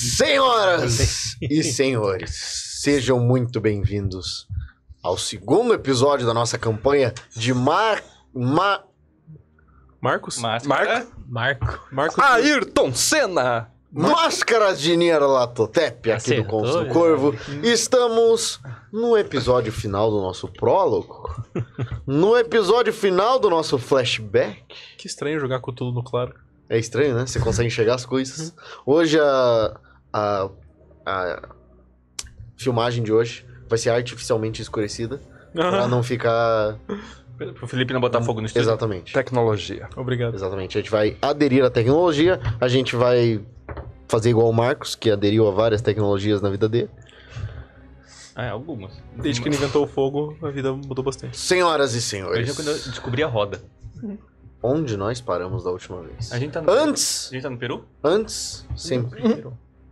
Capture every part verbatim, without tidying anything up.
Senhoras e senhores, sejam muito bem-vindos ao segundo episódio da nossa campanha de Mar... Ma... Marcos? Máscara. Marco? Marco. Marcos. Ayrton Senna! Máscara de Nyarlathotep, aqui do Contos do Corvo. Estamos no episódio final do nosso prólogo. No episódio final do nosso flashback. Que estranho jogar com tudo no claro. É estranho, né? Você consegue enxergar as coisas. Hoje a, a, a filmagem de hoje vai ser artificialmente escurecida. Pra não ficar... Pro Felipe não botar fogo no estúdio. Exatamente. Tecnologia. Obrigado. Exatamente. A gente vai aderir à tecnologia. A gente vai fazer igual o Marcos, que aderiu a várias tecnologias na vida dele. Ah, é, algumas. Desde que ele inventou o fogo, a vida mudou bastante. Senhoras e Eu senhores, já quando eu descobri a roda. onde nós paramos da última vez? A gente tá no Antes, A gente tá no Peru? antes, sempre.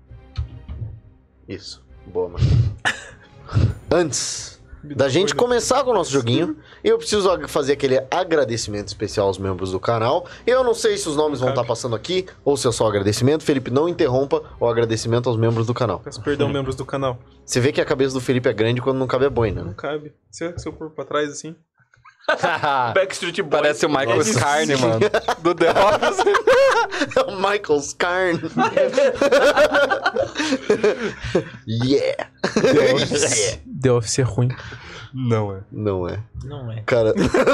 Isso. Boa, mano. Antes da gente começar com o nosso joguinho, eu preciso fazer aquele agradecimento especial aos membros do canal. Eu não sei se os nomes vão estar passando aqui ou se é só agradecimento. Felipe, não interrompa o agradecimento aos membros do canal. Peço perdão, membros do canal. Você vê que a cabeça do Felipe é grande quando não cabe a boina, né? Não cabe. Seu, seu corpo pra trás, assim. Backstreet Boys. Parece o Michael Nossa. Scarne, mano. Do The Office. É o Michael Scarn. Yeah. Yeah. The Office é ruim. Não é. Não é. Não é. Cara.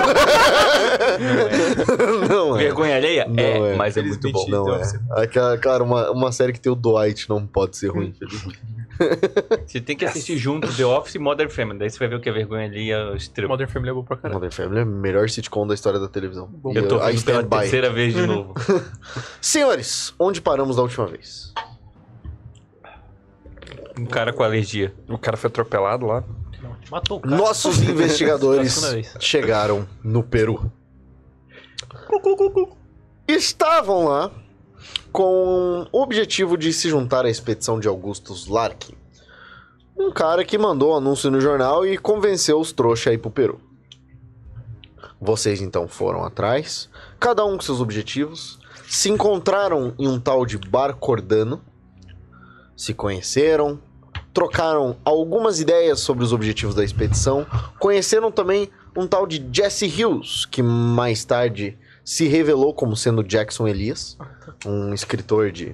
Não é. Vergonha alheia? Não é, é. mas é muito bom. Não é. Aquela, cara, uma, uma série que tem o Dwight não pode ser ruim, Felipe. Você tem que assistir junto The Office e Modern Family. Daí você vai ver o que é vergonha alheia extremo. Modern Family é bom pra caralho. Modern Family é o melhor sitcom da história da televisão. Bom. E Eu tô I vendo pela stand by. terceira vez de novo. Senhores, onde paramos da última vez? Um cara com alergia. O cara foi atropelado lá. Matou o cara. Nossos investigadores Segunda vez. chegaram no Peru. Estavam lá com o objetivo de se juntar à expedição de Augustus Larkin. Um cara que mandou um anúncio no jornal e convenceu os trouxas a ir pro Peru. Vocês então foram atrás, cada um com seus objetivos, se encontraram em um tal de Bar Cordano, se conheceram, trocaram algumas ideias sobre os objetivos da expedição, conheceram também um tal de Jesse Hughes, que mais tarde se revelou como sendo Jackson Elias, um escritor de...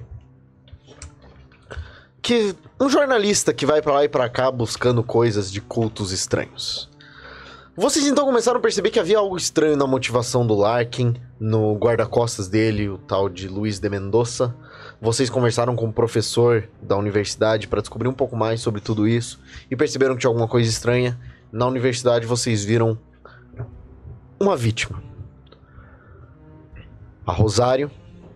que um jornalista que vai pra lá e pra cá buscando coisas de cultos estranhos. Vocês então começaram a perceber que havia algo estranho na motivação do Larkin, no guarda-costas dele, o tal de Luiz de Mendoza. Vocês conversaram com o professor da universidade para descobrir um pouco mais sobre tudo isso e perceberam que tinha alguma coisa estranha. Na universidade vocês viram uma vítima. A Rosário,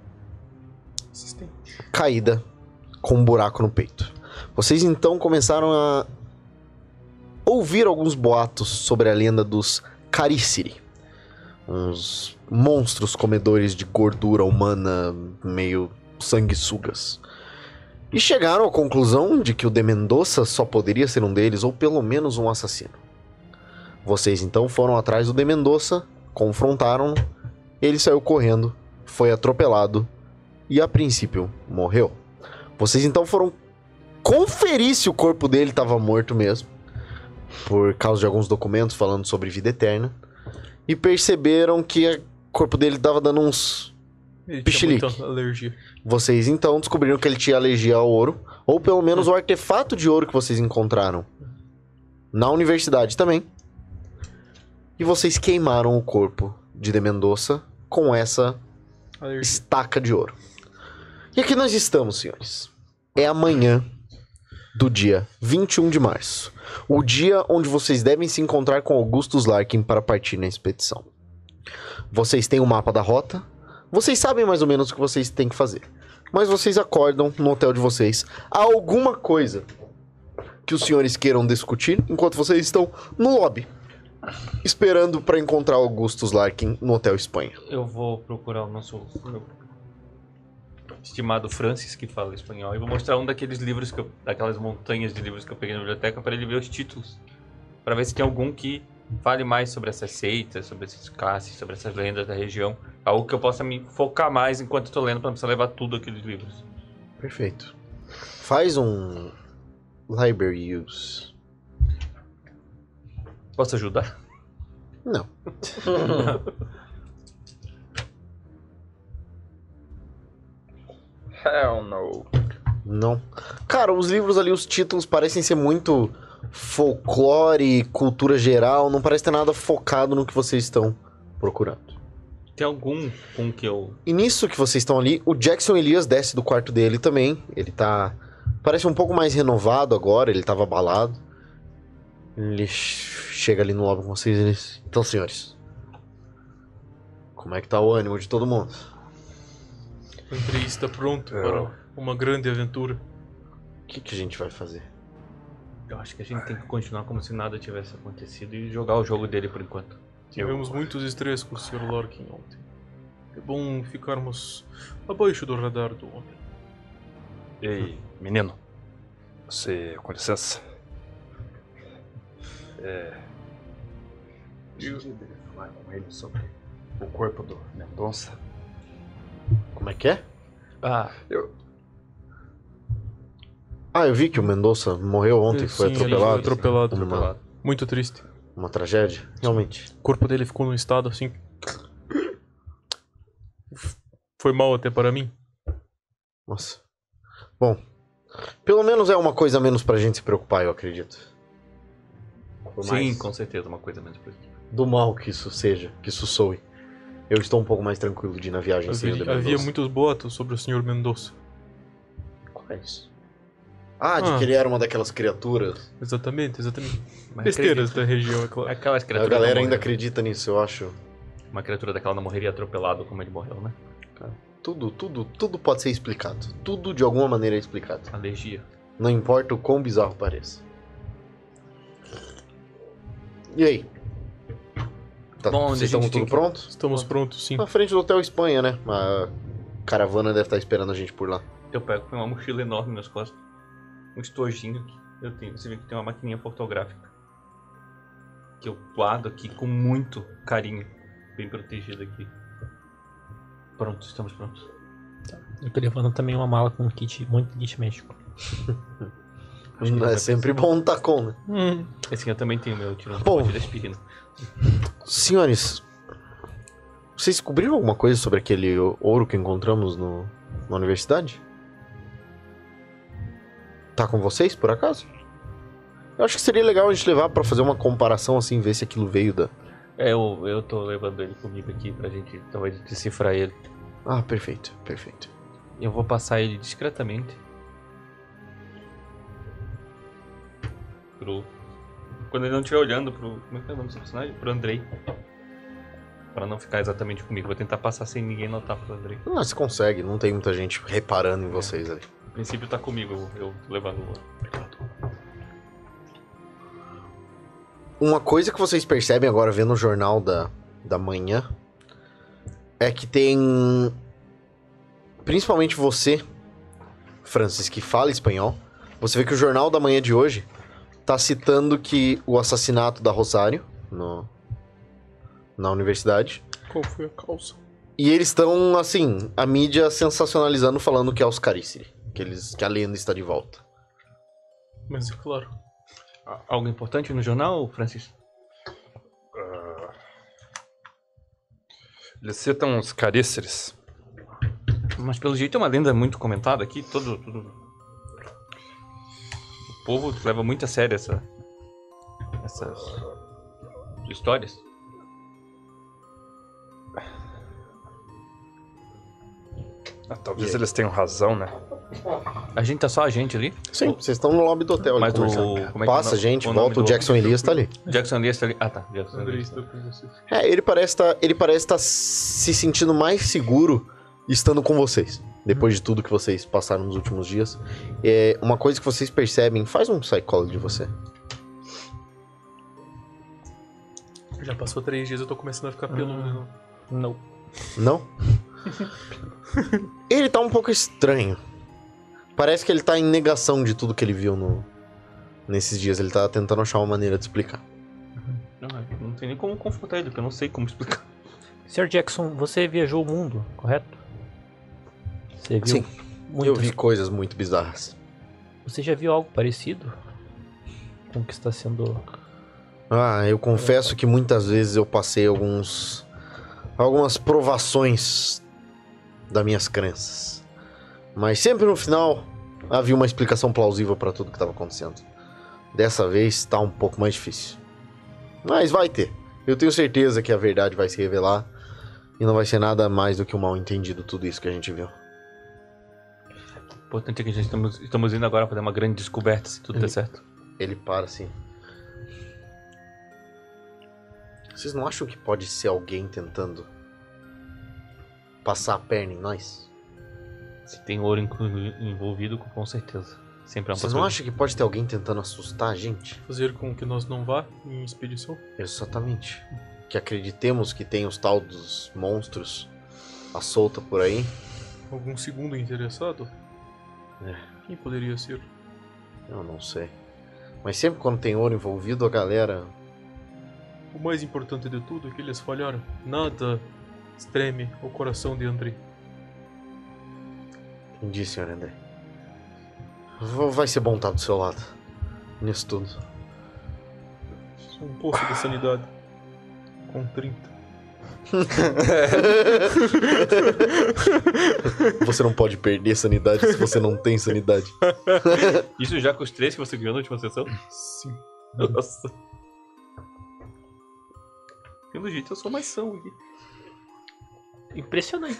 caída com um buraco no peito. Vocês então começaram a ouvir alguns boatos sobre a lenda dos Cariciri. Uns monstros comedores de gordura humana meio sanguessugas. E chegaram à conclusão de que o de Mendoza só poderia ser um deles, ou pelo menos um assassino. Vocês então foram atrás do de Mendoza, confrontaram-no, ele saiu correndo, foi atropelado e a princípio morreu. Vocês então foram conferir se o corpo dele estava morto mesmo, por causa de alguns documentos falando sobre vida eterna, e perceberam que o corpo dele estava dando uns Ele pichilique. tinha muita alergia. Vocês então descobriram que ele tinha alergia ao ouro, ou pelo menos o artefato de ouro que vocês encontraram na universidade também. E vocês queimaram o corpo de de Mendoza com essa Alergia. estaca de ouro. E aqui nós estamos, senhores. É amanhã do dia vinte e um de março. O dia onde vocês devem se encontrar com Augustus Larkin para partir na expedição. Vocês têm o mapa da rota. Vocês sabem mais ou menos o que vocês têm que fazer. Mas vocês acordam no hotel de vocês. Há alguma coisa que os senhores queiram discutir enquanto vocês estão no lobby, esperando para encontrar Augustus Larkin no Hotel Espanha. Eu vou procurar o nosso meu estimado Francis, que fala espanhol, e vou mostrar um daqueles livros, que eu, daquelas montanhas de livros que eu peguei na biblioteca, para ele ver os títulos. Para ver se tem algum que fale mais sobre essas seitas, sobre esses castes, sobre essas lendas da região. Algo que eu possa me focar mais enquanto estou lendo, para não precisar levar tudo aqueles livros. Perfeito. Faz um library use. Posso ajudar? Não. Hell no. Não. Cara, os livros ali, os títulos parecem ser muito folclore, cultura geral. Não parece ter nada focado no que vocês estão procurando. Tem algum com que eu... E nisso que vocês estão ali, o Jackson Elias desce do quarto dele também. Ele tá... Parece um pouco mais renovado agora, ele tava abalado. Ele chega ali no lobby com vocês e ele diz... Então, senhores, como é que tá o ânimo de todo mundo? O Andrei está pronto para uma grande aventura. O que, que a gente vai fazer? Eu acho que a gente tem que continuar como se nada tivesse acontecido e jogar o jogo dele por enquanto. Tivemos muitos estresses com o senhor Lorkin ontem. É bom ficarmos abaixo do radar do homem. Ei, menino. Você, com licença. É... Eu deveria falar com ele sobre o corpo do Mendonça. Como é que é? Ah, Eu... Ah, eu vi que o Mendonça morreu ontem, que foi Sim, ele atropelado. foi atropelado. Uma, Muito triste. uma tragédia, realmente. O corpo dele ficou num estado assim... Foi mal até para mim. Nossa. Bom, pelo menos é uma coisa a menos pra gente se preocupar, eu acredito. Por sim, mais com certeza, uma coisa menos positiva. do mal que isso seja, que isso soe. Eu estou um pouco mais tranquilo de ir na viagem sem o de Havia, havia Mendonça. muitos boatos sobre o senhor Mendonça. Quais? Ah, de Ah. que ele era uma daquelas criaturas. Exatamente, exatamente. Mas Besteiras acredito. da região, é claro. Aquelas A criaturas galera não ainda morreram. acredita nisso, eu acho. Uma criatura daquela não morreria atropelado como ele morreu, né? Tudo, tudo, tudo pode ser explicado. Tudo de alguma maneira é explicado. Alergia. Não importa o quão bizarro pareça. E aí? Tá, Bom, vocês a estão gente tem tudo que- prontos? Estamos prontos, sim. Na frente do Hotel Espanha, né? A caravana deve estar esperando a gente por lá. Eu pego com uma mochila enorme nas costas. Um estojinho aqui. Eu tenho, você vê que tem uma maquininha fotográfica. Que eu guardo aqui com muito carinho. Bem protegido aqui. Pronto, estamos prontos. Eu tô levando também uma mala com um kit, muito kit médico. Acho que Não vai é sempre bom estar com, né? Hum. Assim, eu também tenho meu tirando Bom. pote de aspirina. Senhores, vocês descobriram alguma coisa sobre aquele ouro que encontramos no, na universidade? Tá com vocês, por acaso? Eu acho que seria legal a gente levar pra fazer uma comparação assim, ver se aquilo veio da... É, eu, eu tô levando ele comigo aqui pra gente talvez decifrar ele. Ah, perfeito, perfeito. Eu vou passar ele discretamente. Pro... Quando ele não estiver olhando pro... Como é que é o nome do seu personagem? Pro Andrei. Pra não ficar exatamente comigo. Vou tentar passar sem ninguém notar pro Andrei. Ah, você consegue, não tem muita gente reparando em vocês ali. No princípio tá comigo, eu, eu levando o... Uma coisa que vocês percebem agora vendo o jornal da, da manhã é que tem... Principalmente você, Francis, que fala espanhol. Você vê que o jornal da manhã de hoje tá citando que o assassinato da Rosário no, na universidade. Qual foi a causa? E eles estão, assim, a mídia sensacionalizando, falando que é os Cariceri. Que, eles, que a lenda está de volta. Mas é claro. Algo importante no jornal, Francis? Ah, eles citam os caríceres. Mas pelo jeito é uma lenda muito comentada aqui, todo... todo... O povo leva muito a sério essa... essas... histórias. Ah, talvez eles tenham razão, né? A gente tá só a gente ali? Sim, vocês estão no lobby do hotel ali Mas o- conversando. como é que Passa, é o nome- gente, o nome volta, o do- Jackson Elias tá ali. Jackson Elias tá ali. Ah tá, Jackson Andrei Elias. está com você. É, ele parece tá, ele parece tá se sentindo mais seguro estando com vocês. Depois de tudo que vocês passaram nos últimos dias. É uma coisa que vocês percebem, faz um psychology de você. Já passou três dias, eu tô começando a ficar peludo. Hum. Não. Não? Ele tá um pouco estranho. Parece que ele tá em negação de tudo que ele viu no... nesses dias. Ele tá tentando achar uma maneira de explicar. Não, não tem nem como confortar ele, porque eu não sei como explicar. senhor Jackson, você viajou o mundo, correto? Você viu Sim, muitas... eu vi coisas muito bizarras. Você já viu algo parecido com o que está sendo... Ah, eu confesso que muitas vezes eu passei alguns... algumas provações das minhas crenças. Mas sempre no final havia uma explicação plausível para tudo que estava acontecendo. Dessa vez está um pouco mais difícil. Mas vai ter. Eu tenho certeza que a verdade vai se revelar e não vai ser nada mais do que um mal entendido tudo isso que a gente viu. O importante é que a gente estamos, estamos indo agora fazer uma grande descoberta, se tudo Ele- der certo. Ele para assim. Vocês não acham que pode ser alguém tentando passar a perna em nós? Se tem ouro inclu- envolvido, com certeza. Sempre é uma Vocês não possibilidade. acham que pode ter alguém tentando assustar a gente? Fazer com que nós não vá em expedição? Exatamente. Que acreditemos que tem os tal dos monstros à solta por aí. Algum segundo interessado? É. Quem poderia ser? Eu não sei. Mas sempre quando tem ouro envolvido, a galera... O mais importante de tudo é que eles falharam. Nada estreme o coração de André. Entendi, senhor André. V- Vai ser bom estar do seu lado. Nisso tudo. Sou um poço de sanidade. Com trinta. Você não pode perder sanidade se você não tem sanidade. Isso já com os três que você ganhou na última sessão? Sim. Nossa. Pelo jeito eu sou mais são aqui. Impressionante.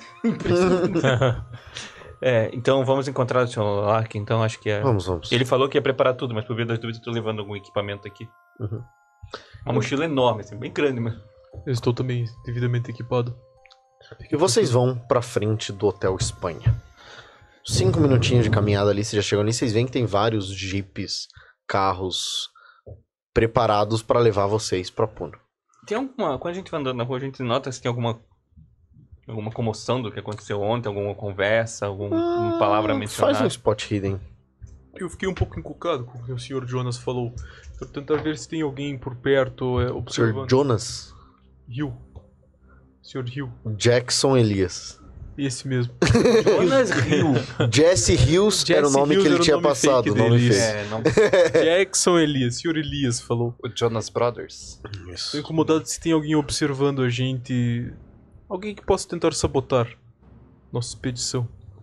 É, então vamos encontrar o senhor Lark, então acho que é... Vamos, vamos. Ele falou que ia preparar tudo, mas por via das dúvidas eu tô levando algum equipamento aqui. Uhum. Uma mochila enorme, assim, bem grande, mas... Eu estou também devidamente equipado. E vocês vão pra frente do Hotel Espanha. Cinco minutinhos de caminhada ali, vocês já chegam ali, vocês veem que tem vários jipes, carros preparados pra levar vocês pra Puno. Tem alguma... Quando a gente vai andando na rua, a gente nota se tem alguma... Alguma comoção do que aconteceu ontem, alguma conversa, alguma palavra mencionada. Faz um spot hidden. Eu fiquei um pouco encucado com o que o senhor Jonas falou. Quero tentar ver se tem alguém por perto é, senhor observando. Jonas Hill. senhor Hill. Jackson Elias. Esse mesmo. Jonas Hill. Jesse Hills Jesse era o nome Hills que ele era o tinha nome passado, fake o nome dele, fake. É, não... Jackson Elias. senhor Elias falou. O Jonas Brothers. Tô Isso. incomodado se tem alguém observando a gente. Alguém que possa tentar sabotar nossa expedição.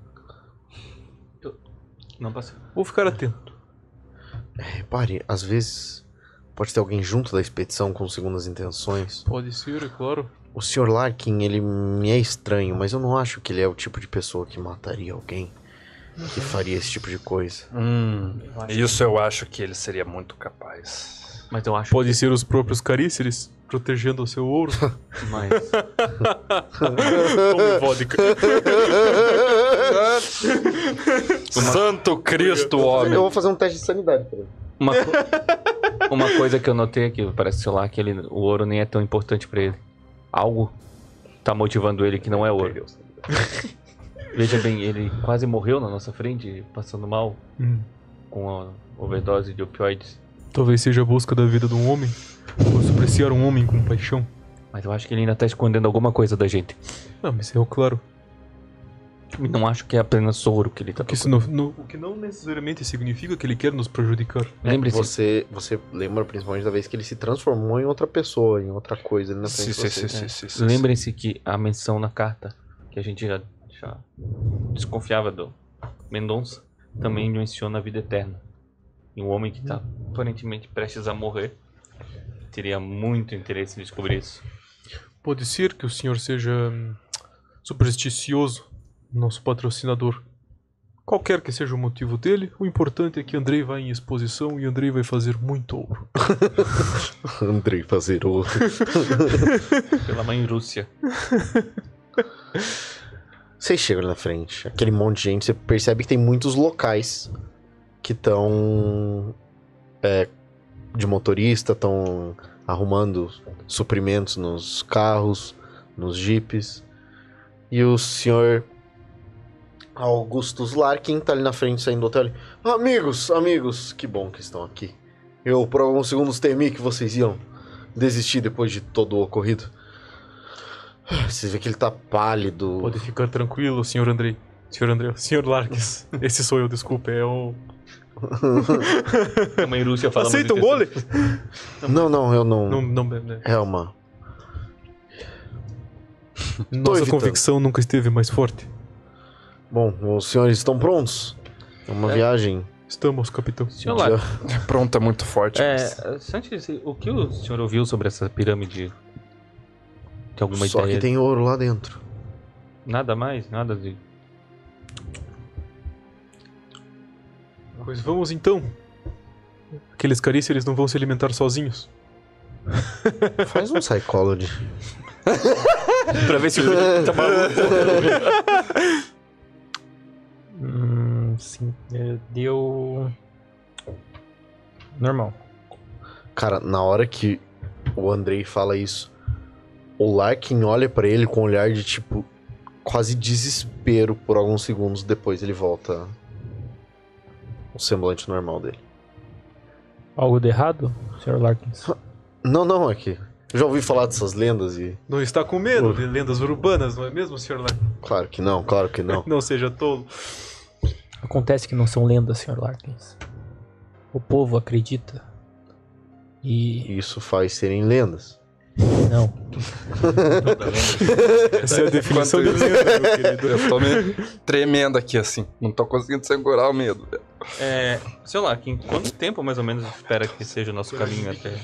Não passa. Vou ficar atento. Repare, às vezes pode ter alguém junto da expedição com segundas intenções. Pode ser, é claro. O senhor Larkin, ele me é estranho, mas eu não acho que ele é o tipo de pessoa que mataria alguém, que faria esse tipo de coisa. Hum, Eu acho isso eu acho que ele seria muito capaz. Mas eu acho Pode ser os próprios caríceres protegendo o seu ouro. que... Mas... Tome vodka. Santo Cristo, Eu homem. vou fazer um teste de sanidade pra ele. Uma, co- uma coisa que eu notei aqui, parece sei lá, que ele, o ouro nem é tão importante pra ele. Algo tá motivando ele que não é ouro. Veja bem, ele quase morreu na nossa frente, passando mal Hum, com a overdose de opioides. talvez seja a busca da vida de um homem. Ou apreciar um homem com paixão. Mas eu acho que ele ainda tá escondendo alguma coisa da gente. Ah, mas é claro. E não acho que é apenas ouro que ele tá O que, isso procurando. não, não- o que não necessariamente significa que ele quer nos prejudicar. Lembre-se, Você, você lembra principalmente da vez que ele se transformou em outra pessoa, em outra coisa ali na Sim, frente sim, de sim, vocês. sim, sim, sim. lembrem-se que a menção na carta, que a gente já, já desconfiava do Mendonça, também menciona a vida eterna. E um homem que tá aparentemente prestes a morrer teria muito interesse em descobrir isso. Pode ser que o senhor seja hum, supersticioso, nosso patrocinador. Qualquer que seja o motivo dele, o importante é que Andrei vai em exposição e Andrei vai fazer muito ouro. Andrei fazer ouro. Pela mãe Rússia. Vocês chegam ali na frente, aquele monte de gente, você percebe que tem muitos locais que estão de motorista, estão arrumando suprimentos nos carros, nos jipes. E o senhor Augustus Larkin tá ali na frente saindo do hotel. Amigos, amigos, que bom que estão aqui. Eu por alguns segundos temi que vocês iam desistir depois de todo o ocorrido. Vocês veem que ele tá pálido. Pode ficar tranquilo, senhor Andrei. senhor Andrei, senhor Larques. Esse sou eu, desculpa, é o, A mãe Rússia fala Aceita um muito gole? disso. Não, não, eu não. Não, não bebe, né? É uma. Nossa evitando. convicção nunca esteve mais forte. Bom, os senhores estão prontos? É uma É. viagem. Estamos, capitão. Senhor Lark, Pronto, é muito forte. é, mas- antes, o que o senhor ouviu sobre essa pirâmide? Tem alguma Só ideia? que tem ouro lá dentro. Nada mais? Nada de... Pois vamos então. Aqueles caríceres não vão se alimentar sozinhos. Faz um psychology. pra ver se o tá maluco. Hum, sim. é, Deu. Normal. Cara, na hora que o Andrei fala isso, o Larkin olha pra ele com um olhar de tipo quase desespero por alguns segundos. Depois ele volta o semblante normal dele. Algo de errado, senhor Larkins? Não, não, é que eu já ouvi falar dessas lendas e Não está com medo de lendas urbanas, não é mesmo, senhor Larkin? claro que não, claro que não. Não seja tolo. Acontece que não são lendas, senhor Larkins. O povo acredita. E. Isso faz serem lendas. Não. Essa é a definição de Enquanto lenda, meu querido. Eu tô me tremendo aqui, assim. Não tô conseguindo segurar o medo. velho. É, sei lá, em quanto tempo mais ou menos espera que seja o nosso caminho até...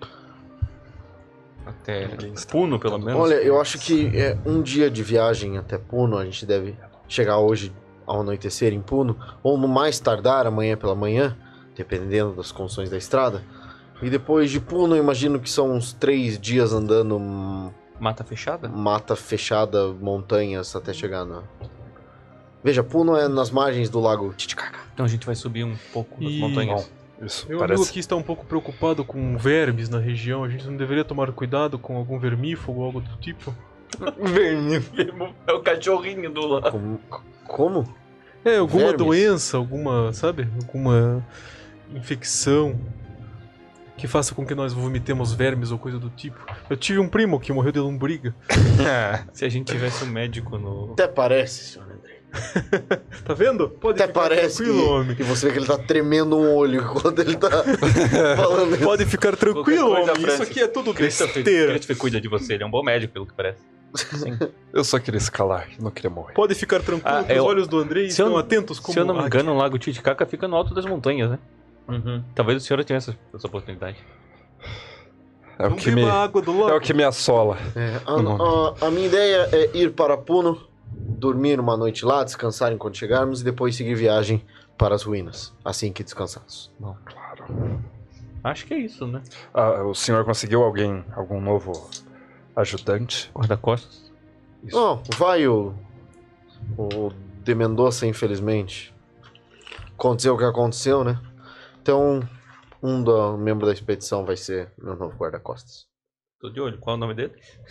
Até Puno, pelo menos? Olha, eu acho que é um dia de viagem até Puno. A gente deve chegar hoje ao anoitecer em Puno, ou no mais tardar amanhã pela manhã, dependendo das condições da estrada. E depois de Puno, eu imagino que são uns três dias andando hum, Mata fechada? mata fechada, montanhas, até chegar na... Veja, Puno é nas margens do lago Titicaca. Então a gente vai subir um pouco nas E- montanhas. Isso Meu parece... amigo aqui está um pouco preocupado com vermes na região. A gente não deveria tomar cuidado com algum vermífugo ou algo do tipo? Vermífugo é o cachorrinho do lado. Como? Como? É, alguma Vermes? doença, alguma, sabe? Alguma infecção que faça com que nós vomitemos vermes ou coisa do tipo. Eu tive um primo que morreu de lombriga. Se a gente tivesse um médico no... Até parece, senhor André. Tá vendo? Pode Até ficar parece que, tranquilo, homem. que você vê que ele tá tremendo um olho quando ele tá falando isso. Pode ficar tranquilo, Qualquer coisa, homem. Isso Francis. aqui é tudo Christopher, besteira. Christopher cuida de você, ele é um bom médico, pelo que parece. Eu só queria escalar, não queria morrer. Pode ficar tranquilo Ah, que os eu- olhos do Andrei se eu estão não- atentos como Se eu não me águia. engano, o Lago Titicaca fica no alto das montanhas, né? Talvez o senhor tenha essa, essa oportunidade. É o Não que me, beba a água do lago. é o que me assola. É, a, a- a minha ideia é ir para Puno, dormir uma noite lá, descansar enquanto chegarmos e depois seguir viagem para as ruínas, assim que descansarmos. Não, claro. Acho que é isso, né? Ah, o senhor conseguiu alguém, algum novo ajudante? Guarda-costas. Isso. Não, vai o, o de Mendoza, infelizmente. Aconteceu o que aconteceu, né? Então, um do membro da expedição vai ser meu novo guarda-costas. Tô de olho. Qual é o nome dele?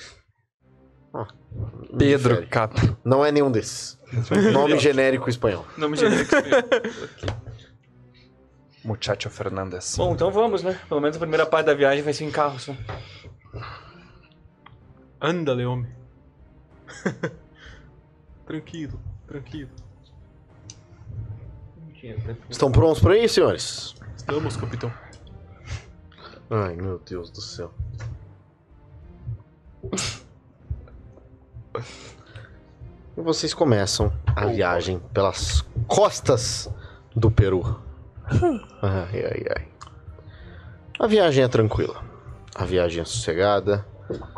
Me Pedro difere. Cata. Não é nenhum desses. Nome genérico espanhol. Nome genérico. Muchacho Fernandes. Bom, então vamos, né? Pelo menos a primeira parte da viagem vai ser em carros, né? Anda, homem. Tranquilo, tranquilo. Estão prontos para ir, senhores? Estamos, capitão. Ai, meu Deus do céu. E vocês começam a viagem pelas costas do Peru. Ai, ai, ai. A viagem é tranquila. A viagem é sossegada.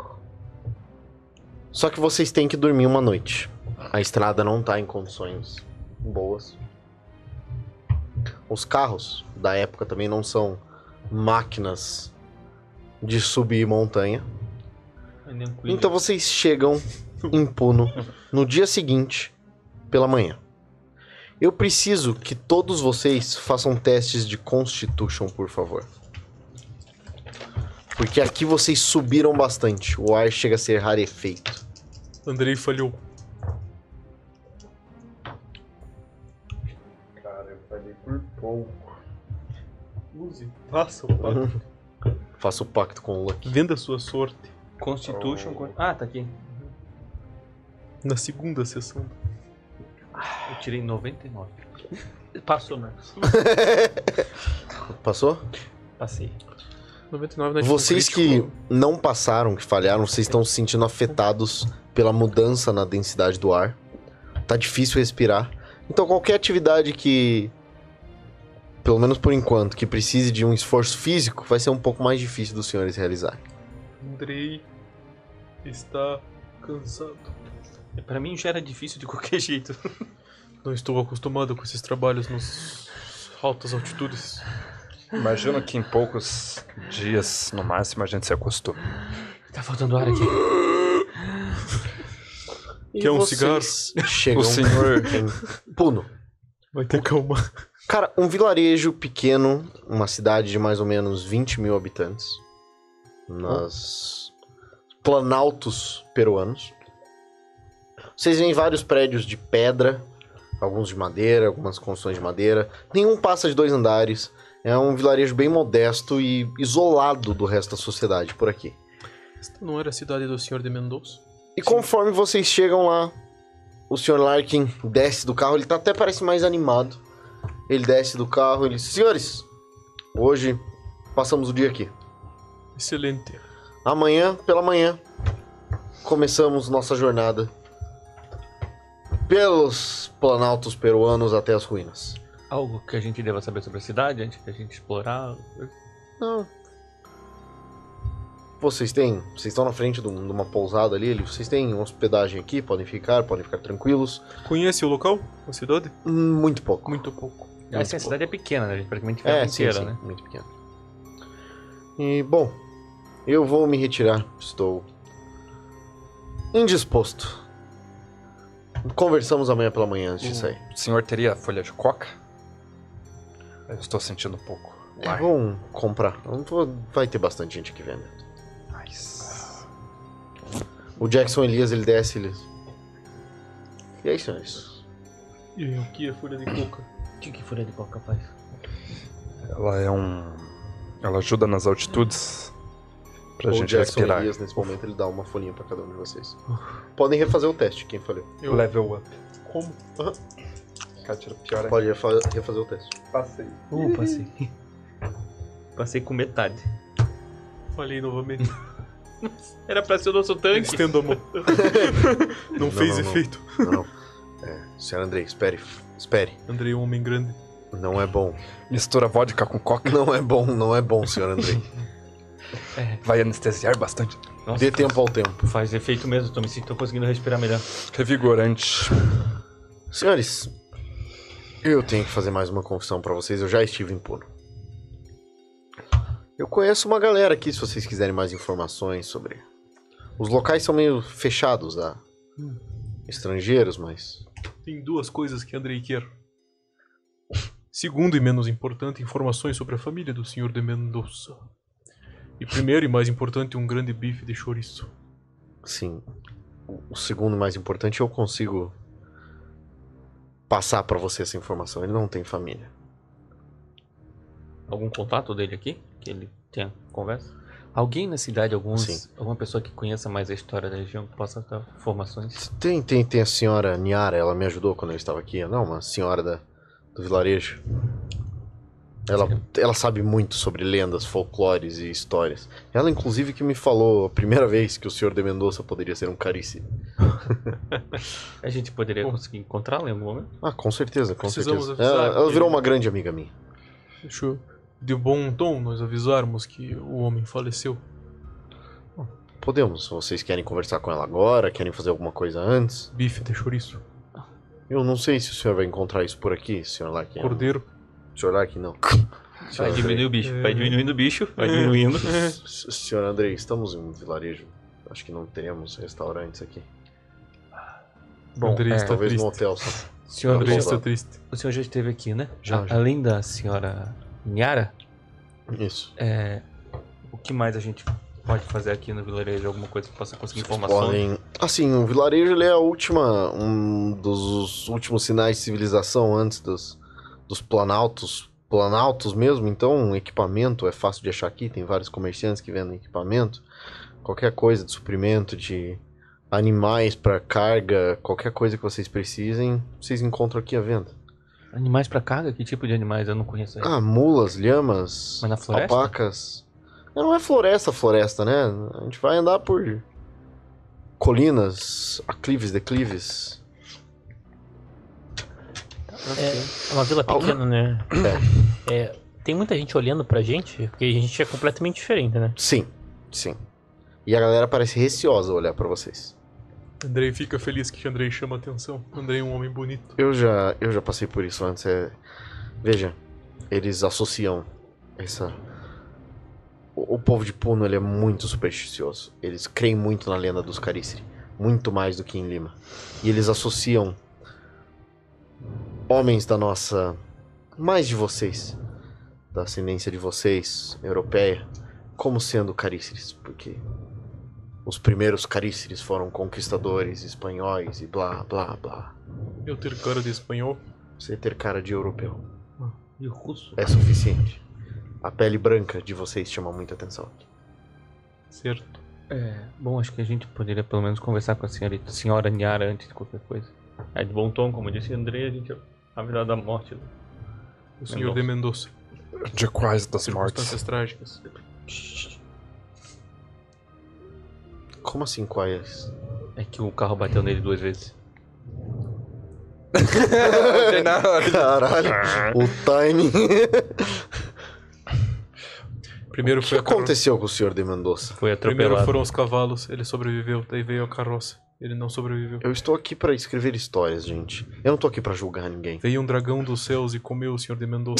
Só que vocês têm que dormir uma noite. A estrada não tá em condições boas. Os carros da época também não são máquinas de subir montanha. Então vocês chegam em Puno no dia seguinte, pela manhã. Eu preciso que todos vocês façam testes de Constitution, por favor. Porque aqui vocês subiram bastante. O ar chega a ser rarefeito. Andrei falhou. Cara, eu falei por pouco. Use, faça o pacto. Faça o pacto com o Lucky. Venda a sua sorte Constitution. Ah, tá aqui. na segunda sessão. Eu tirei noventa e nove. Passou, Marcos. Passou? Passei. noventa e nove não é Vocês tipo que crítico. não passaram, que falharam, vocês estão se sentindo afetados pela mudança na densidade do ar. Tá difícil respirar. Então qualquer atividade que, pelo menos por enquanto, que precise de um esforço físico, vai ser um pouco mais difícil dos senhores realizarem. Andrei está cansado. Pra mim já era difícil de qualquer jeito. Não estou acostumado com esses trabalhos nas altas altitudes. Imagino que em poucos dias, no máximo, a gente se acostuma. Tá faltando ar aqui. E Quer um vocês Chegam O senhor... em Puno. Vai ter calma. Cara, um vilarejo pequeno, uma cidade de mais ou menos vinte mil habitantes, nas planaltos peruanos. Vocês veem vários prédios de pedra, alguns de madeira, algumas construções de madeira. Nenhum passa de dois andares. É um vilarejo bem modesto e isolado do resto da sociedade por aqui. Esta não era a cidade do senhor de Mendonça? E conforme vocês chegam lá, o senhor Larkin desce do carro, ele tá até parece mais animado. Ele desce do carro, ele diz, senhores, hoje passamos o dia aqui. Excelente. Amanhã, pela manhã, começamos nossa jornada pelos planaltos peruanos até as ruínas. Algo que a gente deva saber sobre a cidade antes de a gente explorar? Não. Vocês têm, vocês estão na frente de um- de uma pousada ali, ele- vocês têm hospedagem aqui, podem ficar, podem ficar tranquilos. Conhece o local? A cidade? Hum, Muito pouco. Muito pouco. Assim, a cidade é pequena, né? A gente praticamente fica É, a sim, inteira, sim, né? muito pequeno. E, bom, eu vou me retirar. Estou indisposto. Conversamos amanhã pela manhã antes de sair. O senhor teria folha de coca? Eu estou sentindo um pouco. É, vamos comprar. Não vou- Vai ter bastante gente aqui vendendo. Nice. O Jackson Elias, ele desce, ele... E aí, senhores? E o que é folha de coca? O que que folha de coca faz? Ela é um... Ela ajuda nas altitudes pra o gente Jackson respirar. Elias, nesse momento, ele dá uma folhinha pra cada um de vocês. Podem refazer o teste, quem falhou. Eu... Level up. Como? Catira pior ainda. Pode refa- refazer o teste. Passei. Uh, passei. Passei com metade. Falhei novamente. Era pra ser o nosso tanque. Estendo a mão. Não, Não, fez não, não. efeito. Não, não. É, senhor Andrei, espere. Espere. Andrei é um homem grande. Não é bom. Mistura vodka com coca. Não é bom, não é bom, senhor Andrei. Vai anestesiar bastante. Nossa, Dê tempo ao tempo. faz efeito mesmo. Tô me sentindo, tô conseguindo respirar melhor. Revigorante. Senhores, eu tenho que fazer mais uma confissão pra vocês. Eu já estive em Puno. Eu conheço uma galera aqui, se vocês quiserem mais informações sobre... Os locais são meio fechados a estrangeiros, mas... Tem duas coisas que Andrei quer. Segundo e menos importante, informações sobre a família do senhor de Mendonça. E primeiro e mais importante, um grande bife de chouriço. Sim, o o segundo mais importante, eu consigo passar pra você essa informação. Ele não tem família. Algum contato dele aqui? Que ele tenha conversa? Alguém na cidade, alguns, Sim. alguma pessoa que conheça mais a história da região, que possa dar informações? Tem, tem, tem a senhora Niara, ela me ajudou quando eu estava aqui. Não, uma senhora da, do vilarejo. Ela, ela sabe muito sobre lendas, folclores e histórias. Ela, inclusive, que me falou a primeira vez que o senhor de Mendonça poderia ser um carice. A gente poderia Bom. conseguir encontrá-la em algum momento? Ah, com certeza, com Precisamos certeza. avisar Ela, ela que- virou uma grande amiga minha. Deixa eu, de bom tom nós avisarmos que o homem faleceu. Podemos, se vocês querem conversar com ela agora, querem fazer alguma coisa antes. Bife de chouriço. Eu não sei se o senhor vai encontrar isso por aqui, senhor Larkin. Cordeiro. Senhor Larkin, não. Vai Senhor diminuir Andrei. o bicho, É. vai diminuindo o bicho, vai diminuindo. S- Senhor Andrei, estamos em um vilarejo. Acho que não teremos restaurantes aqui. Bom, Andrei é, está Talvez triste. no hotel só. Senhor, Tá Andrei bom, está tá. triste. o senhor já esteve aqui, né? Já, A- já. Além da senhora Niara, Isso. é, o que mais a gente pode fazer aqui no vilarejo? Alguma coisa que possa conseguir Vocês informações? podem... Assim, o vilarejo ele é a última, um dos últimos sinais de civilização antes dos, dos planaltos, planaltos mesmo. Então, equipamento é fácil de achar aqui. Tem vários comerciantes que vendem equipamento. Qualquer coisa de suprimento, de animais pra carga, qualquer coisa que vocês precisem, vocês encontram aqui à venda. Animais pra carga? Que tipo de animais? Eu não conheço aí. Ah, mulas, lhamas, Mas na floresta? alpacas. Não é floresta, floresta, né? A gente vai andar por colinas, aclives, declives. É uma vila pequena, né? É, tem muita gente olhando pra gente, porque a gente é completamente diferente, né? Sim, sim. E a galera parece receosa olhar pra vocês. Andrei fica feliz que Andrei chama atenção. Andrei é um homem bonito. Eu já, eu já passei por isso antes. É... Veja, eles associam essa... O, o povo de Puno, ele é muito supersticioso. Eles creem muito na lenda dos Carisseri. Muito mais do que em Lima. E eles associam homens da nossa... Mais de vocês. Da ascendência de vocês, europeia, como sendo Caríceres. Porque os primeiros Caríceres foram conquistadores espanhóis e blá, blá, blá. Eu ter cara de espanhol. Você ter cara de europeu E o russo? é suficiente. A pele branca de vocês chama muita atenção. Certo. É, bom, acho que a gente poderia pelo menos conversar com a senhorita, senhora Niara antes de qualquer coisa. É de bom tom, como disse Andrei, a gente a virada da morte. O senhor de Mendonça. De quais das mortes? Circunstâncias trágicas. Como assim, quais? É que o carro bateu nele duas vezes. Caralho, o timing. Primeiro O que foi a carroça. aconteceu com o senhor de Mendoza? Foi Primeiro atropelado. foram os cavalos, ele sobreviveu. Daí veio a carroça, ele não sobreviveu. Eu estou aqui pra escrever histórias, gente. Eu não tô aqui pra julgar ninguém. Veio um dragão dos céus e comeu o senhor de Mendonça.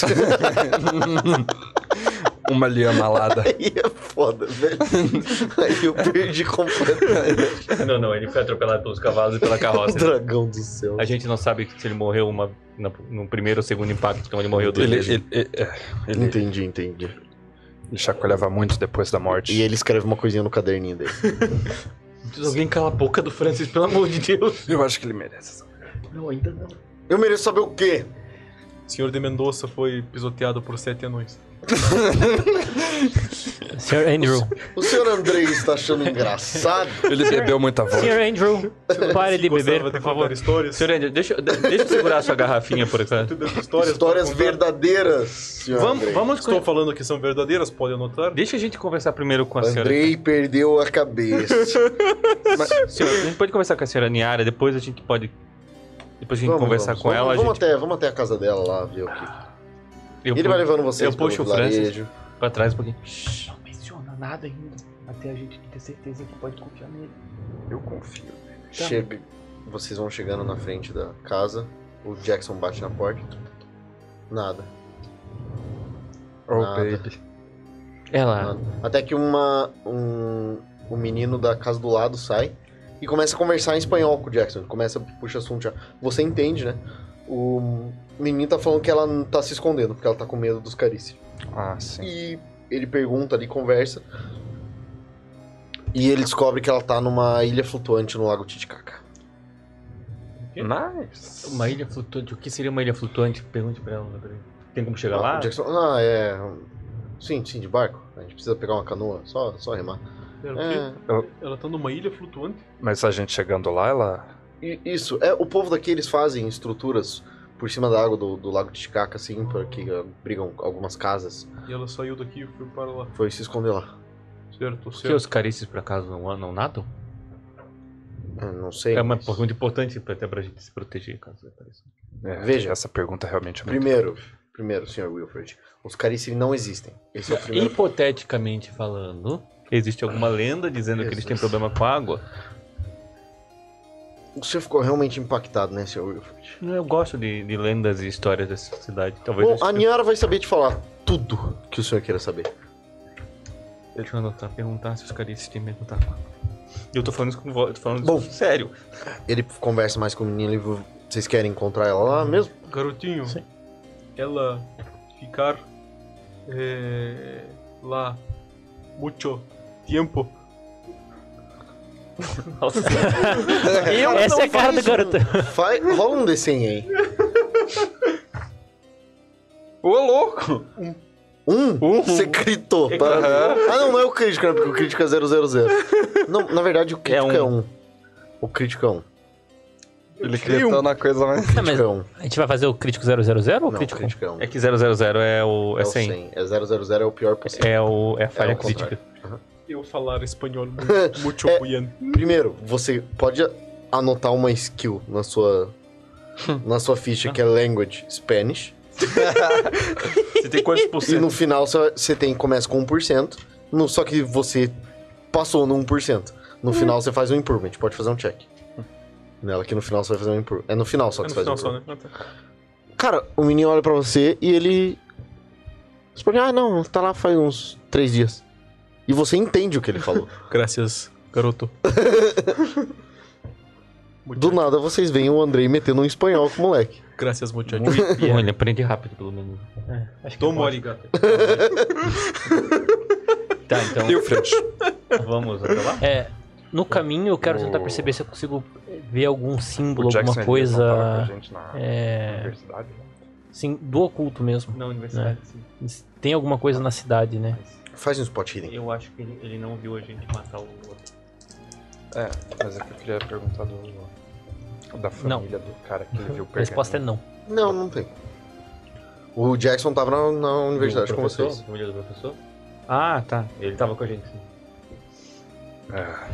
Uma lhama alada. Aí é foda, velho. Aí eu perdi completamente. Não, não, ele foi atropelado pelos cavalos e pela O carroça. dragão do céu. A gente não sabe se ele morreu uma, na- no primeiro ou segundo impacto, então ele morreu duas Ele, vezes. ele, ele, é, ele, Entendi, entendi. ele chacoalhava muito depois da morte. E ele escreve uma coisinha no caderninho dele. Alguém cala a boca do Francis, pelo amor de Deus. Eu acho que ele merece. Não, ainda não. Eu mereço saber o quê? O senhor de Mendonça foi pisoteado por sete anões. senhor Andrew. O senhor Andrei está achando engraçado? Ele bebeu muita vodka. senhor Andrew, pare de beber, Gostava por de favor. contar histórias. Senhor Andrew, deixa, de- deixa eu segurar a sua garrafinha por enquanto. Tudo histórias, Histórias para contar. verdadeiras, senhor Vamos, Andrei. vamos Estou falando que são verdadeiras, pode anotar. Deixa a gente conversar primeiro com a senhora. Andrei perdeu a cabeça. Mas, senhor, a gente pode conversar com a senhora Niara, depois a gente pode. Depois a gente Vamos, conversar vamos, com vamos, ela. Vamos, a gente... até, vamos até a casa dela lá, ver o que... eu Ele pu- vai levando vocês eu puxo pelo o Francis. vilarejo. pra trás um pouquinho. Não menciona nada ainda. Até a gente ter certeza que pode confiar nele. Eu confio. Chega, vocês vão chegando na frente da casa. O Jackson bate na porta. Nada. Oh, Nada. baby. Ela. nada. Até que uma, um, um menino da casa do lado sai e começa a conversar em espanhol com o Jackson. Começa a puxar assunto já. Você entende, né? O menino tá falando que ela tá se escondendo, porque ela tá com medo dos Caríceres. Ah, sim. E ele pergunta ali, conversa. E ele descobre que ela tá numa ilha flutuante no Lago Titicaca. Nice. Uma ilha flutuante. O que seria uma ilha flutuante? Pergunte pra ela. Peraí. Tem como chegar Ah, lá? o Jackson, ah, é. Sim, sim, de barco. A gente precisa pegar uma canoa, só, só remar. Era o É, quê? Ela tá numa ilha flutuante? Mas a gente chegando lá, ela... i- isso. É, o povo daqui, eles fazem estruturas por cima da água do, do Lago Titicaca, assim, porque abrigam algumas casas. E ela saiu daqui e foi para lá. Foi se esconder lá. Certo, Por que certo. os carícios por acaso não, não nadam? Eu não sei. É uma mas- pergunta importante pra- até pra gente se proteger caso apareça. É, Veja. essa pergunta realmente é muito... Primeiro, primeiro, senhor Wilfred, os Caríceres não existem. Esse é o primeiro. Hipoteticamente falando, existe alguma lenda dizendo que eles têm Jesus. problema com a água? O senhor ficou realmente impactado, né, senhor Wilfred? Eu gosto de, de lendas e histórias dessa cidade. Talvez Bom, eu a esteja- Niara vai saber te falar tudo que o senhor queira saber. Deixa eu anotar, perguntar se os carícios têm medo d'água. Eu tô falando isso com voz, tô falando Bom. isso sério. Ele conversa mais com o menino e vocês querem encontrar ela lá mesmo? Garotinho, Sim. ela ficar eh, lá muito tempo. Nossa, Eu Essa é a cara do garoto. Faz, rola um D cem aí. Ô, louco! Um? Um? Você gritou. É Tá? claro. Ah, não, não é o crítico, né? Porque o crítico é zero zero zero. Não, na verdade, o crítico é É um. um. O crítico é um. Ele gritou na coisa mais... Não, mas Crítico é um. a gente vai fazer o crítico zero zero zero ou o Não, crítico? crítico é um. É que zero zero zero é o. É É o cem. cem. É zero zero zero é o pior possível. É, o, é a falha É o crítica. Eu falar espanhol muito, muito É. bien. Primeiro, você pode anotar uma skill na sua, na sua ficha, que é Language Spanish. Você tem quantos por E cento? no final você- você tem, começa com um por cento, no, só que você passou no um por cento. No final você faz um improvement, pode fazer um check. Nela que no final você vai fazer um improvement. É no final só É que no você faz um final improvement. só, né? Ah, tá. Cara, o menino olha pra você e ele... Você pode, ah não, tá lá faz uns três dias. E você entende o que ele falou. Graças, garoto. Do nada vocês veem o Andrei metendo um espanhol com o moleque. Graças, muchacho. Bom, ele aprende rápido, pelo menos. É, acho que Tomo pode. arigato. Tá, então E o Fred? vamos até lá? É, no caminho eu quero O- tentar perceber se eu consigo ver algum símbolo, O Jackson, alguma ele não tava com a coisa gente na é, universidade. sim, do oculto mesmo. Na universidade, sim. Tem alguma coisa na cidade, né? Faz um spot hidden. Eu acho que ele, ele não viu a gente matar o outro. É, mas é que eu queria perguntar do, da família do cara que ele viu A resposta é não. Não, não tem. O Jackson tava na, na universidade Do com professor? vocês. Família do professor? Ah, tá. Ele tava com a gente, sim. É.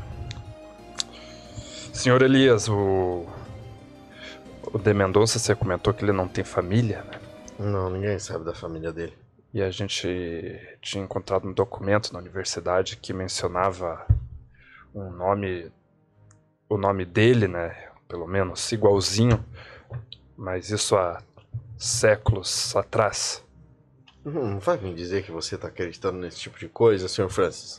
Senhor Elias, o. O De Mendonça, você comentou que ele não tem família, né? Não, ninguém sabe da família dele. E a gente tinha encontrado um documento na universidade que mencionava um nome. O nome dele, né? Pelo menos igualzinho. Mas isso há séculos atrás. Não, não vai me dizer que você tá acreditando nesse tipo de coisa, senhor Francis.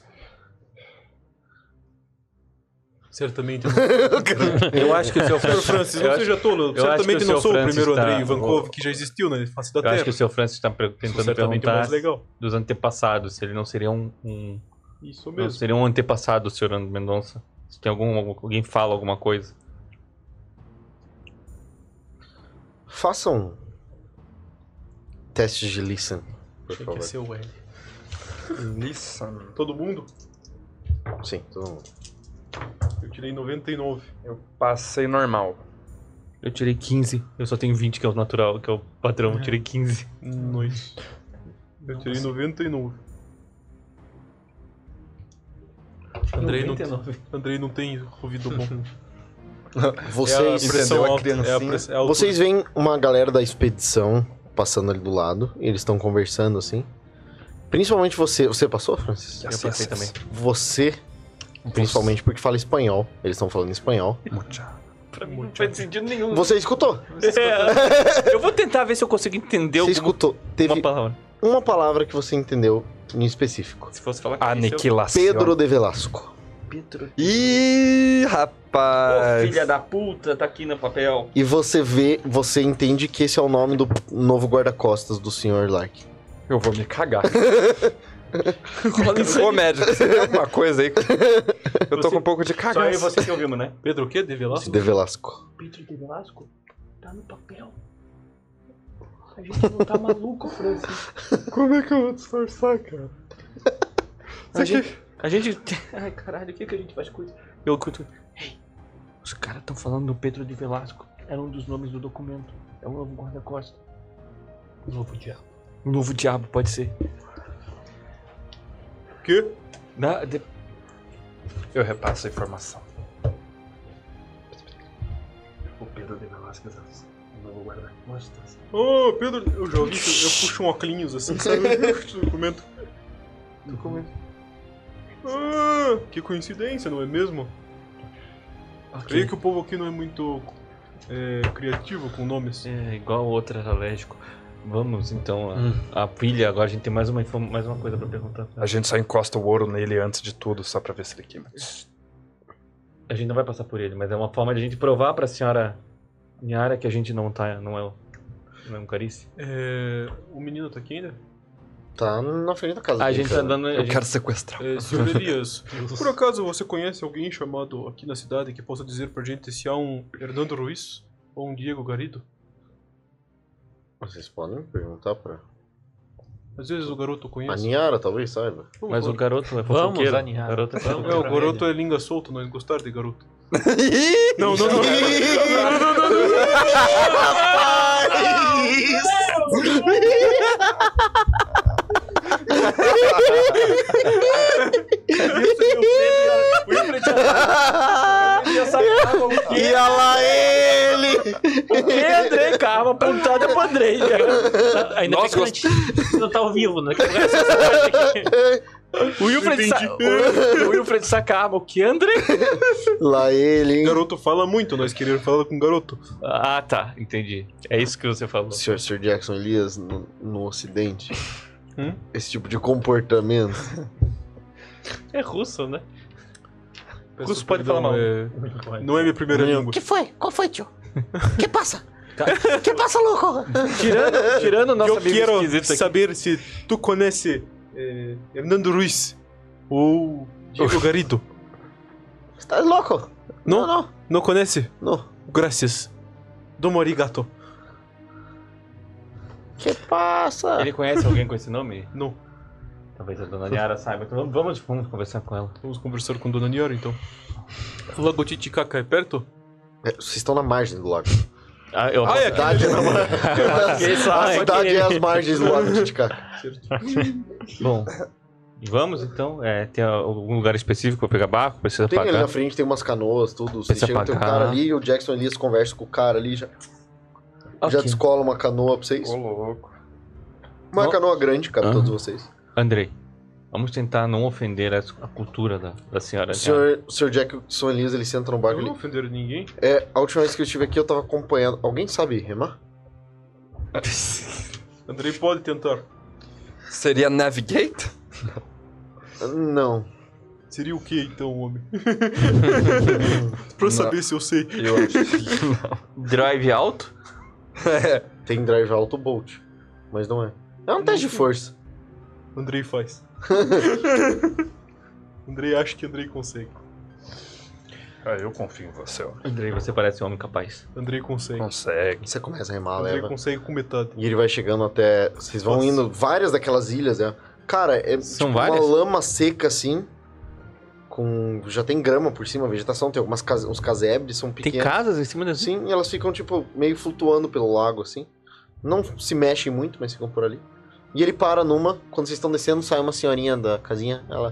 Certamente não. Eu acho que o seu Francis, Francis não Eu seja tolo. eu acho que Certamente o não seu sou o Francis primeiro tá- Andrei Ivankov que já existiu na face da Eu Terra. acho que o seu Francis está tentando Sou certamente o perguntar mais legal. dos antepassados, se ele não seria um, um Isso não mesmo. seria um antepassado do senhor Mendonça. Se tem algum alguém fala alguma coisa. Façam testes de listen, por Tinha que favor. ser o L. Listen. Todo mundo? Sim, todo mundo. Eu tirei noventa e nove. Eu passei normal. Eu tirei quinze. Eu só tenho vinte, que é o natural, que é o padrão. Eu tirei quinze. Nossa. Eu tirei noventa e nove. Andrei não, noventa e nove. Andrei não tem ouvido bom. Vocês, é a pressão Entendeu a alta. É a criancinha? pressão, é a altura. vocês veem uma galera da expedição passando ali do lado. E eles estão conversando assim. Principalmente você. Você passou, Francis? Eu passei também. Você, principalmente porque fala espanhol. Eles estão falando espanhol. Mucha. Pra mim não faz sentido nenhum. Você escutou. É, eu vou tentar ver se eu consigo entender Você alguma escutou. Teve uma palavra. uma palavra que você entendeu em específico. Se fosse falar que Aniquilação. Pedro de Velasco. Pedro. Ih, Ô, rapaz. filha da puta, tá aqui no papel. E você vê, você entende que esse é o nome do novo guarda-costas do senhor Lark. Eu vou me cagar. Ô, médico, você tem alguma coisa aí? Eu tô Você- com um pouco de Só eu e cagaço. você que ouvimos, né? Pedro o quê? De Velasco? De Velasco. Pedro de Velasco? Tá no papel. A gente não tá maluco, Francis. Como é que eu vou disfarçar, cara? A gente, a gente... Ai, caralho, o que, que a gente faz com isso? Eu escuto... Ei, os caras estão falando do Pedro de Velasco. Era um dos nomes do documento. É o novo guarda-costas. O novo diabo. O novo diabo, pode ser. O quê? Dá, de... Eu repasso a informação. O Pedro de Velasquez é o novo guarda-costas. Ô, Pedro, eu já ouvi que eu puxo um óculos assim, sabe? Documento. Documento. Ah, que coincidência, não é mesmo? Creio que o povo aqui não é muito é, criativo com nomes. É, igual outra alérgico. Vamos, então, a, a pilha. Agora a gente tem mais uma, inform- mais uma coisa pra perguntar. A gente só encosta o ouro nele antes de tudo, só pra ver se ele queima. A gente não vai passar por ele, mas é uma forma de a gente provar pra senhora Nhara que a gente não tá, não é, o- não é um carice. É, o menino tá aqui ainda? Tá na frente da casa A dele, gente tá cara. dando... A Eu gente... quero sequestrar. É, senhor Elias, por acaso você conhece alguém chamado aqui na cidade que possa dizer pra gente se há um Hernando Ruiz ou um Diego Garrido? Vocês podem perguntar pra Às vezes o garoto A conhece. Niara talvez saiba. Mas o garoto é Vamos, fofoqueiro. Daniel. O garoto é É, fofoqueiro. o garoto é língua solta, nós gostar de garoto. Não, não, não. Ia lá ele! O que, Andrei? Calma, apontada pro Andrei. Ainda bem que a gente não tá ao vivo, né? O Wilfred, sa... o Wilfred Sacama, o que, Andrei? Lá ele, hein? Garoto fala muito, nós queremos falar com garoto. Ah, tá. Entendi. É isso que você falou. Senhor Sir Jackson Elias, no, no ocidente, Hum? esse tipo de comportamento. É russo, né? Peço Russo pode perdão, falar mal. é- Não é minha primeira língua. Que foi? Qual foi, tio? Que passa? Que passa, louco? Tirando, tirando o nosso Eu amigo quero esquisito aqui. saber se tu conhece eh, Hernando Ruiz ou Diego Garrido. Está louco? Não? Não, Não conhece? não. Graças. Domo arigato. Que passa? Ele conhece alguém com esse nome? Não. Talvez a dona Niara saiba. Então vamos, vamos, vamos conversar com ela. Vamos conversar com Dona Niara, então. Lago Titicaca é perto? É, vocês estão na margem do lago. Ah, eu Ah, é A cidade é, na mar... a cidade é as margens do lago Titicaca. Bom, vamos então. É, tem algum lugar específico pra pegar barco? Precisa Tem ali pagar? na frente, tem umas canoas, tudo. Vocês Precisa chegam, tem um pagar. cara ali e o Jackson Elias conversa com o cara ali. Já, já Ok. descola uma canoa pra vocês. Ô, louco. Uma Não. canoa grande, cabe Ah. todos vocês. Andrei, vamos tentar não ofender a, a cultura da, da senhora. O senhor, o senhor Jackson Elias, ele senta no Eu barco não ali. ofender ninguém. É, a última vez que eu estive aqui, eu tava acompanhando. Alguém sabe remar? Andrei pode tentar. Seria Navigate? Não. Seria o que então, homem? Pra eu saber se eu sei. Eu acho que não. Drive alto? Tem drive alto bolt. Mas não é. É um teste de força. Andrei faz. Andrei acha que Andrei consegue. Ah, eu confio em você, ó. Andrei, você parece um homem capaz. Andrei consegue. Consegue. Você começa a remar, Andrei leva. consegue com metade. E ele vai chegando até. Vocês vão Nossa. indo várias daquelas ilhas, né? Cara, é São tipo várias? uma lama seca assim. Com. Já tem grama por cima, vegetação, tem algumas case... uns casebres, são Tem pequenos. casas em cima das... Sim, e elas ficam, tipo, meio flutuando pelo lago, assim. Não se mexem muito, mas ficam por ali. E ele para numa, quando vocês estão descendo, sai uma senhorinha da casinha, ela...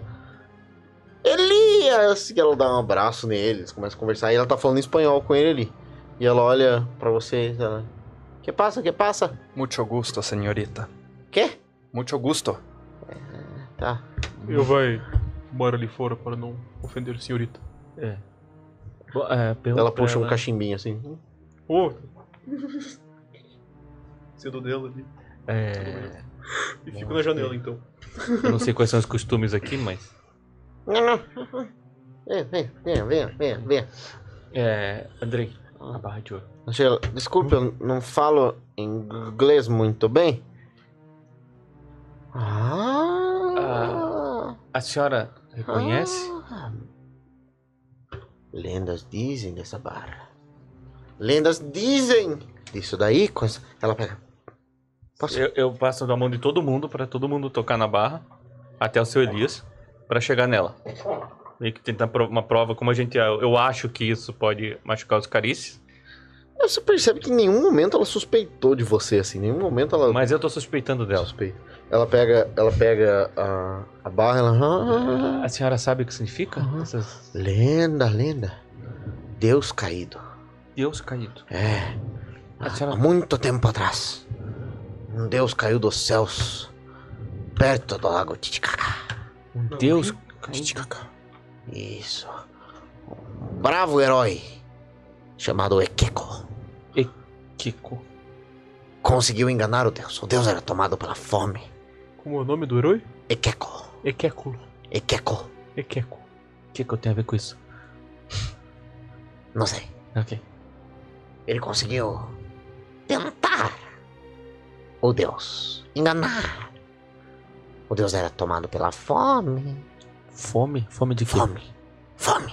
Elias! E ela dá um abraço nele, eles começam a conversar, e ela tá falando em espanhol com ele ali. E ela olha pra vocês, ela... Que passa, que passa? Muito gusto, senhorita. Quê? Muito gusto. Tá. Eu vai embora ali fora para não ofender a senhorita. É. Bo- é, pergunta Ela pra puxa um ela- cachimbinho assim. Ô! Cedo dela ali. É, E fico na janela então. eu não sei quais são os costumes aqui, mas... Não, não. Vem, vem, venha, venha, venha, venha. É, Andrei, a barra de ouro. Sheila, desculpe, eu não falo inglês muito bem. Ah. A senhora reconhece? Ah. Lendas dizem dessa barra. Lendas dizem disso daí. coisa- Ela pega. Posso? Eu, eu passo da mão de todo mundo pra todo mundo tocar na barra até o seu Elias pra chegar nela. Meio que tentar pro- uma prova, como a gente. Eu, eu acho que isso pode machucar os carícios, Você percebe que em nenhum momento ela suspeitou de você, assim. Em nenhum momento ela mas eu tô suspeitando dela. suspeita. Ela pega, ela pega a, a barra, ela. Ah, A senhora sabe o que significa? Essas... lenda, lenda. Deus caído. Deus caído. É. A Há senhora... muito tempo atrás, um Deus caiu dos céus perto do lago Titicaca. Deus caído. Isso. Um bravo herói chamado Ekeko Kiko. conseguiu enganar o Deus. O Deus era tomado pela fome. Como é o nome do herói? Ekeko. Ekeko. Ekeko. Ekeko. O que, que eu tenho a ver com isso? Não sei. Ok. Ele conseguiu tentar o Deus. Enganar. O Deus era tomado pela fome. Fome? Fome de quê? Fome. Fome.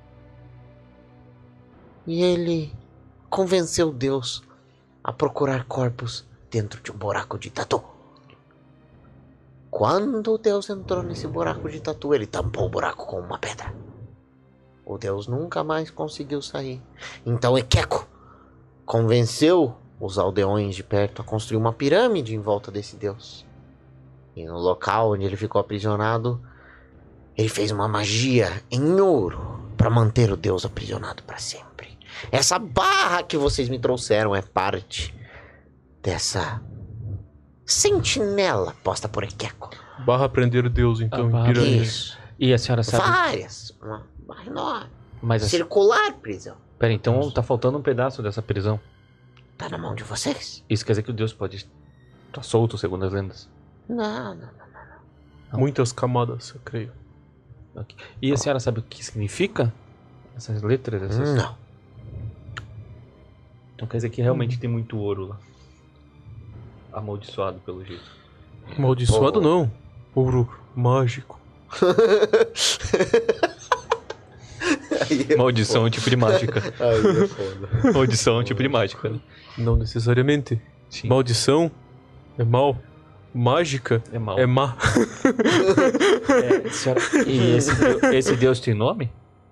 E ele convenceu Deus a procurar corpos dentro de um buraco de tatu. quando o Deus entrou nesse buraco de tatu, ele tampou o buraco com uma pedra. O Deus nunca mais conseguiu sair. Então Ekeko convenceu os aldeões de perto a construir uma pirâmide em volta desse Deus. E no local onde ele ficou aprisionado, ele fez uma magia em ouro para manter o Deus aprisionado para sempre. Essa barra que vocês me trouxeram é parte dessa sentinela posta por Ekeko. Barra prender Deus, então, Ah, em barra pirâmide. Isso. E a senhora sabe... Várias. Uma barra enorme. Mas a... Circular prisão. Pera, então tá faltando um pedaço dessa prisão. Tá na mão de vocês? Isso quer dizer que o Deus pode estar solto, segundo as lendas. Não, não, não. Muitas camadas, eu creio. Ok. E a senhora sabe o que significa essas letras? Essas... Não. Então quer dizer que realmente tem muito ouro lá. Amaldiçoado, pelo jeito. Amaldiçoado Pô. não. Ouro mágico. Aí é Maldição é um tipo de mágica. foda. Aí é foda. Maldição é um tipo de mágica, né? Não necessariamente. Sim. Maldição é mal. Mágica É mal. é má. É, senhora... E esse, deu- esse Deus tem nome?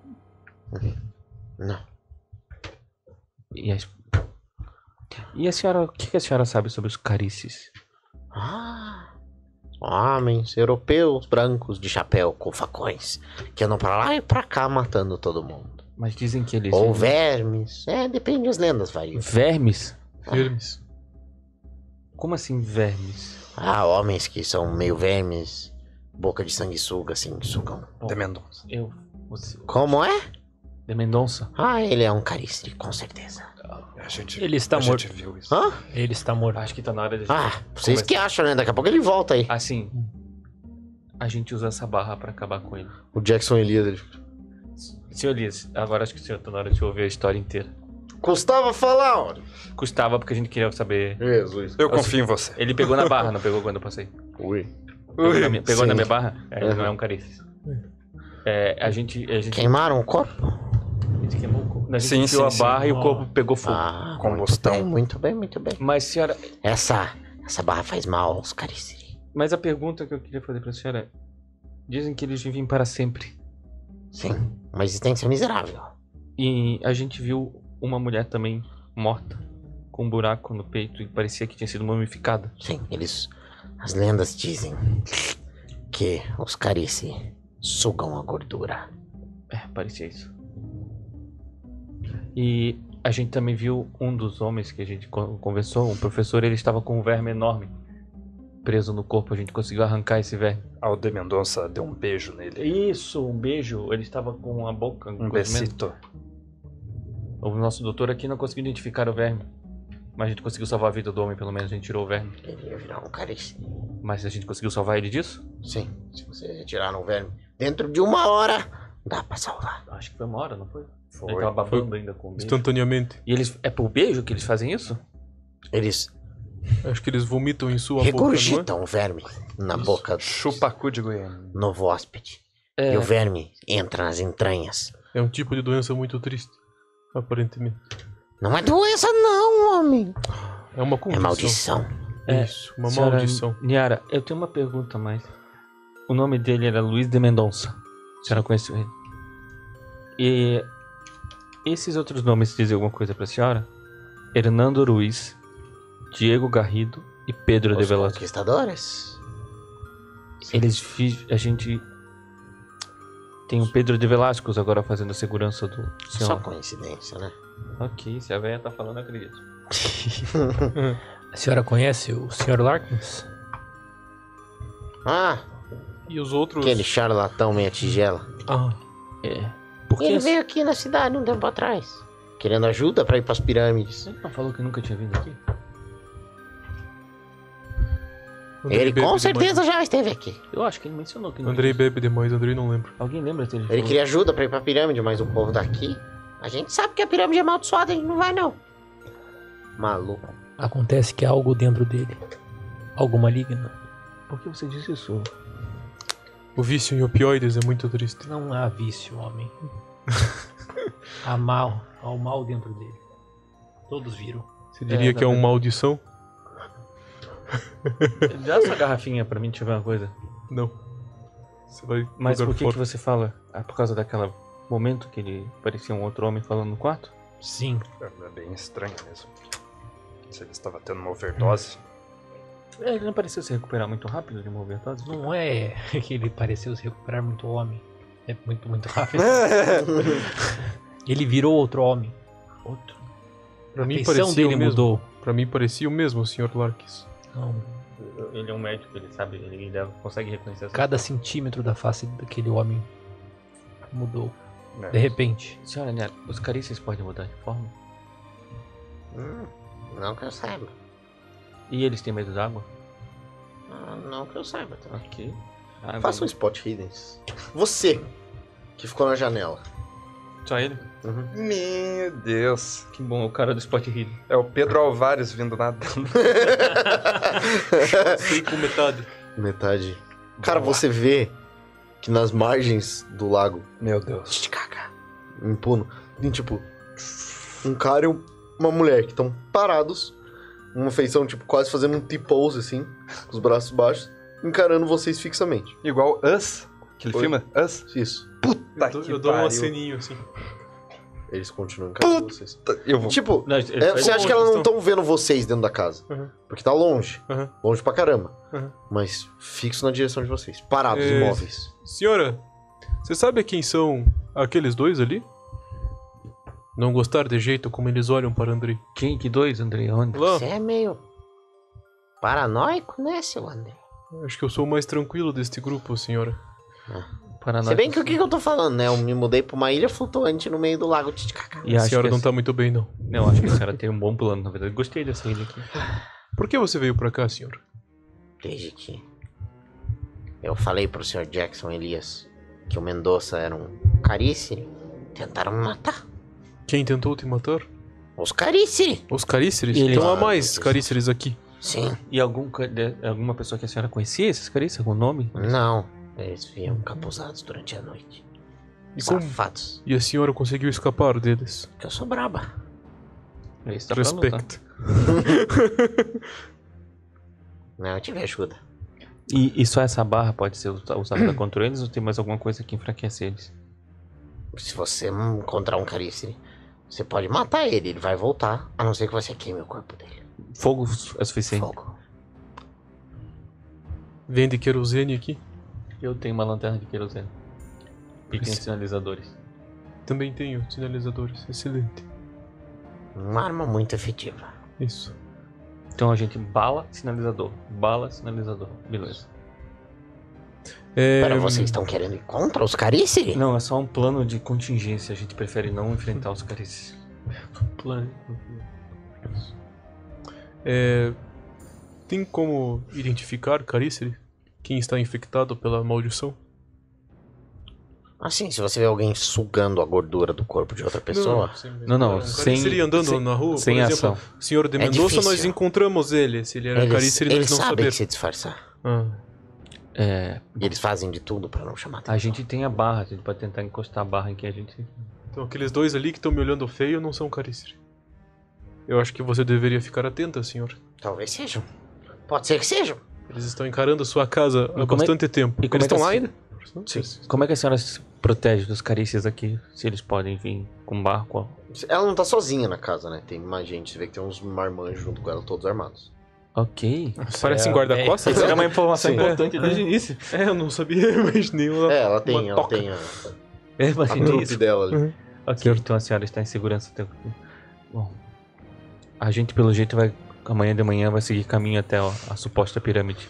Não. E a... e a senhora... O que que a senhora sabe sobre os carices? Ah, homens europeus brancos de chapéu com facões que andam pra lá e pra cá matando todo mundo. Mas dizem que eles... Ou vermes. É, depende das lendas, variam. Vermes? Hermes. Como assim vermes? Ah, homens que são meio vermes, boca de sanguessuga, assim, que sugam. De Mendonça. Eu... Você... Como é? De Mendonça? Ah, ele é um caristre, com certeza. A gente, Ele está a morto. gente viu isso. Hã? Ele está morto. Acho que tá na hora de... Ah, vocês Conversa. que acham, né? Daqui a pouco ele volta aí. Assim... A gente usa essa barra pra acabar com ele. O Jackson Elias, ele... Senhor Elias, agora acho que o senhor tá na hora de ouvir a história inteira. Custava falar, ó. Custava porque a gente queria saber... Jesus. Eu confio em você. Ele pegou na barra, não pegou quando eu passei? Ui. Pegou, na minha, pegou na Sim. minha barra? É, ele Uhum. não é um carices. É, a gente... A gente, Queimaram o corpo? a gente queimou o corpo. A gente Sim, enfiou sim, a barra sim. e o corpo pegou fogo. Ah, Combustão. muito bem, muito bem, muito bem. Mas, senhora... Essa, essa barra faz mal aos caríceres. Mas a pergunta que eu queria fazer pra senhora é... Dizem que eles vivem para sempre. Sim, uma existência miserável. E a gente viu uma mulher também morta. Com um buraco no peito e parecia que tinha sido mumificada. Sim, eles... As lendas dizem que os caríceres sugam a gordura. É, parecia isso. E a gente também viu um dos homens que a gente con- conversou, um professor, ele estava com um verme enorme preso no corpo. A gente conseguiu arrancar esse verme. Ah, o De Mendonça deu um beijo nele. Isso, um beijo. Ele estava com a boca... Um coisa mesmo. besito. O nosso doutor aqui não conseguiu identificar o verme. Mas a gente conseguiu salvar a vida do homem, pelo menos a gente tirou o verme. Ele ia virar um carícere. Mas a gente conseguiu salvar ele disso? Sim, se vocês retiraram o verme dentro de uma hora, dá pra salvar. Acho que foi uma hora, não foi? Foi. Ele tava babando ainda com o beijo. Instantaneamente. E eles... É por beijo que eles fazem isso? Eles Acho que eles vomitam em sua boca, regurgitam o verme na boca do Chupacu de Goiânia. novo hóspede. É. E o verme entra nas entranhas. não é? É um tipo de doença muito triste. Aparentemente. Não é doença não, homem. É uma É condição. maldição. É, Isso, uma Senhora maldição. Niara, eu tenho uma pergunta mais. O nome dele era Luiz de Mendonça. A senhora conheceu ele? E esses outros nomes dizem alguma coisa pra senhora? Hernando Ruiz, Diego Garrido e Pedro de Os Velasco. conquistadores. Eles fi- a gente tem o Pedro de Velasco agora fazendo a segurança do Só senhor. coincidência, né? Ok, se a velha tá falando, eu acredito. A senhora conhece o senhor Larkins? Ah, E os outros. aquele charlatão meia tigela. Ah, É. Porque Ele esse- veio aqui na cidade um tempo atrás, querendo ajuda pra ir pras pirâmides. Ele não falou que nunca tinha vindo aqui? Andrei Ele bebe com demais. certeza já esteve aqui. Eu acho que ele mencionou que não. Andrei bebe demais, Andrei não lembro. Alguém lembra dele? Ele queria ajuda pra ir pra pirâmide, mas o povo daqui... A gente sabe que a pirâmide é amaldiçoada, a gente não vai não. Maluco. Acontece que há algo dentro dele. Algo maligno. Por que você disse isso? O vício em opioides é muito triste. Não há vício, homem. Há mal. Há o mal dentro dele. Todos viram. Você diria É, que é na uma maldição? Dá essa garrafinha pra mim, deixa eu ver uma coisa. Não. Você vai Mas jogar por que, fora. que você fala? Ah, por causa daquele momento que ele parecia um outro homem falando no quarto? Sim. É bem estranho mesmo. Se ele estava tendo uma overdose. É, ele não pareceu se recuperar muito rápido de uma overdose? Não é que ele pareceu se recuperar muito homem. É muito, muito rápido. Ele virou outro homem. Outro? Pra A mim feição parecia dele o mesmo. mudou. Pra mim parecia o mesmo, senhor Larkis. Não. Ele é um médico, ele sabe, ele deve, consegue reconhecer essa Cada centímetro da face daquele homem mudou. Né? De repente. Senhora Nera, os carícios podem mudar de forma? Hum, não que eu saiba. E eles têm medo d'água? Ah, não que eu saiba também. Ok. Ah, Faça um spot hidden. Você, que ficou na janela. Só ele? Meu Deus. Que bom, o cara do Spot Hidden. É o Pedro Alvares vindo nadando. Sei com metade. Metade. Cara, você vê que nas margens do lago, Meu Deus. Titicaca, em Puno, tem tipo um cara e um- uma mulher que estão parados, uma feição tipo quase fazendo um T-pose assim, com os braços baixos, encarando vocês fixamente. Igual Us. Aquele Oi? filme? Us. Isso. Puta Eu, dou- que eu dou um pariu. aceninho assim. Eles continuam encarando vocês. Eu vou... Tipo, Não, é, você acha que elas não estão vendo vocês dentro da casa? Uhum. Porque tá longe. Uhum. Longe pra caramba. Uhum. Mas fixo na direção de vocês. Parados, É, imóveis. Senhora, você sabe quem são aqueles dois ali? Não gostar de jeito como eles olham para Andrei. Quem? Que dois, André? Onde? Lá, Você é meio paranoico, né, seu André? acho que eu sou o mais tranquilo deste grupo, senhora. Paraná. Se bem que o que, que eu tô falando, né? Eu me mudei pra uma ilha flutuante no meio do lago Titicaca. E A acho senhora que não essa- tá muito bem, não. Não, acho que a senhora tem um bom plano, na verdade. Gostei dessa ilha aqui. Por que você veio pra cá, senhor? Desde que eu falei pro senhor Jackson Elias que o Mendonça era um carícere, tentaram me matar. Quem tentou te matar? Os carícere! Os caríceres? Ele- Então há Ah, mais meu Deus. caríceres aqui. Sim. E algum, ca- de- alguma pessoa que a senhora conhecia, esses carícios? Algum nome? Não, eles vinham capuzados durante a noite. E, como... Safados. e a senhora conseguiu escapar deles? Que eu sou braba. Esse tá pra lutar. Respeito. Não, eu tive ajuda. E, e só essa barra pode ser usa- usada contra eles ou tem mais alguma coisa que enfraquece eles? Se você encontrar um carícere, você pode matar ele, ele vai voltar, a não ser que você queime o corpo dele. Fogo é suficiente. Fogo. Vende querosene aqui? Eu tenho uma lanterna de querosene. E tem Isso. sinalizadores. Também tenho sinalizadores. Excelente. Uma arma muito efetiva. Isso. Então a gente bala, sinalizador. Bala, sinalizador. Beleza. É... Pera, vocês estão querendo ir contra os carícere? Não, é só um plano de contingência. A gente prefere não enfrentar os carícios. Plano. É... Tem como identificar, carícere, quem está infectado pela maldição? Assim, se você vê alguém sugando a gordura do corpo de outra pessoa, sim, mas Não, não, um sem- carícere andando sem- na rua, sem por exemplo, ação. o senhor de É Mendonça, nós difícil. encontramos ele. Se ele era eles, carícere, eles nós não sabem sabemos. se disfarçar. Ah. É, E eles fazem de tudo pra não chamar a atenção. gente tem a barra, a gente pode tentar encostar a barra em quem a gente. Então aqueles dois ali que estão me olhando feio não são carícere. Eu acho que você deveria ficar atenta, senhor. Talvez sejam. Pode ser que sejam. Eles estão encarando sua casa há como é- bastante tempo. e como Eles é que estão lá assim- ainda? Sim. Como é que a senhora se protege dos carícios aqui? Se eles podem vir com barco? Ela não tá sozinha na casa, né? Tem mais gente. Você vê que tem uns marmanjos junto com ela, todos armados. Ok. Parecem É, guarda-costas. Isso era uma informação Sim. importante desde o início. É, eu não sabia, imaginei uma... É, ela tem, uma ela toca. tem a, É, a imagina trupe isso. dela ali. Uhum. Ok, então a senhora está em segurança até. Bom, a gente pelo jeito vai. Amanhã de manhã vai seguir caminho até ó, a suposta pirâmide.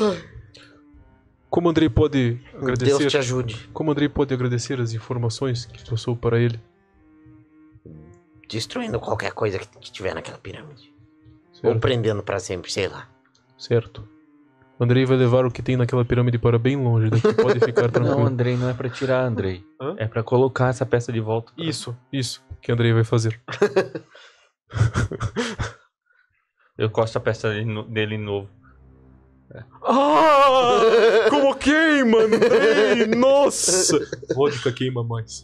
Como Andrei pode agradecer? Deus te ajude. Como Andrei pode agradecer as informações que passou para ele? Destruindo qualquer coisa que, que tiver naquela pirâmide. Ou Certo. prendendo pra sempre, sei lá. certo. Andrei vai levar o que tem naquela pirâmide para bem longe daqui. Pode ficar Não, tranquilo. Andrei, não é pra tirar Andrei. Hã? É pra colocar essa peça de volta. Isso, isso que Andrei vai fazer. Eu costo a peça dele, no- dele novo. Ah! Como queima, Andrei! Nossa! Vodka queima mais.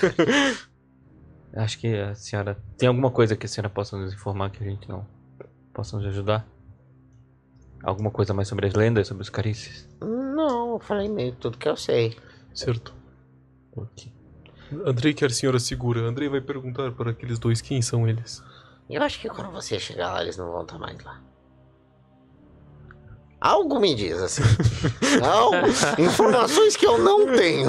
Acho que a senhora. Tem alguma coisa que a senhora possa nos informar que a gente não possa nos ajudar? Alguma coisa mais sobre as lendas, sobre os carícios? Não, eu falei meio tudo que eu sei. Certo. Ok. Andrei quer a senhora segura. Andrei vai perguntar para aqueles dois quem são eles. Eu acho que quando você chegar lá, eles não vão estar mais lá. Algo me diz assim. Algo, informações que eu não tenho.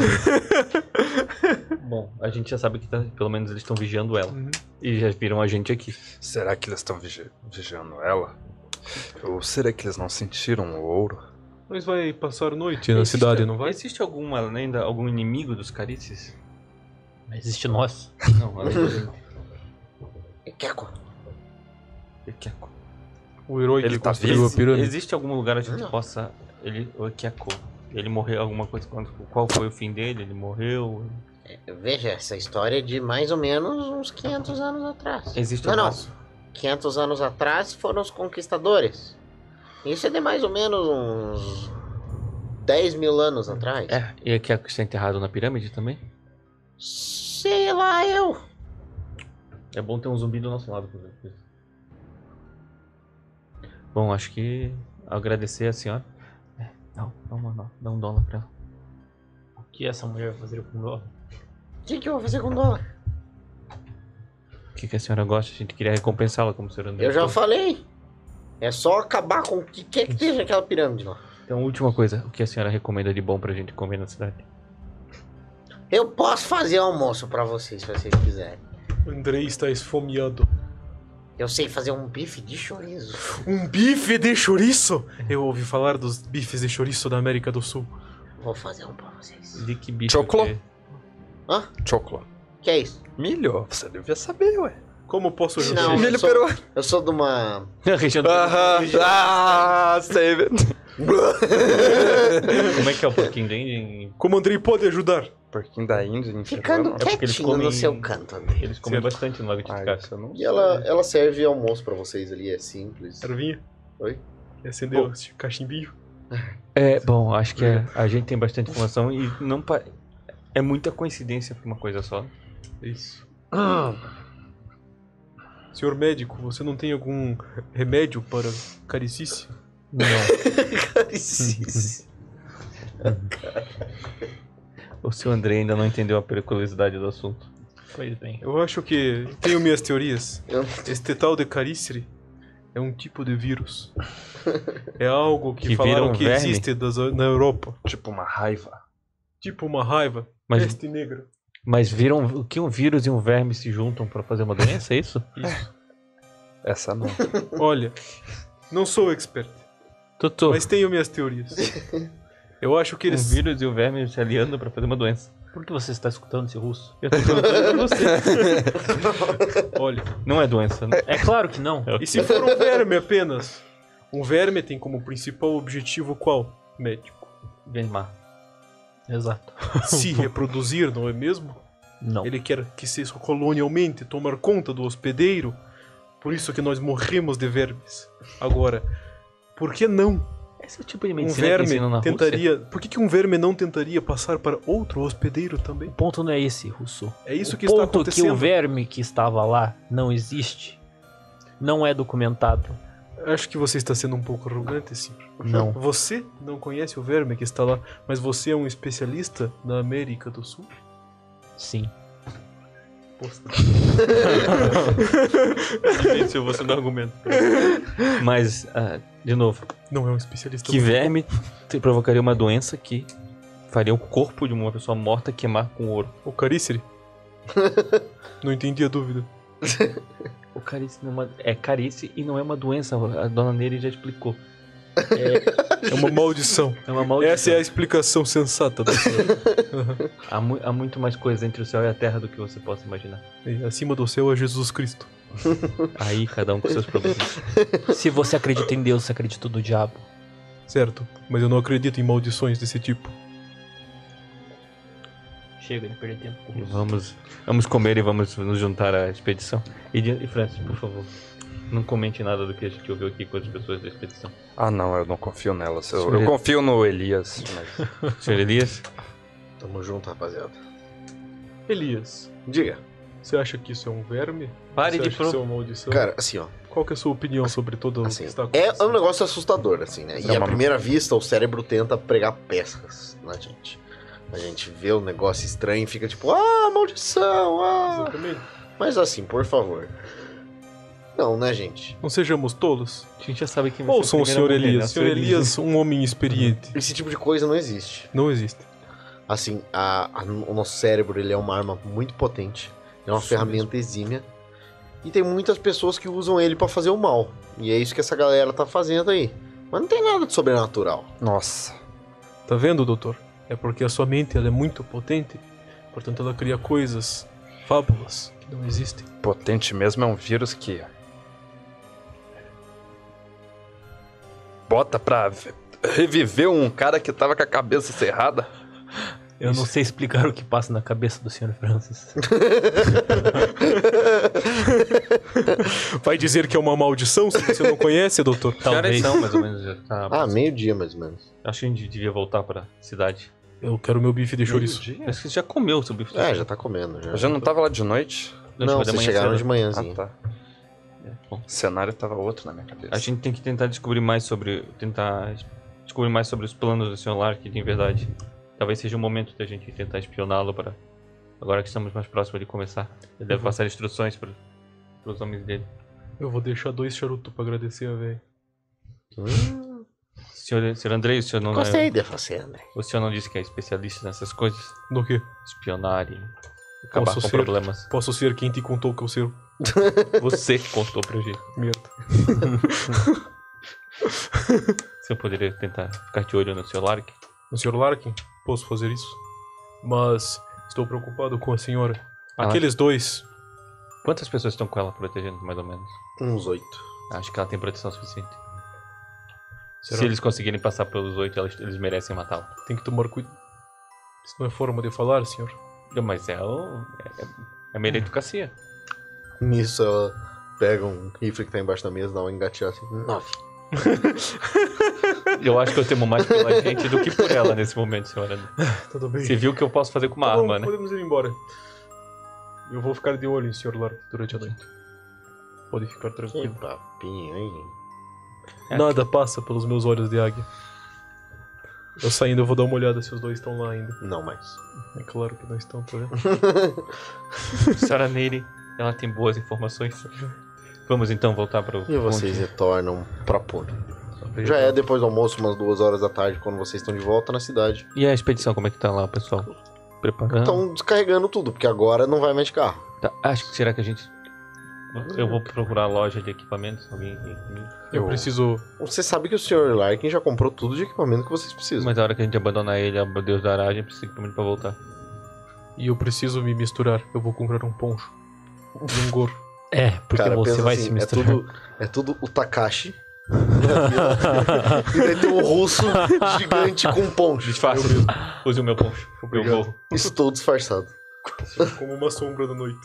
Bom, a gente já sabe que tá- pelo menos eles estão vigiando ela. Uhum. E já viram a gente aqui. Será que eles estão vigi- vigiando ela? Ou será que eles não sentiram o ouro? Mas vai passar noite na Existe- cidade, não vai? Existe alguma lenda, algum inimigo dos carícios? Mas existe nós. Não, além da gente. Queco. Equiaco. O herói Ele que tá construiu vivo? a pirâmide. Existe algum lugar onde a gente Não. possa... Ele... O Equiaco. Ele morreu, alguma coisa... quando- Qual foi o fim dele? Ele morreu? Veja, essa história é de mais ou menos uns quinhentos anos atrás. Existe Não, não. algum... quinhentos anos atrás foram os conquistadores. Isso é de mais ou menos uns dez mil anos atrás. É, e Equiaco está enterrado na pirâmide também? Sei lá, eu. É bom ter um zumbi do nosso lado, por exemplo. Bom, acho que agradecer a senhora. É, não, dá, uma, dá um dólar pra ela. O que essa mulher vai fazer com o dólar? O que, que eu vou fazer com dólar? O que, que a senhora gosta? A gente queria recompensá-la como senhora André. Eu já falei. É só acabar com o que quer que esteja aquela pirâmide lá. Então, última coisa. O que a senhora recomenda de bom pra gente comer na cidade? Eu posso fazer almoço pra vocês, se vocês quiserem. Andrei está esfomeado. Eu sei fazer um bife de chorizo. Um bife de chouriço? Eu ouvi falar dos bifes de chouriço da América do Sul. Vou fazer um pra vocês. De que bicho Choclo? que é? Hã? Choclo. Que é isso? Milho, você devia saber, ué. Como posso ajudar? Não, eu Milho sou, peruano. eu sou de uma... A região do- Aham. Ah, save it. Como é que é o porquinho de... Como Andrei pode ajudar? Porquinho da Índia, em Ficando peruano. É porque eles quietinho comem- no seu canto, André. Eles comem Certo. bastante no Lago de Ah, Titicaca. isso eu não E ela, ela serve almoço pra vocês ali, é simples. Ervinha? Oi? Quer acender o cachimbinho? É, bom, acho que é- a gente tem bastante informação e não pa... é muita coincidência pra uma coisa só. Isso. Senhor médico, você não tem algum remédio para caricice? Não. Caricice. O seu André ainda não entendeu a periculosidade do assunto. Pois bem. Eu acho que tenho minhas teorias. Eu- Este tal de carícere é um tipo de vírus. É algo que, Que vira falaram um que verme? existe das- na Europa. Tipo uma raiva. Tipo uma raiva. Mas- Peste negra. Mas viram o que um vírus e um verme se juntam pra fazer uma doença, é isso? Isso. Essa não. Olha, não sou expert, Tutu, mas tenho minhas teorias. Eu acho que um eles... vírus e o verme se aliando pra fazer uma doença. Por que você está escutando esse russo? Eu tô perguntando pra você. Olha, Não é doença, né? É claro que não. e se for um verme apenas? Um verme tem como principal objetivo qual? Médico. Vermar. Exato. Se reproduzir, não é mesmo? Não. Ele quer que sua colônia aumente, tomar conta do hospedeiro. Por isso que nós morremos de vermes. Agora, por que não? Esse é o tipo de Um medicina que verme ensinam na Rússia. tentaria... Por que, que um verme não tentaria passar para outro hospedeiro também? O ponto não é esse, Russo. É isso o que está ponto que acontecendo. o verme que estava lá não existe. Não é documentado. Acho que você está sendo um pouco arrogante, senhor. Não. Você não conhece o verme que está lá, mas você é um especialista na América do Sul? Sim. Difícil você não argumento. Mas, ah, de novo, Não é um especialista. que verme te provocaria uma doença que faria o corpo de uma pessoa morta queimar com ouro? O carícere? Não entendi a dúvida. O caríce não é, uma, é caríce e não é uma doença, a dona Nery já explicou. É uma maldição. É uma maldição. Essa é a explicação sensata da senhora. há, mu- há muito mais coisa entre o céu e a terra do que você possa imaginar. E acima do céu é Jesus Cristo. Aí, cada um com seus problemas. Se você acredita em Deus, você acredita no diabo. Certo, mas eu não acredito em maldições desse tipo. Chega de perder tempo com E isso. vamos, vamos comer e vamos nos juntar à expedição. E, de- e Francis, por favor, não comente nada do que a gente ouviu aqui com as pessoas da expedição. Ah, não, eu não confio nelas. Eu, Senhor- eu confio no Elias, mas... Senhor Elias? Tamo junto, rapaziada. Elias, Diga. você acha que isso é um verme? Pare você de acha que pro... isso é uma maldição? Cara, assim, ó. Qual que é a sua opinião sobre todo o Assim, que está é acontecendo? um negócio assustador, assim, né? E É à uma- primeira vista, o cérebro tenta pregar peças na gente. A gente vê o negócio estranho e fica tipo, ah, maldição, ah. Exatamente. Mas assim, por favor. Não, né, gente? Não sejamos tolos. A gente já sabe quem vai ser Ouçam o primeiro a senhor morrer, Elias. né? O senhor Elias, um homem experiente. Esse tipo de coisa não existe. Não existe. Assim, a- a- o nosso cérebro, ele é uma arma muito potente. É uma Isso ferramenta exímia. E tem muitas pessoas que usam ele pra fazer o mal. E é isso que essa galera tá fazendo aí. Mas não tem nada de sobrenatural. Nossa. Tá vendo, doutor? É porque a sua mente ela é muito potente. Portanto, ela cria coisas, fábulas, que não existem. Potente mesmo é um vírus que. Bota pra v- reviver um cara que tava com a cabeça cerrada. Eu não sei explicar o que passa na cabeça do senhor Francis. Vai dizer que é uma maldição se você não conhece, doutor? Que horas Talvez. são, mais ou menos? Já tá... Ah, meio-dia mais ou menos. Acho que a gente devia voltar pra cidade. Eu quero meu bife de chouriço. Acho que você já comeu seu bife. É, já tá comendo. Já. Eu já não tava lá de noite. Não, Mas vocês amanhã chegaram cedo. de Ah, manhãzinha. tá. É, bom. O cenário tava outro na minha cabeça. A gente tem que tentar descobrir mais sobre. Tentar descobrir mais sobre os planos do senhor Lark, de verdade. Talvez seja o momento da gente tentar espioná-lo para. Agora que estamos mais próximos de começar. Ele deve Uhum. passar instruções para os homens dele. Eu vou deixar dois charutos pra agradecer a velha. Hum, Senhor, senhor Andrei, o senhor não gostei é, de você, André. o senhor não disse que é especialista nessas coisas? Do quê? Espionar e acabar Posso com ser. problemas. Posso ser quem te contou que eu sei. Você contou pra gente. Merda. O senhor poderia tentar ficar de olho no senhor Lark? O senhor Larkin, posso fazer isso? Mas estou preocupado com a senhora. Ah, Aqueles dois. Quantas pessoas estão com ela protegendo, mais ou menos? Uns oito. Acho que ela tem proteção suficiente. Será? Se eles conseguirem passar pelos oito, elas- eles merecem matá-la. Tem que tomar cuidado. Isso não é forma de falar, senhor. Mas é, o, é, é meritocracia. Nisso ela pega um rifle que tá embaixo da mesa, dá uma engateada assim. Nove. Eu acho que eu temo mais pela gente do que por ela nesse momento, senhora. Tudo bem. Você viu o que eu posso fazer com uma Tá bom, arma, né? podemos ir embora. Eu vou ficar de olho em senhor Larkin durante a noite. Pode ficar Que tranquilo. papinho, hein? É. Nada passa pelos meus olhos de águia. Eu saindo, eu vou dar uma olhada se os dois estão lá ainda. Não mais. É claro que não estão, tá vendo? Senhora Neire, ela tem boas informações. Vamos então voltar para o E vocês ponte. retornam pra Puno. Já é depois do almoço, umas duas horas da tarde, quando vocês estão de volta na cidade. E a expedição, como é que tá lá, pessoal? Preparando? Estão descarregando tudo, porque agora não vai mais de carro. Tá, acho que será que a gente... Eu vou procurar a loja de equipamentos. Alguém tem comigo? Eu Eu- preciso. Você sabe que o senhor Larkin já comprou tudo de equipamento que vocês precisam. Mas a hora que a gente abandonar ele, o Deus da Aragem, precisa de equipamento pra voltar. E eu preciso me misturar. Eu vou comprar um poncho. E um gorro. É, porque Cara, você pensa vai assim, se é misturar. tudo, é tudo o Takashi. E daí tem um russo gigante com poncho. Disfarce. Use o meu poncho. Eu Obrigado. vou. Estou disfarçado. Como uma sombra da noite.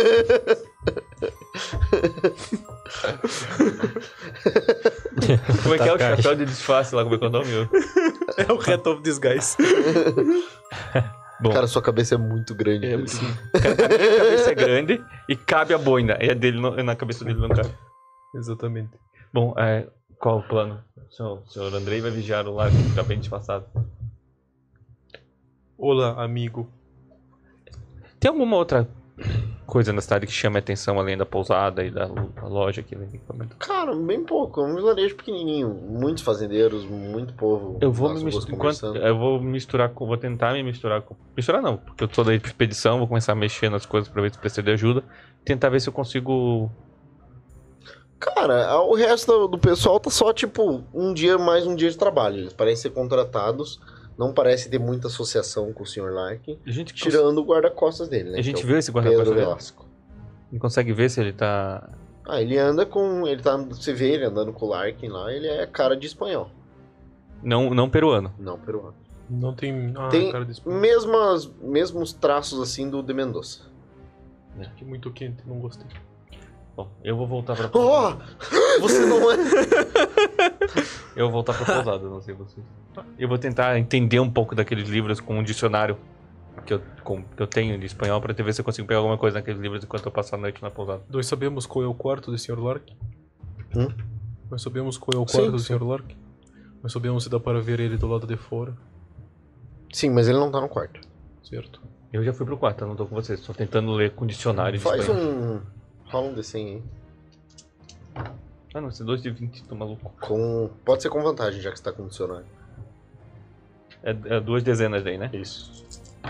Como é que é o Takashi. chapéu de disfarce lá? Como é que é o nome? Eu- É o Rat of Disguise. Bom, Cara, sua cabeça é muito grande. é, sim. A minha cabeça é grande e cabe a boina. E a dele não- na cabeça dele não cabe. Exatamente. Bom, é, qual o plano? O senhor, o senhor Andrei vai vigiar o lago, que tá bem disfarçado. Olá, amigo. Tem alguma outra coisa na cidade que chame a atenção além da pousada e da lo- da loja que vende equipamento? Cara, bem pouco. É um vilarejo pequenininho. Muitos fazendeiros, muito povo. Eu vou nas me ruas misturar. conversando. Eu vou misturar com. Vou tentar me misturar com. Misturar não, porque eu tô da expedição, vou começar a mexer nas coisas pra ver se precisa de ajuda. Tentar ver se eu consigo. Cara, o resto do- do pessoal tá só, tipo, um dia mais um dia de trabalho. Eles parecem ser contratados. Não parece ter muita associação com o senhor Larkin. A gente, cons- Tirando o guarda-costas dele, né? a gente que é o viu esse Pedro guarda-costas dele? Velasco. A gente consegue ver se ele tá. Ah, ele anda com. Ele tá. Você vê ele andando com o Larkin lá, ele é cara de espanhol. Não, não peruano. Não, peruano. Não tem. Ah, Tem cara de mesmas, mesmos traços assim do de Mendoza. Que muito quente, não gostei. Bom, eu vou voltar pra. Oh! Você não é. Eu vou voltar pra pousada, não sei vocês. Eu vou tentar entender um pouco daqueles livros com um dicionário que eu, com- que eu tenho de espanhol pra ver se eu consigo pegar alguma coisa naqueles livros enquanto eu passo a noite na pousada. Nós sabemos qual é o quarto do senhor Larkin? Hum? Nós sabemos qual é o Sim, quarto do sim. senhor Lark. Nós sabemos se dá para ver ele do lado de fora, Sim, mas ele não tá no quarto. certo? Eu já fui pro quarto, eu não tô com vocês. Tô tentando ler com dicionário de Faz espanhol. um... Rola um D cem aí. Ah, não, esse dois de vinte, tô maluco. Com... Pode ser com vantagem, já que você tá com dicionário. É, é duas dezenas daí, né? Isso.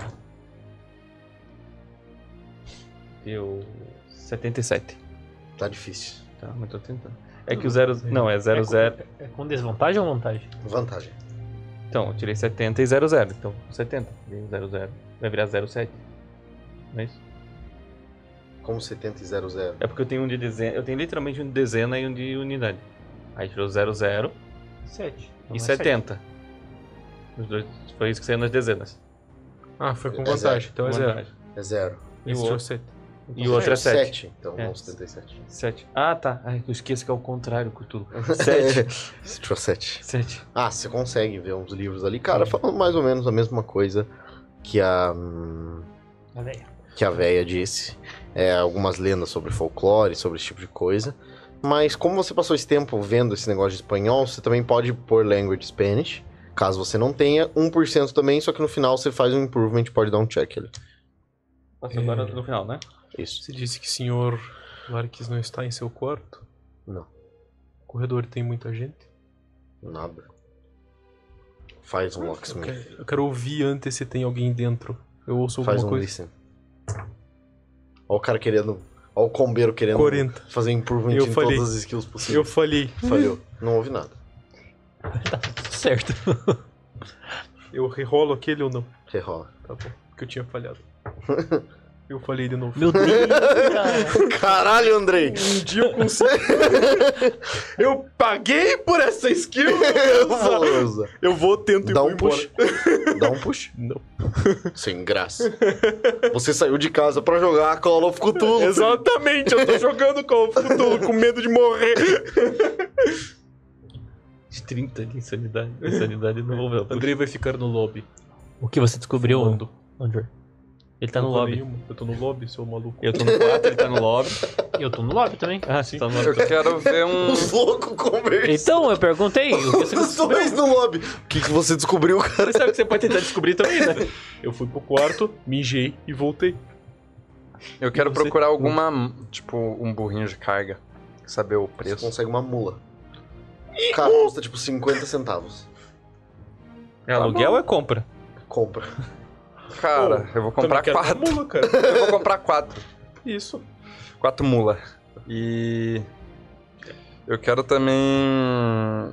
Deu setenta e sete. Tá difícil. Tá, mas tô tentando. É que o zero... Não, é zero, zero... É com desvantagem ou vantagem? Vantagem. Então, eu tirei setenta e zero, zero. Então, setenta. Dei zero, zero. Vai virar zero, sete. Não é isso? Como setenta e zero zero. É porque eu tenho um de dezena... Eu tenho literalmente um de dezena e um de unidade. Aí tirou zero, zero sete. Então e é setenta. Os dois... Foi isso que saiu nas dezenas. Ah, foi com É vantagem, zero. então é zero. Vantagem. É zero. E o Esse tirou outro? sete. E o outro é sete. sete, então É. não setenta e sete. sete. Ah, tá. Ai, eu esqueço que é o contrário com tudo. sete. Você tirou sete. sete. Ah, você consegue ver uns livros ali, cara, falando mais ou menos a mesma coisa que a hum, A velha. que a véia disse. É, algumas lendas sobre folclore, sobre esse tipo de coisa. Mas como você passou esse tempo vendo esse negócio de espanhol, você também pode pôr language Spanish. Caso você não tenha, um por cento também, só que no final você faz um improvement, pode dar um check ali. Passa agora no final, né? Isso. Você disse que o senhor Larkis não está em seu quarto? Não. O corredor tem muita gente? Nada. Faz um Eu locksmith. quero, eu quero ouvir antes se tem alguém dentro. Eu ouço Faz alguma um coisa. listen. Ó o cara querendo... Ó o combeiro querendo quarenta. fazer improvement Eu em falei. todas as skills possíveis. Eu falhei. Falhou. Não houve nada. Certo. Eu rerolo aquele ou não? Rerola. Tá bom. Porque eu tinha falhado. Eu falhei de novo. Meu Deus, cara. Caralho, Andrei! Um dia eu consigo. Eu paguei por essa skill! Beleza. Eu vou, tento e Dá vou um embora. push. Dá um push. Não. Sem graça. Você saiu de casa pra jogar Call of Cthulhu. Exatamente, eu tô jogando Call of Cthulhu com medo de morrer. trinta de insanidade. Insanidade não vou ver. Andrei vai ficar no lobby. O que você descobriu, Fumando. Andrew? Ele tá no Porra lobby. nenhuma. Eu tô no lobby, seu maluco. Eu tô no quarto, ele tá no lobby. Eu tô no lobby também. Ah, sim. Tá no Eu lobby. quero ver um. Os loucos conversando. Então, eu perguntei. O que você Os dois no lobby. O que, que você descobriu, cara? Você sabe que você pode tentar descobrir também, né? Eu fui pro quarto, mijei e voltei. Eu quero E você? procurar alguma. Tipo, um burrinho de carga. Saber o Você preço. consegue uma mula. Cara, custa tipo cinquenta centavos. É aluguel ou é compra? Compra. Cara, eu vou comprar Também quero quatro. uma mula, cara. Eu vou comprar quatro. Isso. Quatro mula. E. Eu quero também.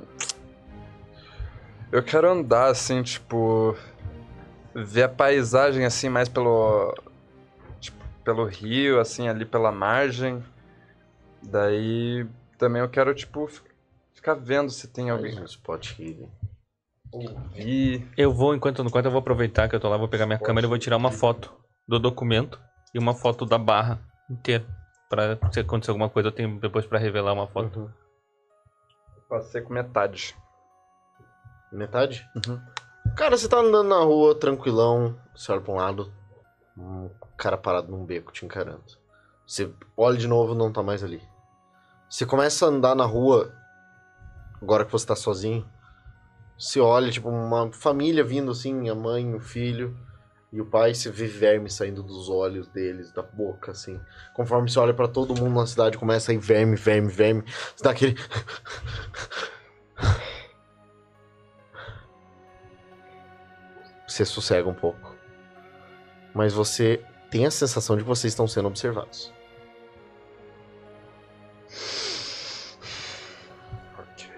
Eu quero andar assim, tipo. Ver a paisagem assim, mais pelo. Tipo, pelo rio, assim, ali pela margem. Daí. Também eu quero, tipo. f- Ficar vendo se tem alguém. Faz um spot healing. Ouvir. Eu vou, enquanto eu tô no quarto, eu vou aproveitar que eu tô lá, vou pegar minha câmera e vou tirar uma foto do documento e uma foto da barra inteira. Pra se acontecer alguma coisa, eu tenho depois pra revelar uma foto. Passei com metade. Metade? Uhum. Cara, você tá andando na rua, tranquilão. Você olha pra um lado. Um cara parado num beco te encarando. Você olha de novo, não tá mais ali. Você começa a andar na rua. Agora que você tá sozinho. Você olha, tipo, uma família vindo assim, a mãe, o filho e o pai. Você vê verme saindo dos olhos deles, da boca, assim. Conforme você olha pra todo mundo na cidade, começa a ir verme, verme, verme. Você dá aquele. Você sossega um pouco. Mas você tem a sensação de que vocês estão sendo observados. Ok.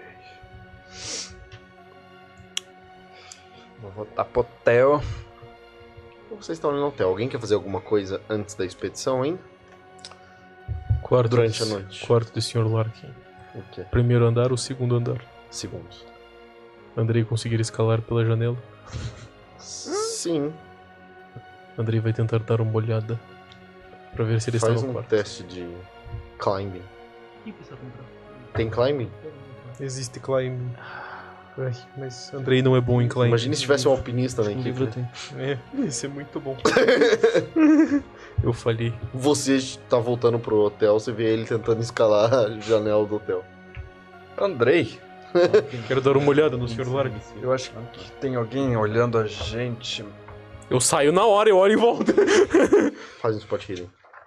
Vou voltar pro hotel. Vocês estão ali no hotel. Alguém quer fazer alguma coisa antes da expedição ainda? Quarto Durante do- a noite. Quarto do senhor Larkin. O quê? Primeiro andar ou segundo andar? Segundos. Andrei conseguir escalar pela janela. Sim. Andrei vai tentar dar uma olhada pra ver se ele Faz está no um quarto. teste de climbing. Tem climbing? Existe climbing. Ai, mas Andrei não é bom em climbing. Imagina se tivesse um alpinista na Um equipe. livro né? tem. É, isso é muito bom. Eu falhei. Você tá voltando pro hotel, você vê ele tentando escalar a janela do hotel. Andrei, Quero dar uma olhada no senhor Lark. eu acho que tem alguém olhando a gente. Eu saio na hora, eu olho em volta. Faz um spot healing.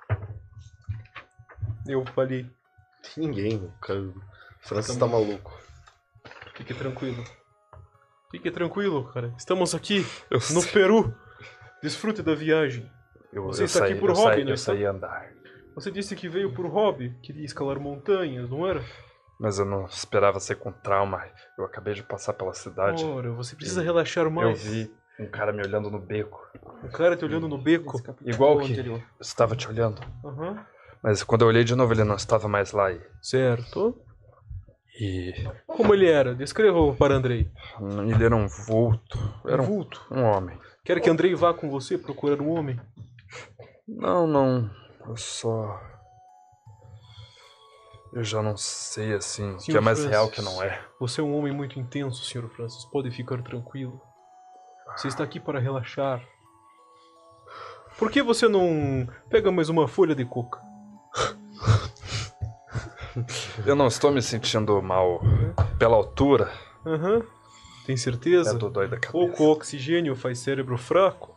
Eu falei, Tem ninguém, cara. O Francis tá maluco. fique tranquilo. Fique tranquilo, cara. Estamos aqui Eu no sei. Peru. Desfrute da viagem. Eu, Você eu está saí, aqui por eu hobby, saí, não eu está? saí andar. Você disse que veio por hobby, queria escalar montanhas, não era? Mas eu não esperava ser com trauma. Eu acabei de passar pela cidade. Ora, você precisa relaxar Eu mais. vi um cara me olhando no beco. O cara te olhando no beco. Igual que eu estava te olhando. Aham. Mas quando eu olhei de novo, ele não estava mais lá. E, Certo. e Como ele era? Descreva para Andrei. ele era um vulto. Era um, vulto. um homem. Quer que Andrei vá com você procurar um homem? Não, não. Eu só. Eu já não sei assim. O que Senhor é mais Francis, real que não é. Você é um homem muito intenso, senhor Francis. Pode ficar tranquilo. Você está aqui para relaxar. Por que você não pega mais uma folha de coca? Eu não estou me sentindo mal pela altura. Aham. Tem certeza? É do dói da cabeça. Pouco oxigênio faz cérebro fraco.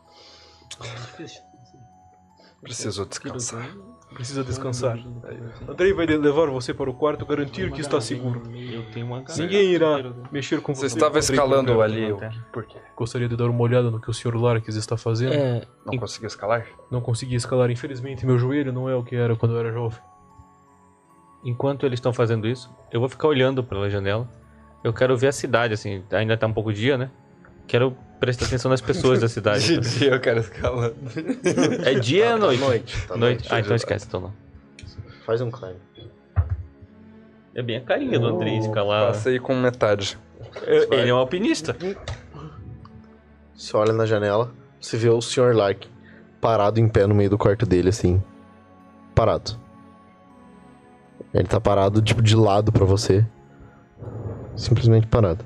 Preciso descansar. Precisa descansar. Andrei vai levar você para o quarto, garantir que está seguro. Eu tenho uma Ninguém irá mexer com Você você. estava Andrei escalando Corbel. ali. o- Por quê? Gostaria de dar uma olhada no que o senhor Larkes está fazendo. É, Não conseguiu escalar? Não consegui escalar, infelizmente. Meu joelho não é o que era quando eu era jovem. enquanto eles estão fazendo isso, eu vou ficar olhando pela janela. Eu quero ver a cidade, assim, ainda tá um pouco dia, né? Quero prestar atenção nas pessoas da cidade. De dia eu quero escalar. É dia ou Tá noite? noite. Tá Noite. Ah, então esquece, então não. Faz um climb. É bem a carinha do Andrei escalar. Passei com metade. Eu- Ele é um alpinista. Você olha na janela, você vê o senhor Lark parado em pé no meio do quarto dele, assim. Parado. Ele tá parado, tipo, de lado pra você. Simplesmente parado.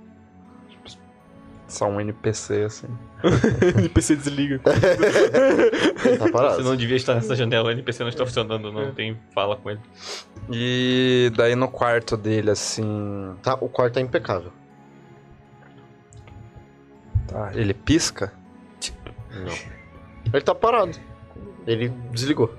Só um N P C, assim. O N P C desliga. Ele tá parado. Você não devia estar nessa janela, o N P C não está funcionando, não tem fala com ele. E daí no quarto dele, assim. Tá, o quarto tá impecável. Tá, ele pisca? Não. Ele tá parado. Ele desligou.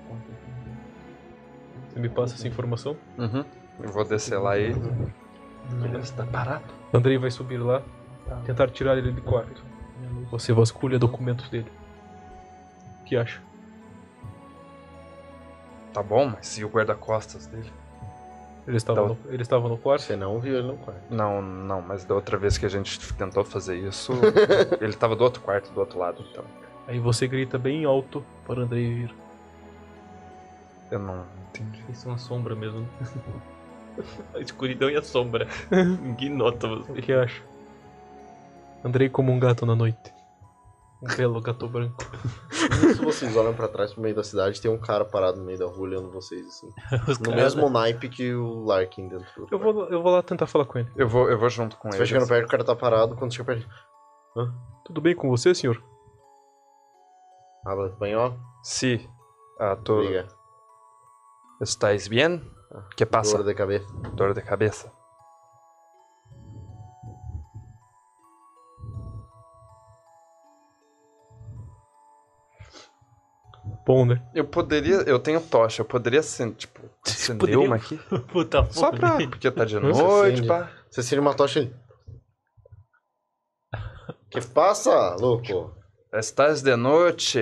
Você me passa essa informação? Uhum. Eu vou descer lá e. Ele está parado. Andrei vai subir lá, tentar tirar ele do quarto. Você vasculha documentos dele. O que acha? Tá bom, mas e o guarda-costas dele? Ele estava, Tá. no, ele estava no quarto? Você não viu ele no quarto. Não, não, mas da outra vez que a gente tentou fazer isso, ele tava do outro quarto, do outro lado, então. Aí você grita bem alto para Andrei vir. Eu não entendi. Isso é uma sombra mesmo. A escuridão e a sombra. Ninguém nota O você. que acha? Andrei como um gato na noite. Um belo gato branco. Se vocês olham pra trás, pro meio da cidade, tem um cara parado no meio da rua olhando vocês, assim. Os No caras- mesmo naipe que o Larkin dentro do Eu vou, eu vou lá tentar falar com ele. Eu vou, eu vou junto com Você ele. vai chegando perto, o cara tá parado, quando chega perto... Tudo bem com você, senhor? Habla espanhol? Sí. Ah, tô... Diga. ¿Estáis bien? ¿Qué pasa? Dor de cabeça. Dor de cabeça. Bom, né? Eu poderia. Eu tenho tocha, eu poderia acender, tipo, acender Poderia? uma aqui? Puta Só fogo. pra. Porque tá de Você noite, acende. pá. Você acende uma tocha ele... Que passa, louco? Estás de noite.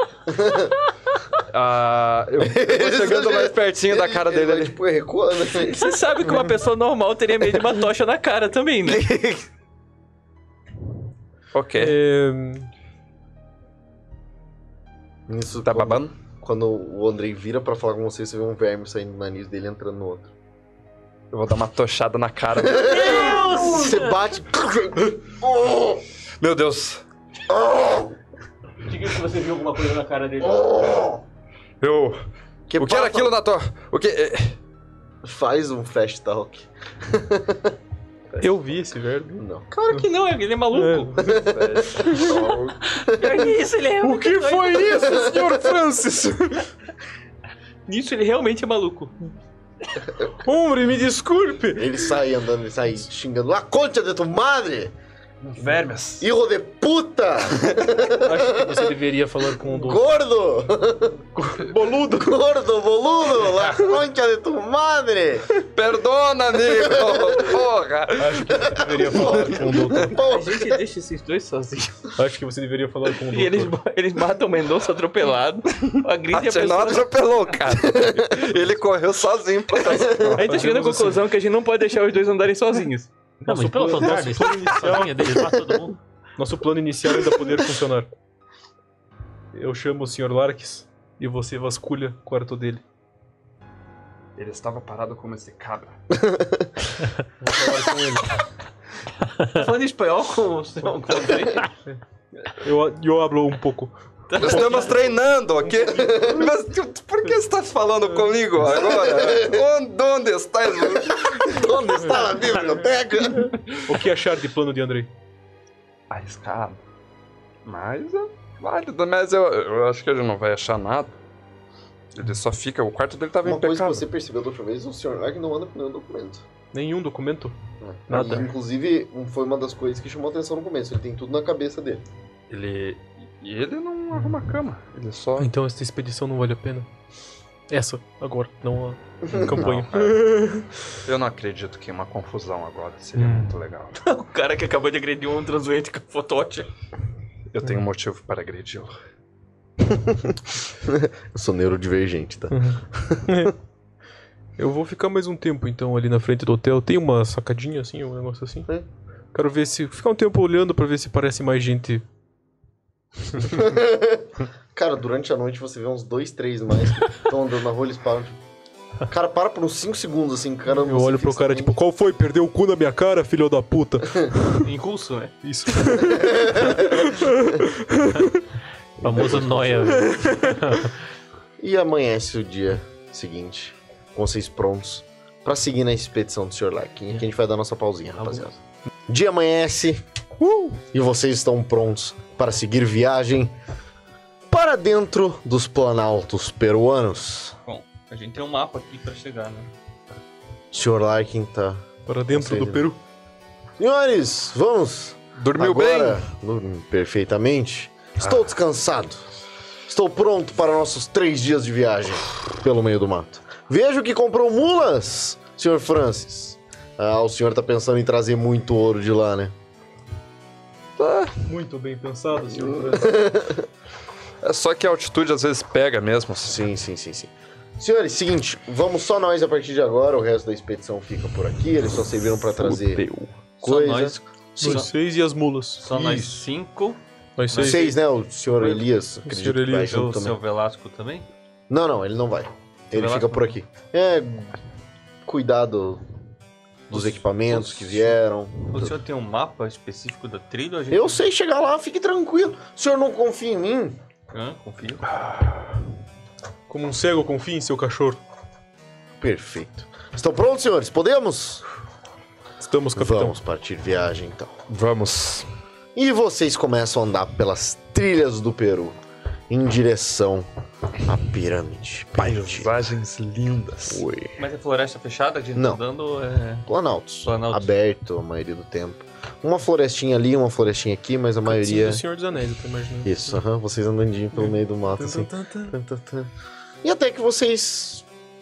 Ah, eu, eu tô chegando mais pertinho da cara Ele dele vai, ali. tipo, recuando. Você sabe que uma pessoa normal teria medo de uma tocha na cara também, né? Ok. É, Nisso, Tá quando, babando? quando o Andrei vira pra falar com você, você vê um verme saindo do nariz dele e entrando no outro. Eu vou dar uma tochada na cara. Você bate... Meu Deus. Diga que você viu alguma coisa na cara dele. Eu. Que o que era passa? aquilo na tua. O que. eh, Faz um flash talk. eu vi esse verme. Não. Claro que não, ele é maluco. É. Nisso ele é O que foi isso, senhor Francis? Nisso ele realmente é maluco. Hombre, me desculpe! Ele sai andando, ele sai xingando. La concha de tu madre! Vermes. Hijo de puta! Acho que você deveria falar com o doutor. Gordo! Boludo! Gordo, boludo! La concha de tu madre! Perdona, amigo! Porra! Acho que você deveria falar com o doutor. A gente deixa esses dois sozinhos. Acho que você deveria falar com o E eles, doutor. eles matam o Mendonça atropelado. A Ah, Gris e a você não pessoa... atropelou, cara. Ele correu sozinho pra trás. A gente tá chegando à Fazemos conclusão que a gente não pode deixar os dois andarem sozinhos. Não, mas pelo plano- contrário, nosso plano inicial- eles matam todo mundo. Nosso plano inicial ainda poder funcionar. Eu chamo o senhor Larks e você vasculha o quarto dele. Ele estava parado como esse cabra. Vou falar com ele. Tá falando espanhol com o seu Eu, eu hablo um pouco. Estamos treinando, ok? Mas tu- por que você está falando comigo agora? Onde, onde está? Onde está a biblioteca? O que achar de plano de Andrei? Arriscado. Mas é válido, mas eu, eu acho que ele não vai achar nada. Ele só fica. O quarto dele tava Uma coisa que impecável. você percebeu da outra vez, o senhor Lark não anda com nenhum documento. Nenhum documento? É. Nada. E, inclusive, foi uma das coisas que chamou atenção no começo. Ele tem tudo na cabeça dele. Ele. E ele não arruma cama. Ele só. Então essa expedição não vale a pena. Essa, agora, não a campanha. Não, cara. Eu não acredito que uma confusão agora seria Hum. muito legal. O cara que acabou de agredir um transuente com a fotote. Eu tenho um motivo para agredi-lo. Eu sou neurodivergente, tá? Eu vou ficar mais um tempo então ali na frente do hotel. Tem uma sacadinha assim, um negócio assim. É. Quero ver se. Ficar um tempo olhando pra ver se parece mais gente. Cara, durante a noite você vê uns dois, três mais que estão andando na rua, eles param. Tipo... Cara, para por uns cinco segundos assim, cara. Eu olho pro cara tipo, qual foi? Perdeu o cu na minha cara, filho da puta? Impulso, né? Isso. Famoso noia. E amanhece o dia seguinte, com vocês prontos pra seguir na expedição do senhor Lark. Que a gente vai dar nossa pausinha, rapaziada. Dia amanhece uh, e vocês estão prontos para seguir viagem para dentro dos planaltos peruanos. Bom, a gente tem um mapa aqui pra chegar, né? O senhor Larkin tá... Para dentro Sei, do né? Peru. Senhores, vamos! Dormiu Agora, bem? dormi perfeitamente. Estou descansado. Estou pronto para nossos três dias de viagem pelo meio do mato. Vejo que comprou mulas, senhor Francis. Ah, o senhor tá pensando em trazer muito ouro de lá, né? Muito bem pensado, senhor Francis. É só que a altitude às vezes pega mesmo. Sim, sim, sim, sim. Senhores, seguinte, vamos só nós a partir de agora, o resto da expedição fica por aqui, eles só serviram para trazer Fudeu. coisa. Só nós, Sim. Vocês e as mulas. só nós cinco. Nós seis. Seis, né? O senhor Elias, acredito senhor que vai Elias, junto O também. seu Velasco também? Não, não, ele não vai. Ele Velasco fica por não. aqui. É, cuidado dos equipamentos que vieram. O senhor tem um mapa específico da trilha? Ou a gente... Eu sei chegar lá, fique tranquilo. O senhor não confia em mim? Hã? Confio. Como um cego confia em seu cachorro. Perfeito. Estão prontos, senhores? Podemos? Estamos, capitão. Vamos partir viagem, então. Vamos. E vocês começam a andar pelas trilhas do Peru em direção à pirâmide. Pirâmide. Paisagens lindas. Oi. Mas é floresta fechada que a gente Não. tá andando ou é... Planaltos. Planaltos. Aberto a maioria do tempo. Uma florestinha ali, uma florestinha aqui, mas a Sim, maioria... do Senhor dos Anéis, eu tô imaginando. Isso, aham. Vocês andandinho pelo meio do mato, assim. Tan, tan, tan. Tan, tan, tan. E até que vocês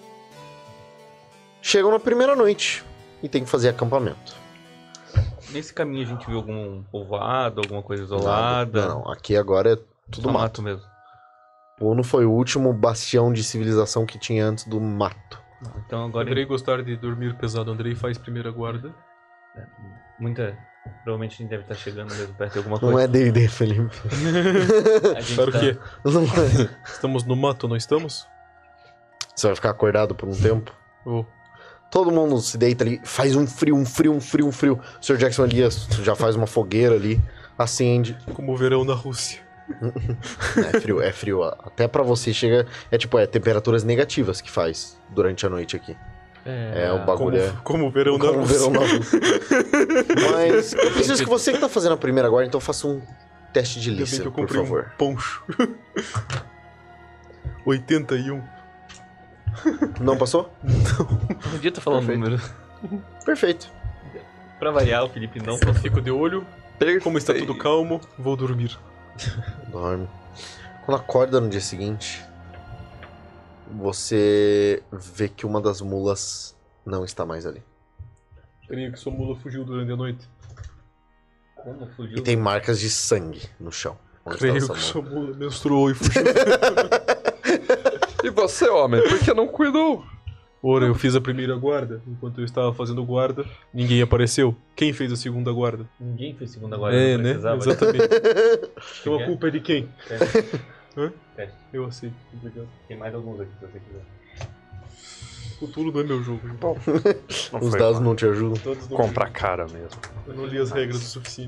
chegam na primeira noite e tem que fazer acampamento. Nesse caminho a gente viu algum povoado, alguma coisa Nada. isolada? Não, aqui agora é tudo Só mato. mato mesmo. Puno foi o último bastião de civilização que tinha antes do mato. Então agora Andrei gostar de dormir pesado. Andrei faz primeira guarda. muita... Provavelmente a gente deve estar chegando mesmo perto de alguma Não coisa. é D e D, Felipe. A gente Para o tá- quê? Não é. Estamos no mato, não estamos? Você vai ficar acordado por um tempo? Vou. Todo mundo se deita ali, faz um frio, um frio, um frio, um frio. O senhor Jackson Elias já faz uma fogueira ali, acende. Como o verão na Rússia. É frio, é frio. Até pra você chega. É tipo, é temperaturas negativas que faz durante a noite aqui. É, o Como, bagulho é. como o verão na Como Rússia. verão na Rússia. Mas eu preciso que você que tá fazendo a primeira guarda, então faça um teste de Ainda bem que liça, eu por comprei favor. um poncho. oitenta e um. Não passou? Não podia estar falando Perfeito. número. Perfeito. Pra variar, o Felipe não Eu passou. fico de olho. Como está tudo calmo, vou dormir. Dorme. Quando acorda no dia seguinte, você vê que uma das mulas não está mais ali. Creio que sua mula fugiu durante a noite. Como fugiu? E tem marcas de sangue no chão. Onde Creio estava que essa sua mula. mula menstruou e fugiu. E você, homem, por que não cuidou? Ora, eu fiz a primeira guarda. Enquanto eu estava fazendo guarda, ninguém apareceu. Quem fez a segunda guarda? Ninguém fez segunda guarda, É, não né? precisava. Exatamente. Então a Quer? culpa é de quem? Teste. Hã? Teste. Eu aceito. Obrigado. Tem mais alguns aqui, se você quiser. O Tulo não é meu jogo. gente. Não Os foi dados mal. não te ajudam. Todos não Compra cara mesmo. Eu não li as regras o suficiente.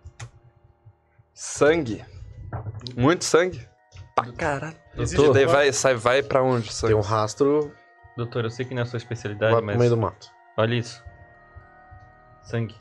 Sangue. Muito sangue. Pra caralho. Existe E daí uma- vai, sai, vai pra onde sangue? Tem um rastro, Doutor, eu sei que não é a sua especialidade, vai pro mas... meio do mato. Olha isso. Sangue.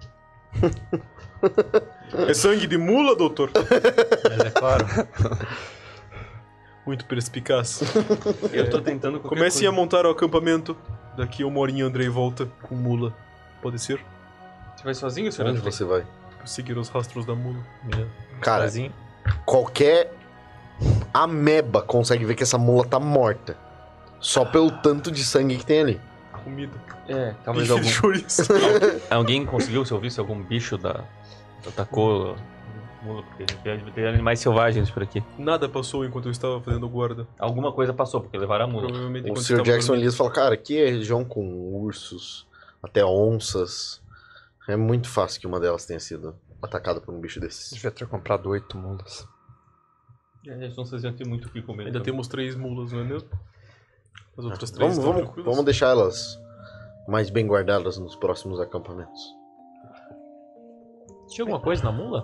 É sangue de mula, doutor? Mas é claro. Muito perspicaz. Eu tô tentando qualquer Comecem a coisa. montar o acampamento. Daqui a uma horinha Andrei volta com mula. Pode ser? Você vai sozinho, senhor Onde Andrei? você vai? Seguir os rastros da mula. Cara, Sozinho. qualquer ameba consegue ver que essa mula tá morta. Só pelo tanto de sangue que tem ali. Comida. É, talvez Bife algum... de chouriço. Alguém conseguiu, se ouvir, se algum bicho da... atacou a mula, porque deve ter animais selvagens por aqui. Nada passou enquanto eu estava fazendo guarda. Alguma coisa passou, porque levaram a mula. Provavelmente O enquanto senhor estava Jackson dormindo. Elias fala, cara, aqui é região com ursos, até onças. É muito fácil que uma delas tenha sido atacada por um bicho desses. Devia ter comprado oito mulas. É, as onças iam ter muito o que comer. Ainda então. temos três mulas, não é mesmo? As outras três Vamos, estão vamos, tranquilas? vamos deixar elas mais bem guardadas nos próximos acampamentos. Tinha alguma coisa na mula?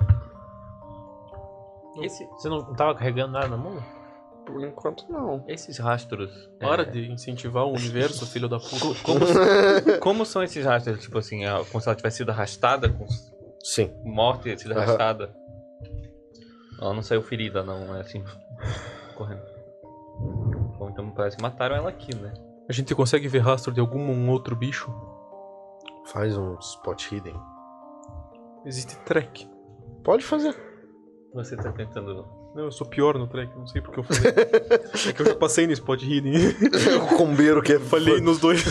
Esse, Você não tava carregando nada na mula? Por enquanto, não. esses rastros... Para é, de incentivar o universo, filho da puta. Como, como são esses rastros? Tipo assim, ah, como se ela tivesse sido arrastada, com Sim. morte e sido Aham. arrastada. Ela não saiu ferida, não, é assim, correndo. Bom, então parece que mataram ela aqui, né? A gente consegue ver rastro de algum um outro bicho? Faz um spot hidden. Existe track. Pode fazer. Você tá tentando... Não, eu sou pior no track, não sei porque eu falei. É que eu já passei no spot hidden. O combeiro que é Falhei nos dois.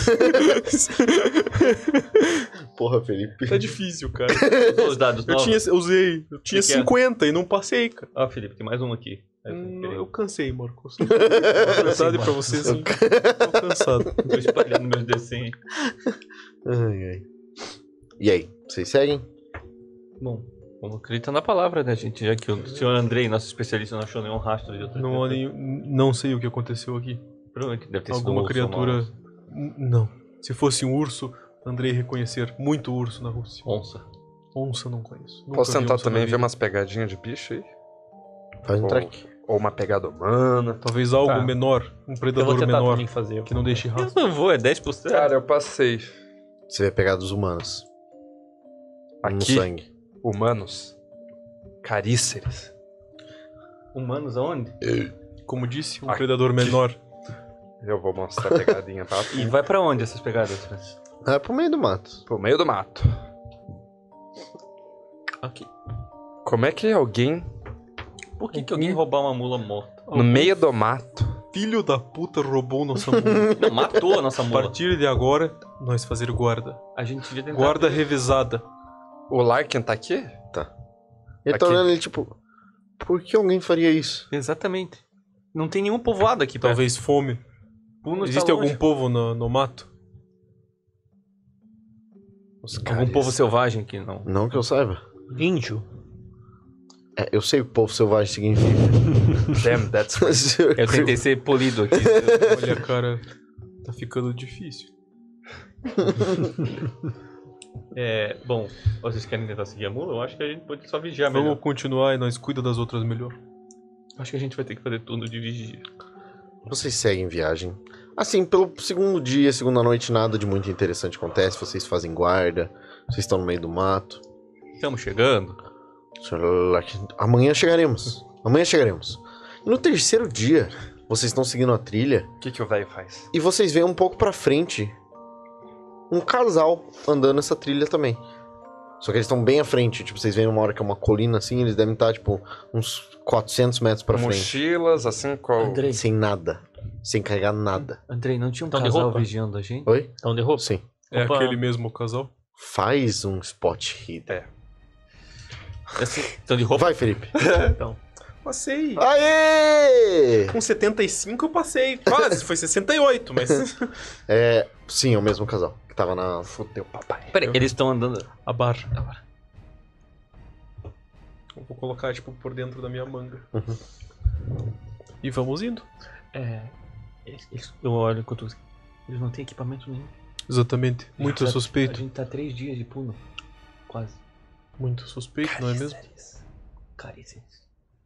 Porra, Felipe. Tá difícil, cara. Usou os dados Eu novos? tinha, eu usei, eu tinha Que que é? cinquenta e não passei, cara. Ó, Felipe, tem mais um aqui. Aí eu Hum, queria- eu cansei, Marcos. Verdade pra você, sim. Tô cansado. Tô espalhando meus desenhos. Ai, ai. E aí, vocês seguem? Bom, vamos acreditar na palavra da gente, já que o senhor Andrei, nosso especialista, não achou nenhum rastro de outra Não, há criatura. nenhum- não sei o que aconteceu aqui. Provavelmente deve ter sido um Alguma urso criatura. ou N- Não. Se fosse um urso, Andrei ia reconhecer muito urso na Rússia. uma onça. Onça não conheço. Nunca Posso vi tentar onça também na ver vida. umas pegadinhas de bicho aí? Faz um Ou, track. ou uma pegada humana. Talvez algo Tá. menor, um Eu vou predador tentar menor, também fazer. que não deixe Eu rastro. não vou, é dez por cento. Cara, eu passei. Você vê pegadas humanas. No Aqui, sangue. humanos. Caríceres. Humanos aonde? Como disse, um Aqui. predador menor. Eu vou mostrar a pegadinha pra E vai pra onde essas pegadas, Francis? É pro meio do mato. Pro meio do mato. Aqui. Como é que alguém Por que, que alguém roubar uma mula morta? no meio do mato... Filho da puta roubou nossa mula. Não, matou a nossa A mula. partir de agora, nós fazer guarda. A gente devia tentar... Guarda revezada. O Larkin tá aqui? Ele tá Aqui. olhando ele tipo, por que alguém faria isso? Exatamente. Não tem nenhum povoado aqui, perto. Talvez fome. Puno está Existe longe. algum povo no, no mato? Os Algum caríceres. povo selvagem aqui, não. Não que eu saiba. Índio. É, eu sei o que povo selvagem significa. Damn, that's right. Eu tentei ser polido aqui. Olha, cara, tá ficando difícil. É, bom, vocês querem tentar seguir a mula? Eu acho que a gente pode só vigiar melhor. Vamos continuar e nós cuida das outras melhor. Acho que a gente vai ter que fazer turno de vigia. Vocês seguem viagem. Assim, pelo segundo dia, segunda noite, nada de muito interessante acontece. Vocês fazem guarda. Vocês estão no meio do mato. Estamos chegando. senhor Larkin, amanhã chegaremos. Amanhã chegaremos. E no terceiro dia, Vocês estão seguindo a trilha O que, que o velho faz? e vocês veem um pouco pra frente um casal andando essa trilha também. Só que eles estão bem à frente. Tipo, vocês veem uma hora que é uma colina assim, eles devem estar, tipo, uns quatrocentos metros pra frente. Mochilas, assim, qual... Andrei, Sem nada. Sem carregar nada. Andrei, não tinha um Então de casal roupa? vigiando a gente? Oi? Então de roupa. Sim. É Opa. aquele mesmo casal? Faz um spot hidden. Então de roupa. Vai, Felipe. Então. Passei. Aê! Com setenta e cinco eu passei. Quase, foi sessenta e oito, mas. É, sim, é o mesmo casal. Que tava na... Fudeu, papai. Peraí, eles estão andando. A bar. Eu vou colocar, tipo, por dentro da minha manga. Uhum. E vamos indo. É. Eles, eles- eu olho enquanto. Eles não têm equipamento nenhum. Exatamente. Muito Já- A suspeito. gente tá três dias de puno. Quase. Muito suspeito, não é mesmo? Caríssimos.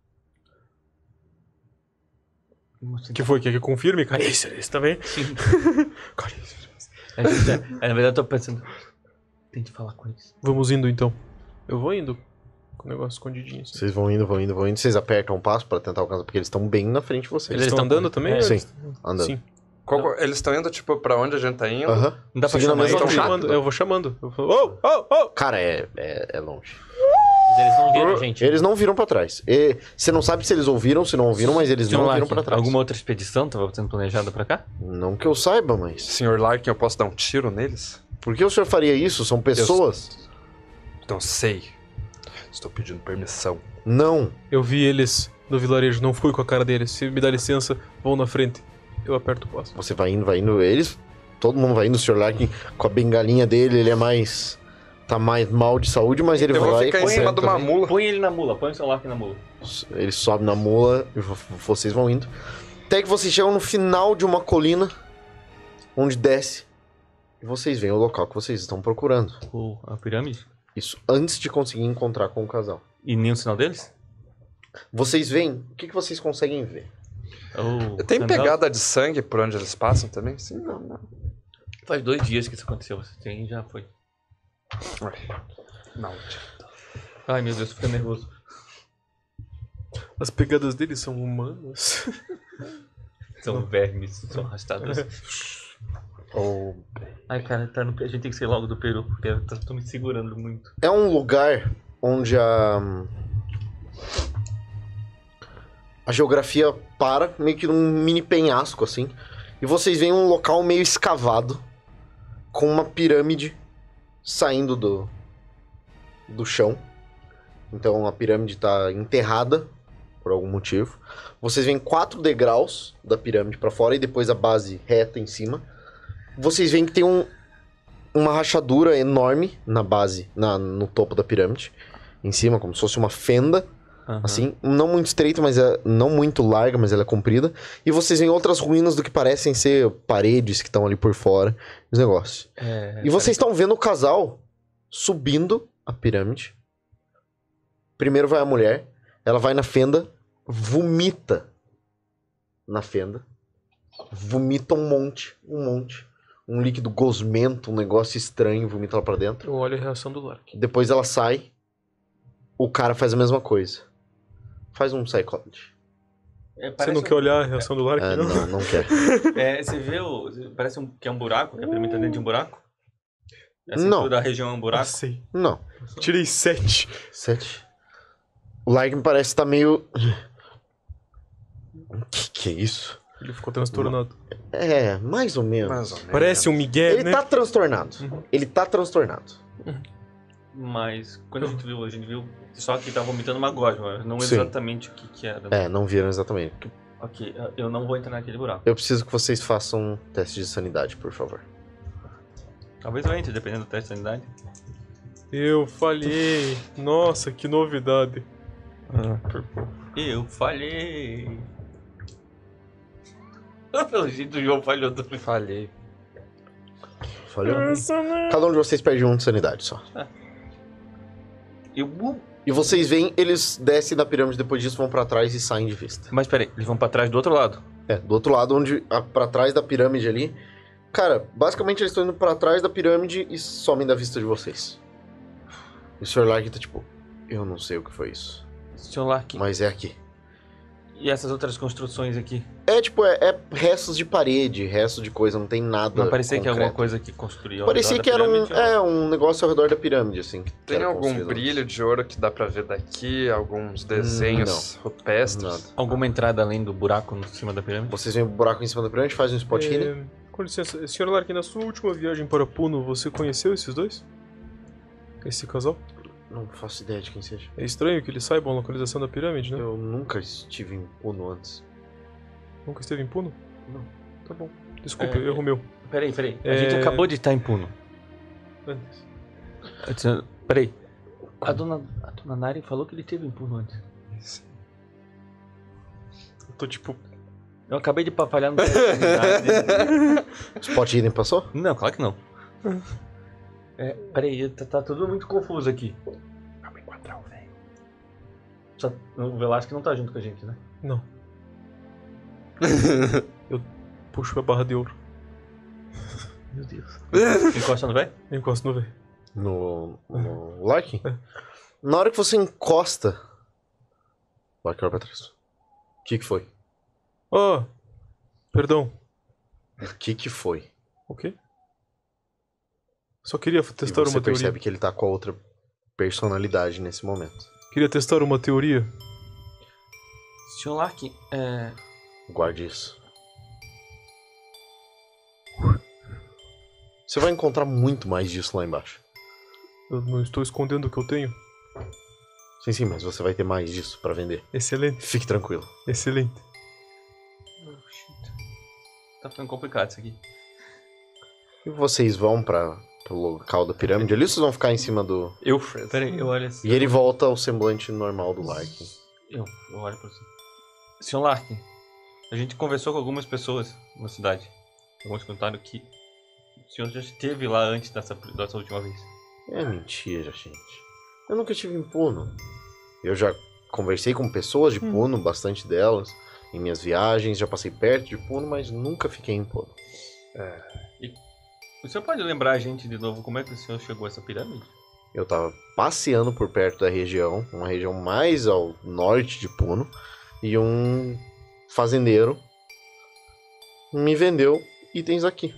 Que foi? Quer que eu confirme? Cara, isso, isso também. Cara, isso. A gente tá- é, na verdade, eu tô pensando. Tente falar com eles. Vamos indo então. Eu vou indo. Com o negócio escondidinho. Assim. Vocês vão indo, vão indo, vão indo. Vocês apertam um passo pra tentar alcançar, porque eles estão bem na frente de vocês. Eles estão andando também? É, ou sim. eles- Andando. Sim. Qual- eles estão indo, tipo, pra onde a gente tá indo? Aham. Não dá pra Seguindo a chamar mesma Eu vou eles? trilha. chamando. Eu vou chamando. Eu vou... Oh, oh, oh! Cara, é, é, é longe. Mas eles não viram a gente. Eles não viram pra trás. E você não sabe se eles ouviram, se não ouviram, mas eles Senhor não viram Larkin, pra trás. alguma outra expedição tava sendo planejada pra cá? Não que eu saiba, mas... Senhor Larkin, eu posso dar um tiro neles? Por que o senhor faria isso? São pessoas? Não sei. Estou pedindo permissão. Não. Eu vi eles no vilarejo, não fui com a cara deles. Se me dá licença, vão na frente. Eu aperto o passo. Você vai indo, vai indo. Eles... Todo mundo vai indo. O senhor Larkin, com a bengalinha dele, ele é mais... Tá mais mal de saúde, mas ele Eu vai vou lá ficar e em cima consegue de uma também. mula. Põe ele na mula, põe o celular aqui na mula. Ele sobe na mula e vo- vocês vão indo. Até que vocês chegam no final de uma colina, onde desce. E vocês veem o local que vocês estão procurando. O, a pirâmide? Isso antes de conseguir encontrar com o casal. E nenhum sinal deles? Vocês veem? O que, que vocês conseguem ver? Oh, Tem Sandal? pegada de sangue por onde eles passam também? Sim, não, não. Faz dois dias que isso aconteceu. Você tem, já foi. Não. Ai meu Deus, tô ficando nervoso. As pegadas deles são humanas. São vermes, são arrastados. Ou... Ai cara, tá no, a gente tem que sair logo do Peru, porque eu tô, tô me segurando muito. É um lugar onde a. A geografia para, meio que num mini penhasco assim. E vocês veem um local meio escavado, com uma pirâmide saindo do, do chão. Então a pirâmide está enterrada por algum motivo. Vocês veem quatro degraus da pirâmide para fora e depois a base reta em cima. Vocês veem que tem um, uma rachadura enorme na base, na, no topo da pirâmide, em cima, como se fosse uma fenda. Aham. Assim, não muito estreita, mas é não muito larga, mas ela é comprida. E vocês veem outras ruínas do que parecem ser paredes que estão ali por fora, os negócios. É, E vocês estão vendo o casal subindo a pirâmide. Primeiro vai a mulher, ela vai na fenda, vomita na fenda. Vomita um monte, um monte. Um líquido gosmento, um negócio estranho, vomita lá pra dentro. Eu olho a reação do Lark. Depois ela sai, o cara faz a mesma coisa. Faz um psychology. É, Você parece não quer olhar a reação do Lark, É, não? não, não quer. É, você vê o. Parece um, que é um buraco, que a pirâmide tá dentro de um buraco? Essa Não. da região é um buraco? Passei. Não. Tirei sete. Sete. O Larkin parece estar meio... Que que é isso? Ele ficou transtornado. É, mais ou menos. Mais ou menos. Parece um Miguel, Ele né? tá transtornado. Ele tá transtornado. Mas quando a gente viu, a gente viu só que tava vomitando uma gosma, não Sim. exatamente o que que era. É, não viram exatamente. Ok, eu não vou entrar naquele buraco. Eu preciso que vocês façam um teste de sanidade, por favor. Talvez eu entre, dependendo do teste de sanidade. Eu falhei. Nossa, que novidade. Eu falhei. Pelo jeito o João falhou também. Falhei. Falhou? Cada um de vocês perde um de sanidade só. Eu... uh, E vocês veem, eles descem da pirâmide, depois disso vão pra trás e saem de vista. Mas peraí, eles vão pra trás do outro lado. É, do outro lado, onde a, pra trás da pirâmide ali. Cara, basicamente eles estão indo pra trás da pirâmide e somem da vista de vocês. E o senhor Larkin tá tipo, eu não sei o que foi isso, Senhor Larkin, mas é aqui. E essas outras construções aqui? É tipo, é, é restos de parede, restos de coisa, não tem nada. Não parecia que é alguma concreto. coisa que construiu ao Parecia redor que da era um, pirâmide, é, um negócio ao redor da pirâmide, assim. que Tem era algum construído brilho antes. de ouro que dá pra ver daqui? Alguns desenhos rupestres? Nada. Alguma entrada além do buraco em cima da pirâmide? Vocês veem um buraco em cima da pirâmide, fazem um spot healing. É, com licença, senhor Larkin, na sua última viagem para Puno, você conheceu esses dois? Esse casal? Não faço ideia de quem seja. É estranho que eles saibam a localização da pirâmide, né? Eu nunca estive em Puno antes. Nunca esteve em Puno? Não. Tá bom. Desculpa, É, erro meu. Peraí, peraí. A É- gente acabou de estar em Puno. Antes. Eu disse- Peraí. A dona, a dona Nari falou que ele esteve em Puno antes. Eu tô tipo. Eu acabei de papalhar no telefone. Spot healing passou? Não, claro que não. É, peraí, tá, tá tudo muito confuso aqui. Vamos encontrar o velho. Só, o Velasco não tá junto com a gente, né? Não. Eu puxo a barra de ouro. Meu Deus. Encosta no velho? Eu encosto no velho. No, no Larkin? É. Na hora que você encosta... Larkin, olha pra trás. O que que foi? Ah! Perdão. O que que foi? O quê? Só queria E testar você uma percebe teoria. que ele tá com a outra personalidade nesse momento. Queria testar uma teoria. senhor Larkin, é... Guarde isso. Você vai encontrar muito mais disso lá embaixo. Eu não estou escondendo o que eu tenho. Sim, sim, mas você vai ter mais disso pra vender. Excelente, Fique tranquilo. excelente. Oh, shit. Tá ficando complicado isso aqui. E vocês vão pra, pro local da pirâmide ali ou vocês vão ficar em cima do... Eu, Peraí, eu olho assim. E ele volta ao semblante normal do Larkin. Eu, eu olho pra você. senhor Larkin, a gente conversou com algumas pessoas na cidade. Alguns contaram que o senhor já esteve lá antes dessa, dessa última vez. É mentira, gente. Eu nunca estive em Puno. Eu já conversei com pessoas de Puno, bastante delas, em minhas viagens. Já passei perto de Puno, mas nunca fiquei em Puno. O senhor pode lembrar a gente de novo como é que o senhor chegou a essa pirâmide? Eu tava passeando por perto da região, uma região mais ao norte de Puno, e um fazendeiro me vendeu itens aqui.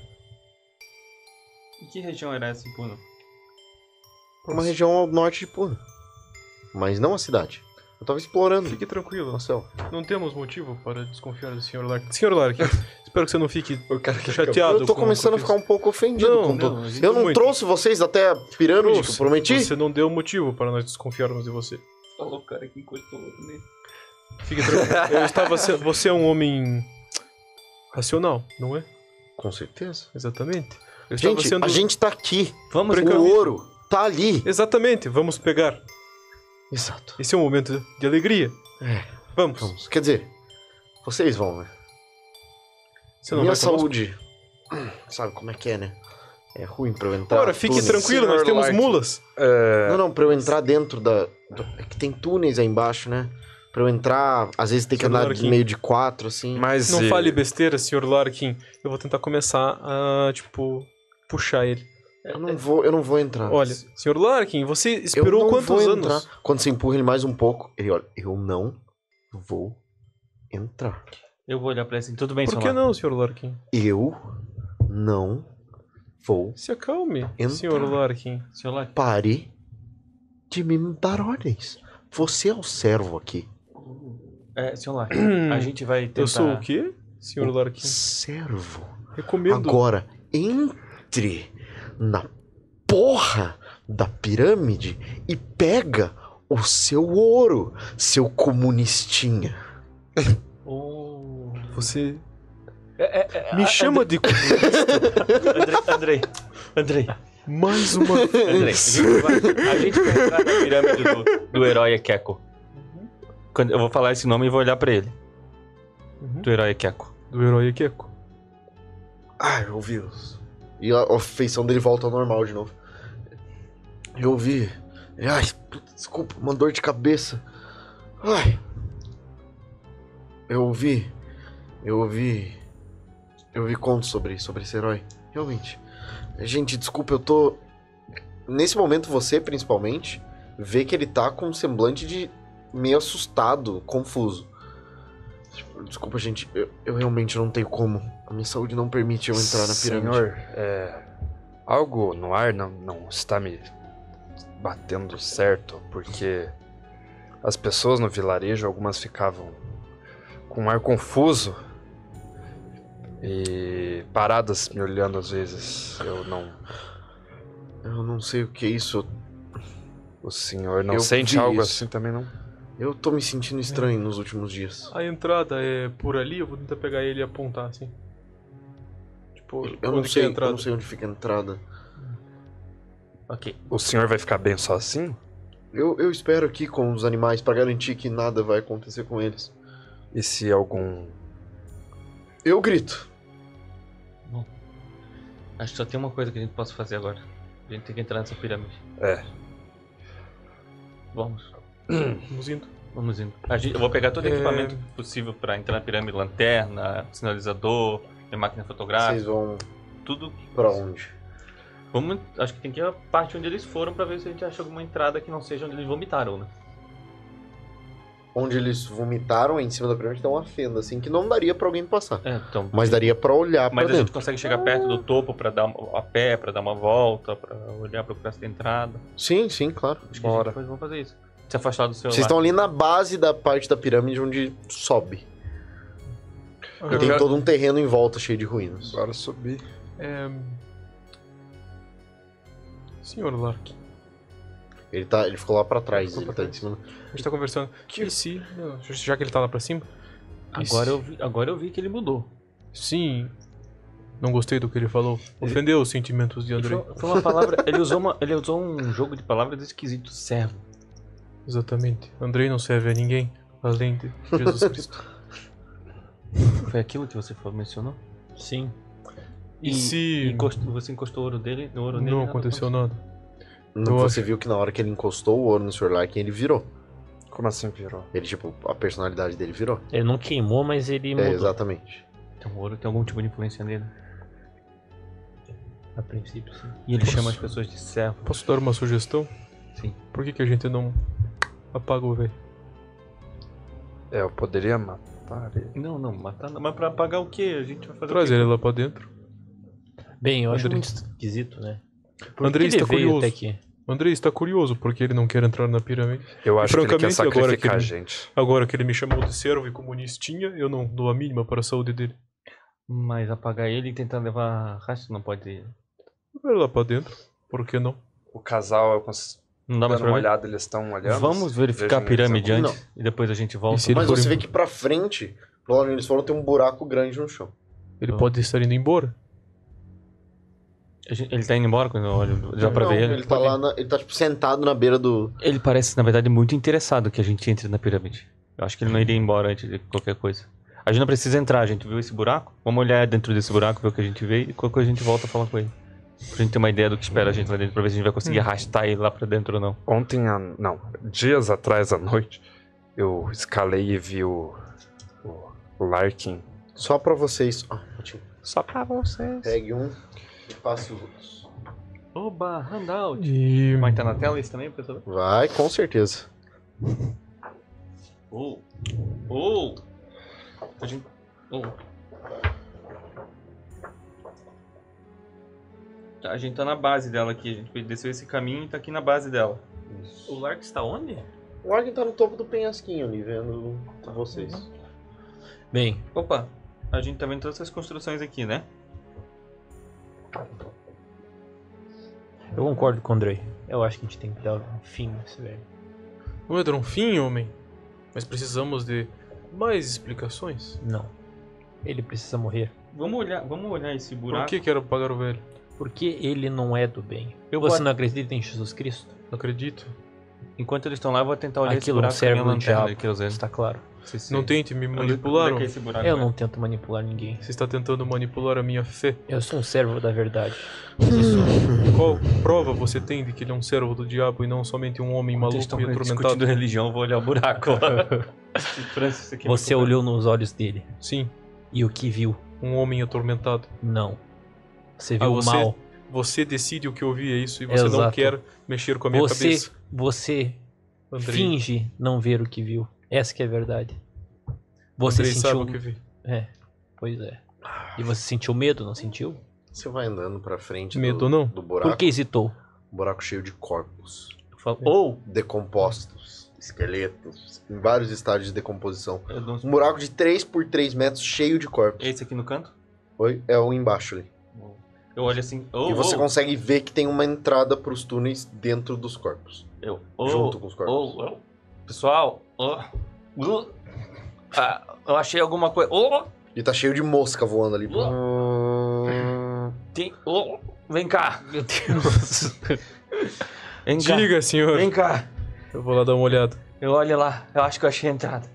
E que região era essa em Puno? Uma região ao norte de Puno. Mas não a cidade. Eu tava explorando Fique tranquilo. o céu. Não temos motivo para desconfiar do senhor Larkin. senhor Larkin, espero que você não fique O cara que chateado. Eu tô com começando o a que eu ficar um pouco ofendido Não, com não, tudo. a gente Eu não muito. trouxe vocês até a pirâmide que eu Trouxe. prometi? Você não deu motivo para nós desconfiarmos de você. Falou o cara que encostou nele. Fique tranquilo. Eu estava se... Você é um homem racional, não é? Com certeza. Exatamente. Eu estava Gente, sendo... a gente tá aqui. Vamos, O ouro tá ali. Exatamente, vamos pegar. Exato. Esse é um momento de alegria. É, Vamos. vamos. Quer dizer, vocês vão, né? Você não Minha vai conosco? saúde, sabe como é que é, né? É ruim pra eu entrar. Ora, fique túneis. tranquilo, nós Senhor temos Larkin. mulas. É, Não, não, pra eu entrar dentro da... do- É que tem túneis aí embaixo, né? Pra eu entrar, às vezes tem que Senhor andar Larkin. meio de quatro, assim. mas Não e- fale besteira, senhor Larkin. Eu vou tentar começar a, tipo, puxar ele. Eu não vou, eu não vou entrar. Olha, senhor Larkin, você eu esperou não quantos vou anos? entrar. Quando você empurra ele mais um pouco, ele olha, eu não vou entrar. Eu vou olhar pra ele assim, tudo bem, Por senhor que Larkin? não, senhor Larkin? Eu não vou. Se acalme, Entra. senhor Larkin. Senhor Larkin, Pare de me dar ordens. Você é o servo aqui. é, senhor Larkin, a gente vai tentar... Eu sou o quê, senhor O Larkin? servo. Recomendo. Agora, entre na porra da pirâmide e pega o seu ouro, seu comunistinha. Oh. Você É, é, é, me a- chama de Andrei, Andrei, Andrei, mais uma Andrei, a gente vai, a gente vai entrar na pirâmide do, do herói Ekeko. Quando eu vou falar esse nome e vou olhar pra ele. Uhum. Do herói Ekeko. do herói Ekeko. Ah, eu ouvi os... E a, a feição dele volta ao normal de novo. Eu ouvi... Ai, puta, desculpa, uma dor de cabeça. Ai. Eu ouvi... Eu ouvi... Eu ouvi contos sobre, sobre esse herói. Realmente. Gente, desculpa, eu tô... Nesse momento, você, principalmente, vê que ele tá com um semblante de... meio assustado, confuso. Desculpa, gente. Eu, eu realmente não tenho como. A minha saúde não permite eu entrar na pirâmide. Senhor, é, algo no ar não, não está me batendo certo, porque as pessoas no vilarejo, algumas ficavam com um ar confuso e paradas me olhando às vezes. Eu não... Eu não sei o que é isso. O senhor não Eu sente vi algo isso. assim também, não? Eu tô me sentindo estranho nos últimos dias. A entrada é por ali, eu vou tentar pegar ele e apontar assim. Tipo, Eu não onde que é sei, a eu entrada? não sei onde fica a entrada. Ok. O senhor vai ficar bem só assim? Eu, eu espero aqui com os animais pra garantir que nada vai acontecer com eles. E se algum... Eu grito. Acho que só tem uma coisa que a gente possa fazer agora. A gente tem que entrar nessa pirâmide. É. Vamos. Vamos indo. Vamos indo. A gente- eu vou pegar todo o É. equipamento possível pra entrar na pirâmide, lanterna, sinalizador, máquina fotográfica, Vocês vão tudo. pra onde? Vamos, acho que tem que ir a parte onde eles foram pra ver se a gente acha alguma entrada que não seja onde eles vomitaram, né? Onde eles vomitaram em cima da pirâmide tem uma fenda, assim, que não daria pra alguém passar. É, então. Mas daria pra olhar pra Mas a gente dentro. consegue chegar perto do topo pra dar uma- a pé, pra dar uma volta, pra olhar pro resto da entrada. Sim, sim, claro. Acho que Bora. a gente vamos fazer isso. Se afastar do celular. Vocês estão ali na base da parte da pirâmide onde sobe. E Ah, tem já- todo um terreno em volta cheio de ruínas. Agora subir. é... Senhor Lark, Ele, tá, ele ficou lá pra trás, Ficou ele pra tá em cima. a gente tá conversando. E se... não, já que ele tá lá pra cima... e Agora se- eu, vi, agora eu vi que ele mudou. Sim, não gostei do que ele falou. Ofendeu os sentimentos de Andrei. Foi, foi uma palavra. Ele usou, uma, ele usou um jogo de palavras esquisito. Servo. Exatamente. Andrei não serve a ninguém, além de Jesus Cristo. Foi aquilo que você falou, mencionou? Sim. E, E, se... e encostou- você encostou o ouro dele, no ouro nele? não nada aconteceu nada. Não, Eu você viu que na hora que ele encostou o ouro no senhor Larkin, ele virou. Como assim virou? Ele, tipo, a personalidade dele virou. Ele não queimou, mas ele É, mudou. exatamente. Então o ouro tem algum tipo de influência nele. A princípio, sim. E ele Posso- chama as pessoas de servo. Posso dar uma sugestão? Sim. Por que, que a gente não apaga o velho? É, eu poderia matar ele. Não, não, matar não. Mas pra pagar o quê? A gente vai fazer Traz o quê? ele lá pra dentro. Bem, eu acho Andrei. muito esquisito, né? Por Andrei que ele está veio curioso. até aqui? Andrei está curioso porque ele não quer entrar na pirâmide. Eu acho que ele quer francamente, agora sacrificar que a ele- gente. Agora que ele me chamou de servo e comunistinha, eu não dou a mínima para a saúde dele. Mas apagar ele e tentar levar rastro não pode. Vai lá pra dentro. Por que não? O casal, eu cons... Não dá mais dando uma pra olhada, eles estão olhando. Vamos verificar a Vejam eles pirâmide algum- antes e depois a gente volta. E se ele Mas for você em- vê que pra frente, pra onde eles foram, tem um buraco grande no chão. Ele pode estar indo embora. A gente- Ele tá indo embora quando eu olho já pra Não, ver ele? ele tá lá, na- ele tá tipo sentado na beira do... Ele parece, na verdade, muito interessado que a gente entre na pirâmide. Eu acho que ele não iria embora antes de qualquer coisa. A gente não precisa entrar, a gente viu esse buraco. Vamos olhar dentro desse buraco, ver o que a gente vê e qualquer coisa a gente volta a falar com ele. Pra gente ter uma ideia do que espera a gente lá dentro, pra ver se a gente vai conseguir arrastar ele lá pra dentro ou não. Ontem, à... não, dias atrás à noite, eu escalei e vi o, o, o Larkin. Só pra vocês. Ah, Matinho. Só pra vocês. Pegue um e passe os outros. Oba, handout. E. Mas tá na tela isso também, pessoal? Vai, com certeza. Oh! Oh! A gente... Oh. Tá, a gente tá na base dela aqui. A gente desceu esse caminho e tá aqui na base dela. O Lark está onde? O Larkin tá no topo do penhasquinho ali, vendo vocês. Bem, Opa! A gente tá vendo todas essas construções aqui, né? eu concordo com o Andrei. Eu acho que a gente tem que dar um fim nesse velho. Não é dar um fim, homem. Mas precisamos de mais explicações. Não. Ele precisa morrer. Vamos olhar, vamos olhar esse buraco. Por que quero apagar o velho? Porque ele não é do bem. Eu Você vou- não acredita em Jesus Cristo? Não acredito. Enquanto eles estão lá, eu vou tentar olhar esse Aquilo é um buraco com a servo minha do lanterna diabo. que eu usei. Está claro. Se- se- Não tente me Onde- manipular, onde é que é homem. esse buraco? Eu não tento manipular ninguém. Você está tentando manipular a minha fé. Eu sou um servo da verdade. Qual prova você tem de que ele é um servo do diabo e não somente um homem Enquanto maluco eles estão e atormentado? discutindo religião, eu vou olhar o buraco lá. Francis, isso aqui é Você muito olhou nos olhos dele. Sim, E o que viu? um homem atormentado. Não. Você Ah, viu o você- mal. Você decide o que eu vi, é isso, e você não Exato. quer mexer com a minha Você, cabeça. você Andrei. finge não ver o que viu. Essa que é a verdade. Você Andrei sabe sentiu... o que vi. É, pois é. E você sentiu medo, não sentiu? Você vai andando pra frente Medo do, não? do buraco. Por que hesitou? Buraco cheio de corpos. Ou, Decompostos. Esqueletos. Em vários estágios de decomposição. Eu dou uns- Um buraco de três por três metros cheio de corpos. Esse aqui no canto? Oi? É o embaixo ali. Eu olho assim. Oh, e você oh, consegue ver que tem uma entrada pros túneis dentro dos corpos. eu, oh, junto com os corpos. oh, oh. Pessoal, oh, uh, ah, eu achei alguma coisa. Oh, E tá cheio de mosca voando ali. tem, oh, vem cá. Meu Deus. Vem cá. Diga, senhor. Vem cá. Eu vou lá dar uma olhada. Eu olho lá. Eu acho que eu achei a entrada.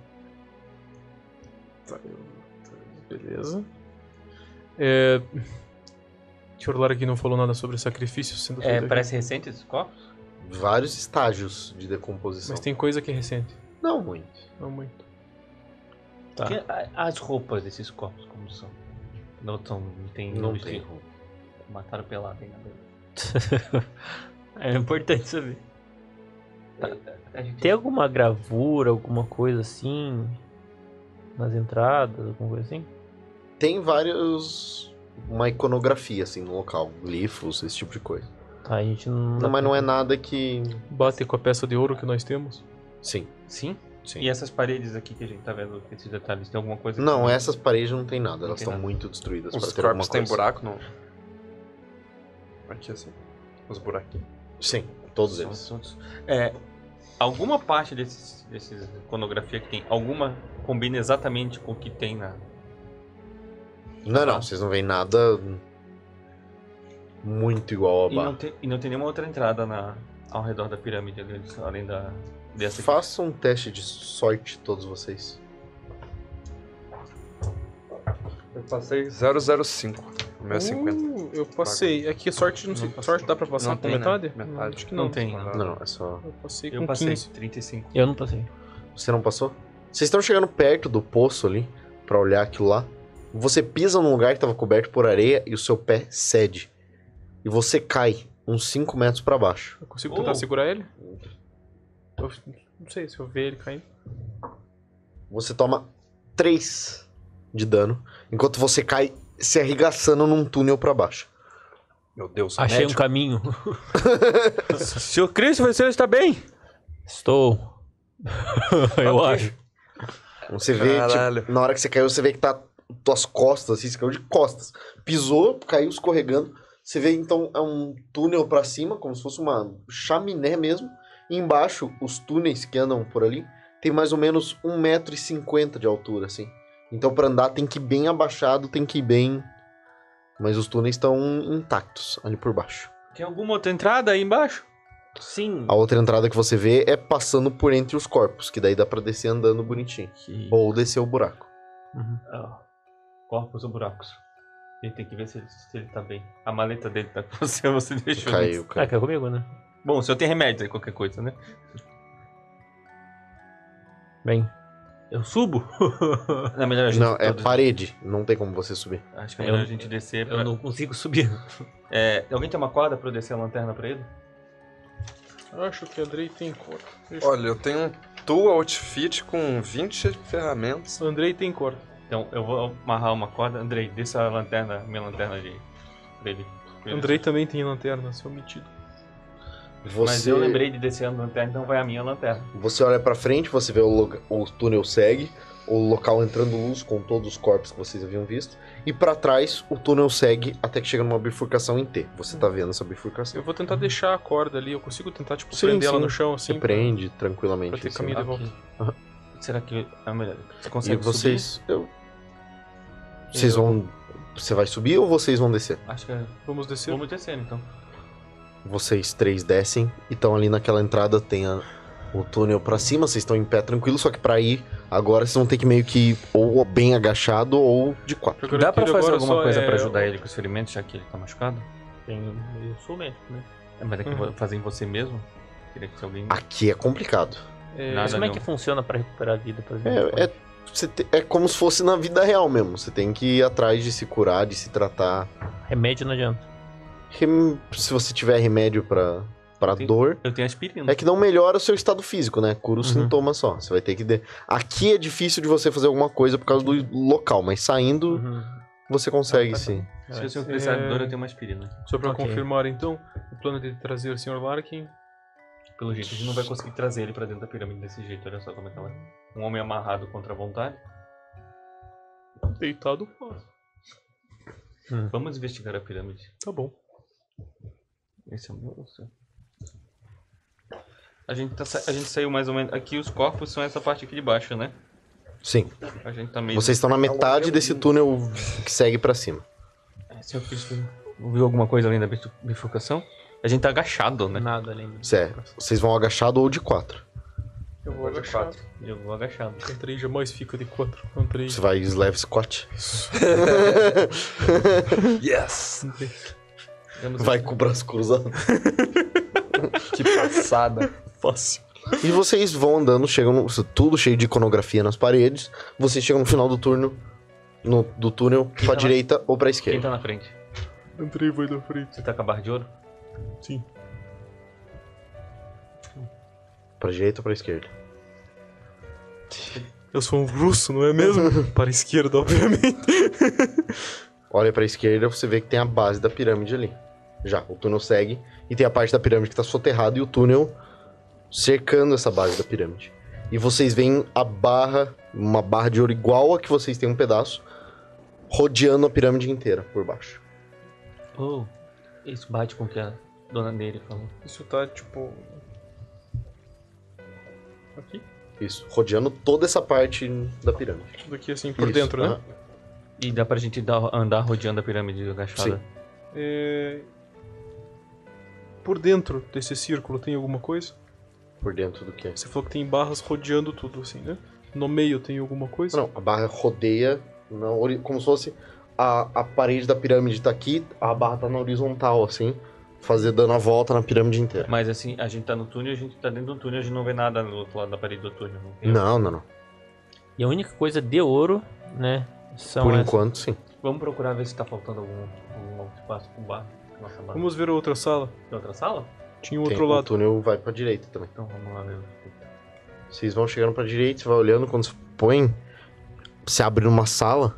Beleza. É... O senhor Largue não falou nada sobre sacrifícios sendo É, feito aqui. parece recente esses copos? Vários estágios de decomposição. Mas tem coisa que é recente. Não muito. Não muito. Tá. Que- a- As roupas desses copos, como são? Não, são, não tem. Não vestido. tem roupa. Mataram pelado ainda. É importante saber. A gente- Tem alguma gravura, alguma coisa assim? Nas entradas, alguma coisa assim? Tem vários... Uma iconografia, assim, no local. Glifos, esse tipo de coisa. Tá, a gente não. Não, mas não é nada que... Bate com a peça de ouro que nós temos. Sim, Sim? sim. E essas paredes aqui que a gente tá vendo, esses detalhes, tem alguma coisa? Não, que... essas paredes não tem nada. Não Elas tem estão nada. muito destruídas Os pra ter alguma corpos têm coisa. buraco no... Aqui assim. Os buraquinhos. Sim, todos São eles. todos- É, alguma parte desses, desses iconografia que tem, alguma combina exatamente com o que tem na... Não, não, vocês não veem nada muito igual ao E não, bar. tem, e não tem nenhuma outra entrada na, ao redor da pirâmide, ali, além da dessa aqui. Façam um teste de sorte, todos vocês. Eu passei zero zero cinco. O meu é cinquenta. Uh, eu passei. Aqui a sorte, não sei. Não passei. Sorte dá pra passar Não com tem, né? metade? Metade. Acho que Não não. tem, não. Não, é só... Eu passei Eu com passei quinze. trinta e cinco. Eu não passei. Você não passou? Vocês estão chegando perto do poço ali, pra olhar aquilo lá. Você pisa num lugar que tava coberto por areia e o seu pé cede. E você cai uns cinco metros pra baixo. Eu consigo tentar Oh. segurar ele? Eu não sei se eu ver ele caindo. Você toma três de dano, enquanto você cai se arregaçando num túnel pra baixo. Meu Deus, Achei um médico. caminho. Senhor Cristo, você está bem? Estou. Eu Ok. acho. Você vê, Caralho. tipo, na hora que você caiu, você vê que tá tuas costas, assim, você caiu de costas. Pisou, caiu escorregando. Você vê, então, é um túnel pra cima, como se fosse uma chaminé mesmo. E embaixo, os túneis que andam por ali, tem mais ou menos um metro e cinquenta de altura, assim. Então, pra andar, tem que ir bem abaixado, tem que ir bem... Mas os túneis estão intactos, ali por baixo. Tem alguma outra entrada aí embaixo? Sim. A outra entrada que você vê é passando por entre os corpos, que daí dá pra descer andando bonitinho. Que- Ou descer o buraco. Ah, corpos ou buracos? A gente tem que ver se ele, se ele tá bem. A maleta dele tá com você, você deixou. Caiu, Ah, caiu. caiu comigo, né? Bom, o senhor tem remédio aí, qualquer coisa, né? Bem, eu subo. Não, é melhor a gente Não, é todos- parede. Não tem como você subir. Acho que é melhor Eu- a gente descer. Pra... Eu não consigo subir. É, alguém tem uma corda pra eu descer a lanterna pra ele? Eu acho que Andrei tem corda. Olha, eu tenho um tool outfit com vinte ferramentas. Andrei tem corda. Então eu vou amarrar uma corda. Andrei, desça a lanterna, minha lanterna de. Pra ele. pra ele. Andrei também tem lanterna, seu metido. Você, Mas eu lembrei de descer a lanterna, então vai a minha lanterna. Você olha pra frente, você vê o, lo- o túnel segue, o local entrando luz com todos os corpos que vocês haviam visto. E pra trás, o túnel segue até que chega numa bifurcação em T. Você tá vendo essa bifurcação. Eu vou tentar deixar a corda ali. Eu consigo tentar, tipo, Sim, prender ela sim. no chão Você assim. pra- prende Pra tranquilamente. ter assim. caminho de volta. Ok. Será que é melhor? Você E consegue vocês. subir? eu- Vocês Eu- vão. Você vai subir ou vocês vão descer? Acho que é. Vamos descer. Vamos descendo então. Vocês três descem e estão ali naquela entrada, tem a- o túnel pra cima, vocês estão em pé tranquilo, só que pra ir agora vocês vão ter que meio que ir ou bem agachado ou de quatro. Eu Dá pra quero fazer agora alguma só coisa é- pra ajudar ele com os ferimentos, já que ele tá machucado? Tem... Eu sou médico, né? É, mas é que eu Uhum. vou fazer em você mesmo? Queria que se alguém. Aqui é complicado. É, Nada Mas como é não. que funciona pra recuperar a vida, por exemplo? É, é, você te- é como se fosse na vida real mesmo. Você tem que ir atrás de se curar, de se tratar. Remédio não adianta. Rem- Se você tiver remédio pra pra tenho- dor. Eu tenho aspirina. É que não melhora o seu estado físico, né? Cura os Uhum. sintomas só. Você vai ter que... De... Aqui é difícil de você fazer alguma coisa por causa do local, mas saindo, Uhum. você consegue Ah, tá sim. Se eu tenho precisar de É. dor, eu tenho uma aspirina. Só pra Ok. confirmar, então, o plano de trazer o senhor Larkin... Pelo jeito, a gente não vai conseguir trazer ele pra dentro da pirâmide desse jeito. Olha só como é que ela é. Um homem amarrado contra a vontade. Deitado, fácil. Vamos investigar a pirâmide. Tá bom. Esse é o meu. esse é o- A gente, tá, sa- a gente saiu mais ou menos. Aqui os corpos são essa parte aqui de baixo, né? Sim. A gente tá meio. Vocês estão na metade desse túnel que segue pra cima. É, senhor Cristo, viu alguma coisa além da bifu- bifurcação? A gente tá agachado, né? Nada além disso. Certo. Vocês vão agachado ou de quatro. Eu vou agachado. Eu vou agachado. Andrei jamais fica de quatro. Andrei... Você vai slave squat. Yes! Vamos- Vai com o braço cruzado. Que passada. Fácil. E vocês vão andando, chegam no, tudo cheio de iconografia nas paredes. Vocês chegam no final do turno, no, do túnel, pra tá na- direita ou pra Quem esquerda. tá na frente? Andrei vai da frente. Você tá com a barra de ouro? Sim. Pra direita ou pra esquerda. Eu sou um russo, não é mesmo? Para a esquerda, obviamente. Olha pra esquerda, você vê que tem a base da pirâmide ali. Já, o túnel segue e tem a parte da pirâmide que tá soterrada e o túnel cercando essa base da pirâmide. E vocês veem a barra, uma barra de ouro igual a que vocês têm um pedaço, rodeando a pirâmide inteira por baixo. Oh, isso bate com o que a dona dele falou. Isso tá, tipo... Aqui? Isso, rodeando toda essa parte da pirâmide. Tudo aqui assim por Isso, dentro, né? aham. E dá pra gente dar, andar rodeando a pirâmide agachada? Sim. É... Por dentro desse círculo tem alguma coisa? Por dentro do que? Você falou que tem barras rodeando tudo, assim, né? No meio tem alguma coisa? Não, a barra rodeia na ori- como se fosse a, a parede da pirâmide tá aqui, a barra tá na horizontal, assim, fazer dando a volta na pirâmide inteira. Mas assim, a gente tá no túnel, a gente tá dentro do túnel, a gente não vê nada no outro lado da parede do túnel. Não tem- Não, não, não. E a única coisa de ouro, né? São Por essas. enquanto, sim. Vamos procurar ver se tá faltando algum, algum outro espaço com barra. Nossa barra. Vamos ver a outra sala. Tem outra sala? Tinha o Tem- outro O lado. túnel vai pra direita também. Então vamos lá ver. Vocês vão chegando pra direita, você vai olhando, quando você põe, você abre numa sala,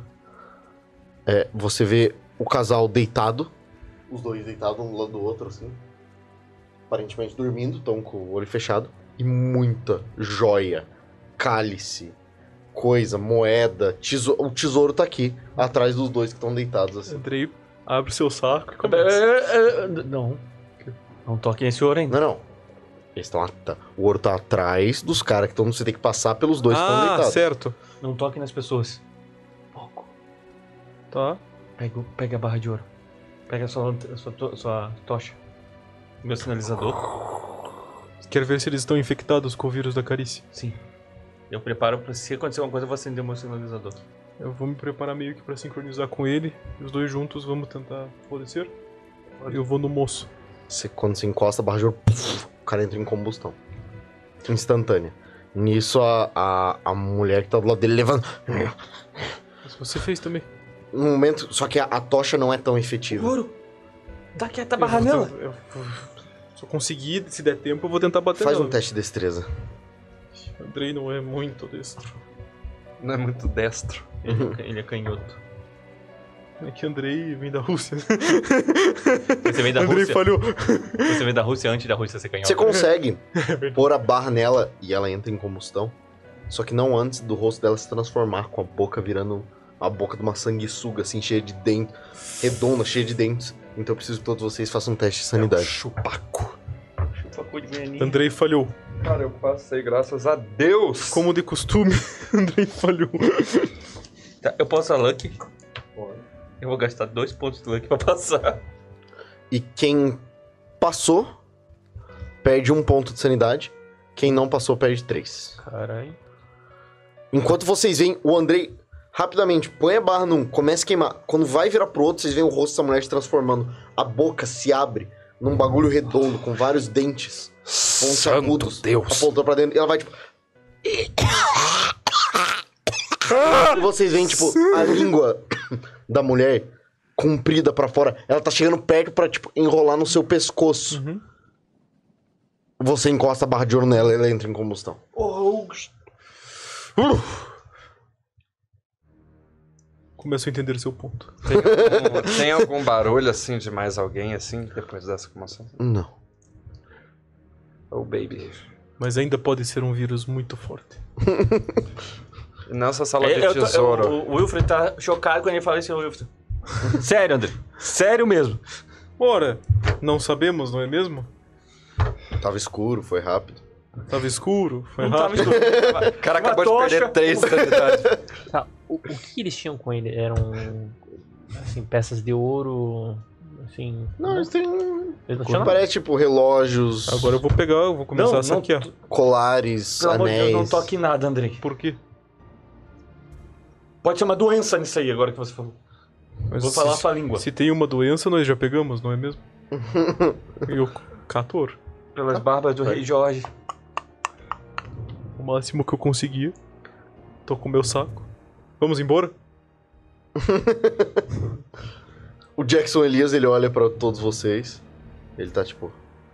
é, você vê o casal deitado, os dois deitados um do lado do outro, assim, aparentemente dormindo, estão com o olho fechado, e muita joia, cálice, coisa, moeda, tesouro, o tesouro tá aqui, atrás dos dois que estão deitados, assim. Andrei abre seu saco e começa. É, Não. Não toque nesse ouro ainda. Não, não. Eles estão at- o ouro tá atrás dos caras que estão. Você tem que passar pelos dois que estão Ah, deitados. certo. Não toque nas pessoas. Pouco. Tá. Pega, o- pega a barra de ouro. Pega a sua, lante- a sua, to- sua tocha. Meu sinalizador. Quer ver se eles estão infectados com o vírus da carícia? Sim. Eu preparo pra se acontecer alguma coisa, eu vou acender o meu sinalizador. Eu vou me preparar meio que pra sincronizar com ele. E os dois juntos vamos tentar florescer. Eu vou no moço. Você, quando você encosta a barra de ouro, puf, o cara entra em combustão. Instantânea. Nisso, a, a, a mulher que tá do lado dele levanta. Mas você fez também. No momento, só que a, a tocha não é tão efetiva. Ouro! Tá quieta a Eu barra vou nela! ten- eu vou- Se eu conseguir, se der tempo, eu vou tentar bater Faz nela. um teste de destreza. Andrei não é muito desse. Não é muito destro. Ele, ele é canhoto. É que Andrei vem da Rússia. Você vem da Andrei Rússia? falhou. Você vem da Rússia antes da Rússia ser canhoto. Você consegue pôr a barra nela e ela entra em combustão. Só que não antes do rosto dela se transformar, com a boca virando a boca de uma sanguessuga, assim, cheia de dentes, redonda, cheia de dentes. Então eu preciso que todos vocês façam um teste de sanidade. Chupaco. Chupacu de veneninho. Andrei falhou. Cara, eu passei, graças a Deus. Como de costume, Andrei falhou. Tá, eu posso usar Lucky? Eu vou gastar dois pontos de Lucky pra passar. E quem passou, perde um ponto de sanidade. Quem não passou, perde três. Caralho. Enquanto vocês veem o Andrei rapidamente põe a barra num, começa a queimar. Quando vai virar pro outro, vocês veem o rosto dessa mulher se transformando. A boca se abre num bagulho redondo, com vários dentes pontiagudos, Deus. apontando pra dentro. E ela vai, tipo... E vocês veem, tipo, a língua da mulher comprida pra fora. Ela tá chegando perto pra, tipo, enrolar no seu pescoço. Uhum. Você encosta a barra de ouro nela e ela entra em combustão. Uh! Começo a entender seu ponto. Tem algum, tem algum barulho, assim, de mais alguém, assim, depois dessa comoção? Não. Oh, baby. Mas ainda pode ser um vírus muito forte. Nessa sala de Eu tô- tesouro. eu- o Wilfred tá chocado quando ele fala isso, Wilfred. Sério, André. Sério mesmo. Ora, não sabemos, não é mesmo? Tava escuro, foi rápido. Tava escuro, foi Não tava rápido. escuro. O cara Uma acabou de tocha, perder três sanidades. Tá, o, o que eles tinham com ele? Eram, assim, peças de ouro, assim... Não, eles têm... Eles não tinham nada? Parece tipo relógios, Agora eu vou pegar, eu vou começar Não, a saquear. colares, Pelo amor de anéis. Deus, não toque em nada, André. Por quê? Pode ser uma doença nisso aí, agora que você falou. Mas Vou se, falar a sua língua. Se tem uma doença, nós já pegamos, não é mesmo? Eu cato ouro. Pelas barbas do rei Jorge. O máximo que eu conseguia. Tô com o meu saco. Vamos embora? O Jackson Elias, ele olha pra todos vocês. Ele tá tipo...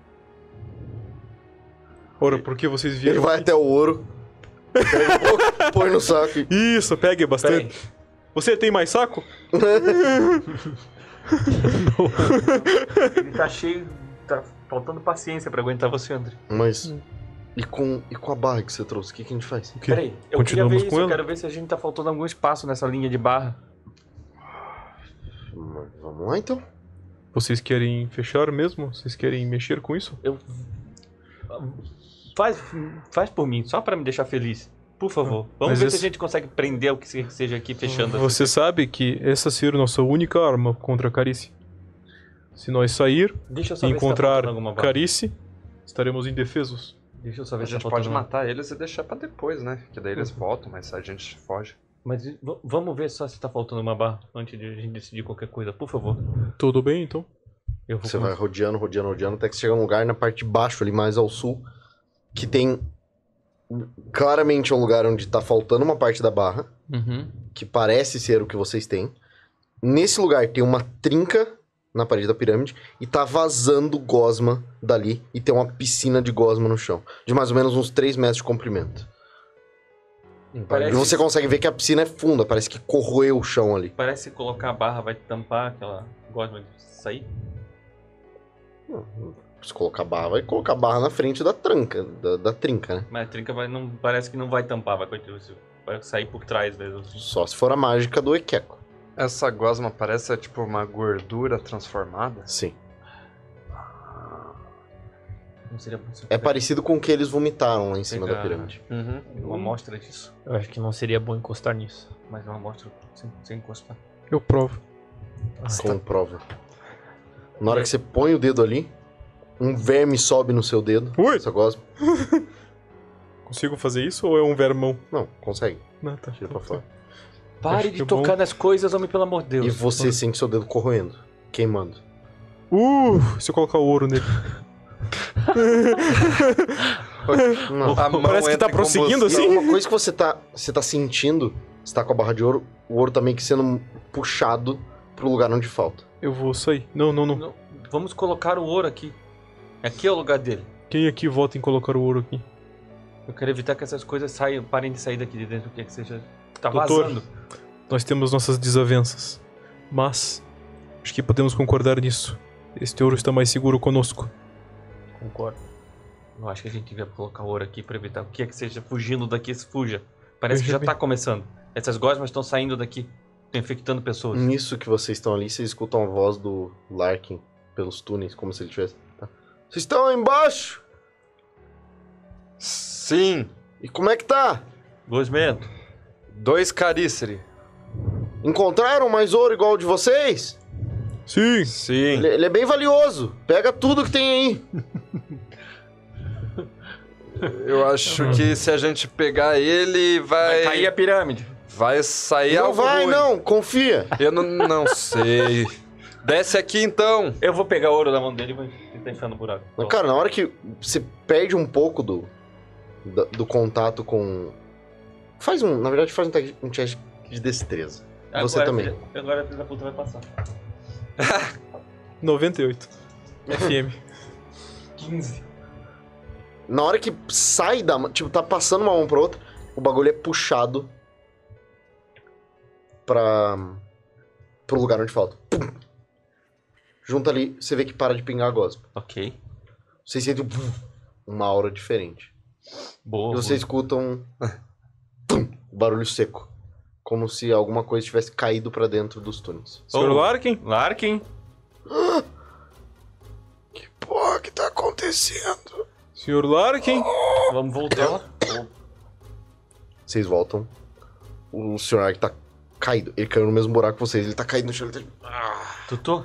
Ora, por que vocês Ele vieram vai aqui? até o ouro. Pega um pouco, põe no saco e... Isso, pegue bastante. Peraí. Você tem mais saco? Ele tá cheio. Tá faltando paciência pra aguentar você, André. Mas... E com, e com a barra que você trouxe, o que, que a gente faz? O quê? Peraí, eu queria Continuamos ver isso. com Eu ela? quero ver se a gente tá faltando algum espaço nessa linha de barra. Vamos lá, então. Vocês querem fechar mesmo? Vocês querem mexer com isso? Eu. Faz, faz por mim, só pra me deixar feliz. Por favor. Vamos Mas ver esse- se a gente consegue prender o que se- seja aqui fechando. Você sabe que essa será nossa única arma contra a Carice. Se nós sair Deixa eu só e ver se tá encontrar faltando alguma barra. Carice, estaremos indefesos. Deixa eu só ver A se gente tá pode faltando. matar eles e deixar pra depois, né? Que daí eles voltam, mas a gente foge. Mas v- vamos ver só se tá faltando uma barra antes de a gente decidir qualquer coisa, por favor. Tudo bem, então? Eu vou Você vai rodeando, rodeando, rodeando, até que você chega num lugar na parte de baixo, ali mais ao sul, que tem claramente um lugar onde tá faltando uma parte da barra, Uhum. que parece ser o que vocês têm. Nesse lugar tem uma trinca na parede da pirâmide e tá vazando gosma dali e tem uma piscina de gosma no chão, de mais ou menos uns três metros de comprimento. Parece, E você consegue ver que a piscina é funda, parece que corroeu o chão ali. parece que colocar a barra vai tampar aquela gosma de sair. Se colocar barra, vai colocar barra na frente da tranca, da, da trinca, né? Mas a trinca vai, não, parece que não vai tampar, vai, continuar- vai sair por trás mesmo. Só se for a mágica do Ekeko. Essa gosma parece tipo uma gordura transformada. Sim. Não seria bom se eu É parecido com o que eles vomitaram lá em cima da Pegar- pirâmide. Uhum. uma amostra disso, Eu acho que não seria bom encostar nisso. mas uma amostra sem, sem encostar. Eu provo. Com prova. Na hora que você põe o dedo ali, um verme sobe no seu dedo. Ui! Essa gosma. Consigo fazer isso ou é um vermão? Não, consegue. Não, tá. Tira pra fora. Pare Acho de que é tocar bom. nas coisas, homem, pelo amor de Deus. E você sente seu dedo corroendo, queimando. Uh, se eu colocar o ouro nele. Não. A mão Parece que tá entra em prosseguindo E assim. uma coisa que você tá, você tá sentindo, você tá com a barra de ouro, o ouro tá meio que sendo puxado pro lugar onde falta. Eu vou sair. Não, não, não. Não, vamos colocar o ouro aqui. Aqui é o lugar dele. Quem aqui vota em colocar o ouro aqui? Eu quero evitar que essas coisas saiam, parem de sair daqui de dentro, o que é que seja. Tá Doutor. vazando. Nós temos nossas desavenças. Mas, acho que podemos concordar nisso. Este ouro está mais seguro conosco. Concordo. Eu acho que a gente devia colocar o ouro aqui pra evitar o que é que seja fugindo daqui, se fuja. Parece que Veja já bem. tá começando. Essas gosmas estão saindo daqui, estão infectando pessoas. Nisso que vocês estão ali, vocês escutam a voz do Larkin pelos túneis, como se ele tivesse. Tá? Vocês estão aí embaixo? Sim, E como é que tá? Gosmento. dois Cariceri. Encontraram mais ouro igual o de vocês? Sim! Sim. Ele, ele é bem valioso. Pega tudo que tem aí. Eu acho que se a gente pegar ele, vai. Vai cair a pirâmide. Vai sair não algo vai, ruim. não. Confia. Eu não, não sei. Desce aqui então. Eu vou pegar o ouro da mão dele e vou tentar enfiar no buraco. Mas, cara, na hora que você perde um pouco do, do, do contato com... Faz um... Na verdade, faz um teste um teste de destreza. Você também. Filha, agora a filha da puta vai passar. noventa e oito. F M. quinze. Na hora que sai da mão, tipo, tá passando uma mão pra outra, o bagulho é puxado pra... pro lugar onde falta. Pum. Junto ali, você vê que para de pingar a gosma. Ok. Vocês sentem um- uma aura diferente. Boa. E vocês escutam um barulho seco. Como se alguma coisa tivesse caído pra dentro dos túneis. Senhor Oh. Larkin? Larkin? Que porra que tá acontecendo? Senhor Larkin? Vamos voltar. Vocês voltam. O senhor Ark tá caído. Ele caiu no mesmo buraco que vocês. Ele tá caído no chão. Ele tá... Doutor?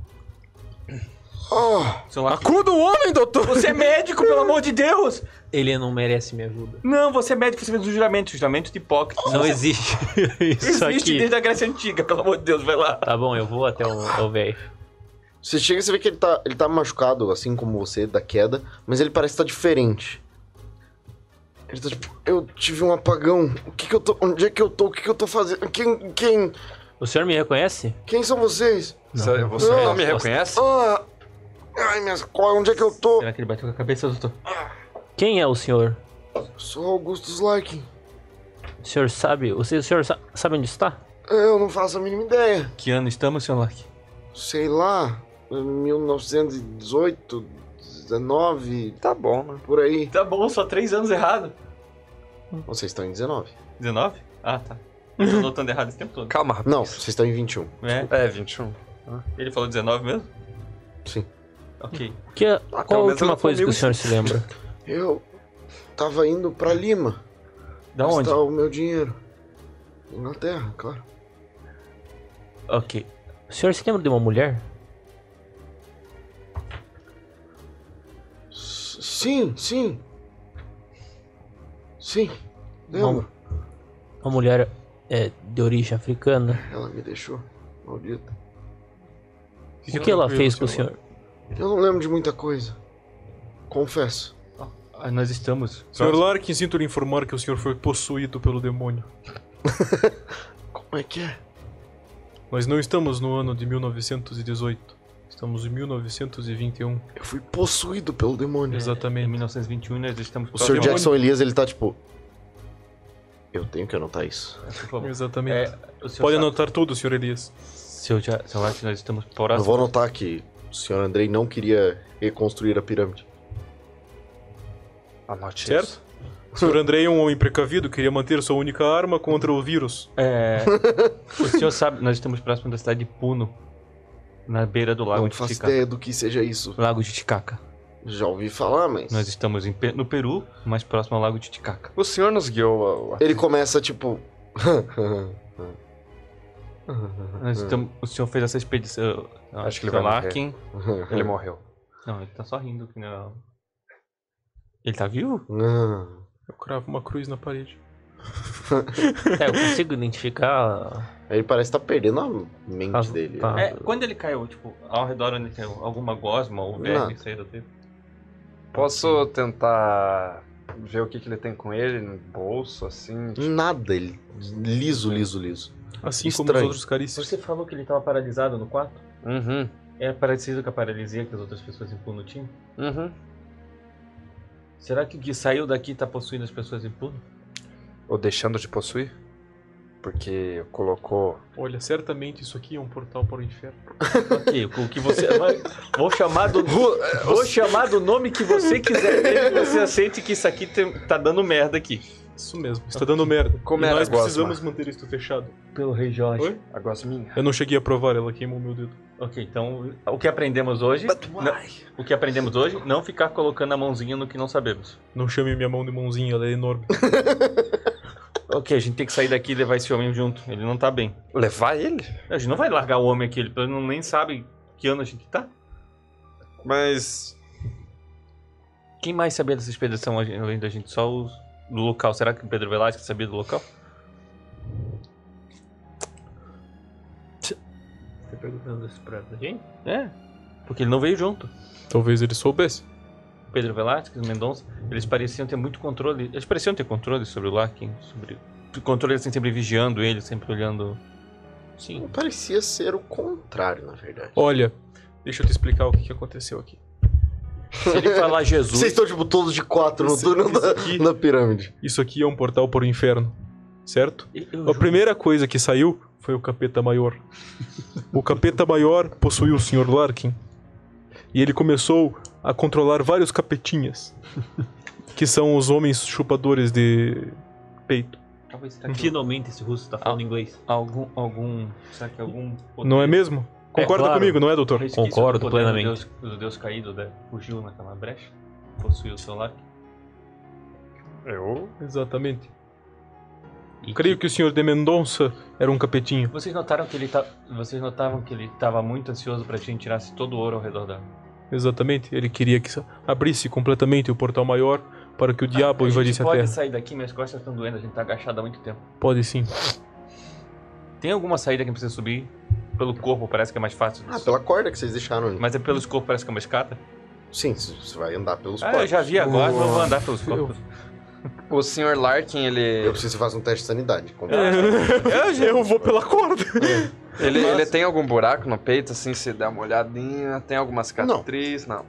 Ah, Seu Larkin. Acuda o homem, doutor! Você é médico, pelo amor de Deus! Ele não merece minha ajuda. Não, você é médico, você fez um juramento. Juramento de Hipócrates. Não existe isso Existe aqui. desde a Grécia Antiga, pelo amor de Deus, vai lá. Tá bom, eu vou até o o velho. você chega e você vê que ele tá, ele tá machucado, assim como você, da queda. Mas ele parece estar diferente. Ele tá tipo, eu tive um apagão. O que que eu tô... Onde é que eu tô? O que que eu tô fazendo? Quem... Quem... O senhor me reconhece? Quem são vocês? Você, você Não. não me reconhece? Ah... Ai, minhas... Qual... Onde é que eu tô? Será que ele bateu com a cabeça, doutor? Quem é o senhor? Sou Augustus Larkin. O senhor sabe? O senhor, o senhor sa- sabe onde está? Eu não faço a mínima ideia. Que ano estamos, senhor Larkin? Sei lá... mil novecentos e dezoito... dezenove... Tá bom, né? Por aí. Tá bom, só três anos errado. Vocês estão em dezenove. dezenove? Ah, tá. Eu tô notando errado esse tempo todo. Calma, rapaz. Não, vocês estão em vinte e um. É, É, vinte e um. ele falou dezenove mesmo? Sim. Ok. Que, Ah, qual pelo a menos última eu tô coisa que comigo, o senhor se lembra? Eu... tava indo pra Lima. Da onde? Está o meu dinheiro. Inglaterra, claro. Ok. O senhor se lembra de uma mulher? S- Sim, sim. Sim. Lembro. Uma mulher é, de origem africana? Ela me deixou. Maldita. O que ela fez com o senhor? Eu não lembro de muita coisa. Confesso. Ah, nós estamos. Senhor Larkin, sinto lhe informar que o senhor foi possuído pelo demônio. Como é que é? Nós não estamos no ano de mil novecentos e dezoito. Estamos em mil novecentos e vinte e um. Eu fui possuído pelo demônio. Em Exatamente. mil novecentos e vinte e um nós estamos O senhor demônio. Jackson Elias, ele tá tipo... Eu tenho que anotar isso. Por favor. Exatamente. É, o senhor Pode sabe- anotar tudo, senhor Elias. Seu, Ja- seu Larkin, nós estamos Eu próximos. vou anotar que o senhor Andrei não queria reconstruir a pirâmide. Anote Certo? isso. O senhor Andrei é um homem precavido, queria manter sua única arma contra o vírus. É, o senhor sabe, nós estamos próximo da cidade de Puno, na beira do lago Não de faço Titicaca. ideia do que seja isso. Lago de Titicaca. Já ouvi falar, mas... Nós estamos em Pe- no Peru, mais próximo ao lago de Titicaca. O senhor nos guiou. a- a- Ele começa, tipo... Nós estamos, o senhor fez essa expedição. Acho que ele seu vai morrer. Larkin. Ele morreu. Não, ele tá só rindo que não. Ele tá vivo? Não. Eu cravo uma cruz na parede. É, eu consigo identificar. Ele parece estar perdendo a mente As- dele. tá. É, quando ele caiu, tipo, ao redor onde ele caiu, alguma gosma ou verme Nada. saíram dele? Posso tentar ver o que, que ele tem com ele no bolso, assim? tipo, Nada, ele... Liso, liso, liso. Assim como os Estranho. outros carícios. Você falou que ele tava paralisado no quarto? Uhum, É parecido com a paralisia que as outras pessoas em Puno tinham? uhum. Será que o que saiu daqui tá possuindo as pessoas em Puno? Ou deixando de possuir? Porque colocou. Olha, certamente isso aqui é um portal para o inferno. Ok, o que você vai. Vou chamar do. Vou chamar do nome que você quiser, desde que você aceite que isso aqui tem- tá dando merda aqui. Isso mesmo, está dando merda. Como e era nós a gosma? precisamos manter isto fechado. Pelo Rei Jorge. Oi? A gosminha. Eu não cheguei a provar, ela queimou meu dedo. Ok, então o que aprendemos hoje. Não, o que aprendemos hoje, não ficar colocando a mãozinha no que não sabemos. Não chame minha mão de mãozinha, ela é enorme. Ok, a gente tem que sair daqui e levar esse homem junto. Ele não tá bem. Levar ele? A gente não vai largar o homem aqui, ele não nem sabe que ano a gente tá. Mas. Quem mais sabia dessa expedição além da gente? Só os do local. Será que o Pedro Velasquez sabia do local? Você perguntando isso pra gente? É, porque ele não veio junto. Talvez ele soubesse. Pedro Velasquez, Mendonça, eles pareciam ter muito controle. Eles pareciam ter controle sobre o Larkin, sobre controle assim, sempre vigiando ele, sempre olhando. Sim. Parecia ser o contrário, na verdade. Olha, deixa eu te explicar o que que aconteceu aqui. Se ele falar Jesus... Vocês estão, tipo, todos de quatro no Esse- túnel esse da, aqui- da pirâmide. Isso aqui é um portal para o inferno, certo? Eu- eu A juro. primeira coisa que saiu foi o Capeta Maior. O Capeta Maior possuiu o senhor Larkin. E ele começou a controlar vários capetinhas. Que são os homens chupadores de peito. Talvez será que Finalmente esse russo tá falando inglês. algum, algum, será que algum poder- Não é mesmo? Concorda claro. comigo, não é, doutor? resquício Concordo do poder plenamente. Do Deus, do Deus caído, né? Fugiu naquela brecha, possuiu o seu Lark. Eu. Exatamente. E Creio que o senhor de Mendonça era um capetinho. Vocês notaram que ele tá, vocês notavam que ele estava muito ansioso para que a gente tirasse todo o ouro ao redor da. Exatamente. Ele queria que abrisse completamente o portal maior para que o diabo a invadisse gente a pode Terra. sair daqui, minhas costas estão doendo, a gente tá agachado há muito tempo. Pode sim. Tem alguma saída que a gente precisa subir? Pelo corpo parece que é mais fácil. Ah, pela corda que vocês deixaram ali. Mas é pelos corpos parece que é uma escada? Sim, você vai andar pelos Ah, eu corpos. já vi agora, Oh. vou andar pelos corpos. O senhor Larkin, ele. Eu preciso que você faça um teste de sanidade. Com- Eu vou pela corda. Ele, ele tem algum buraco no peito, assim, se der uma olhadinha? Tem alguma cicatriz? Não.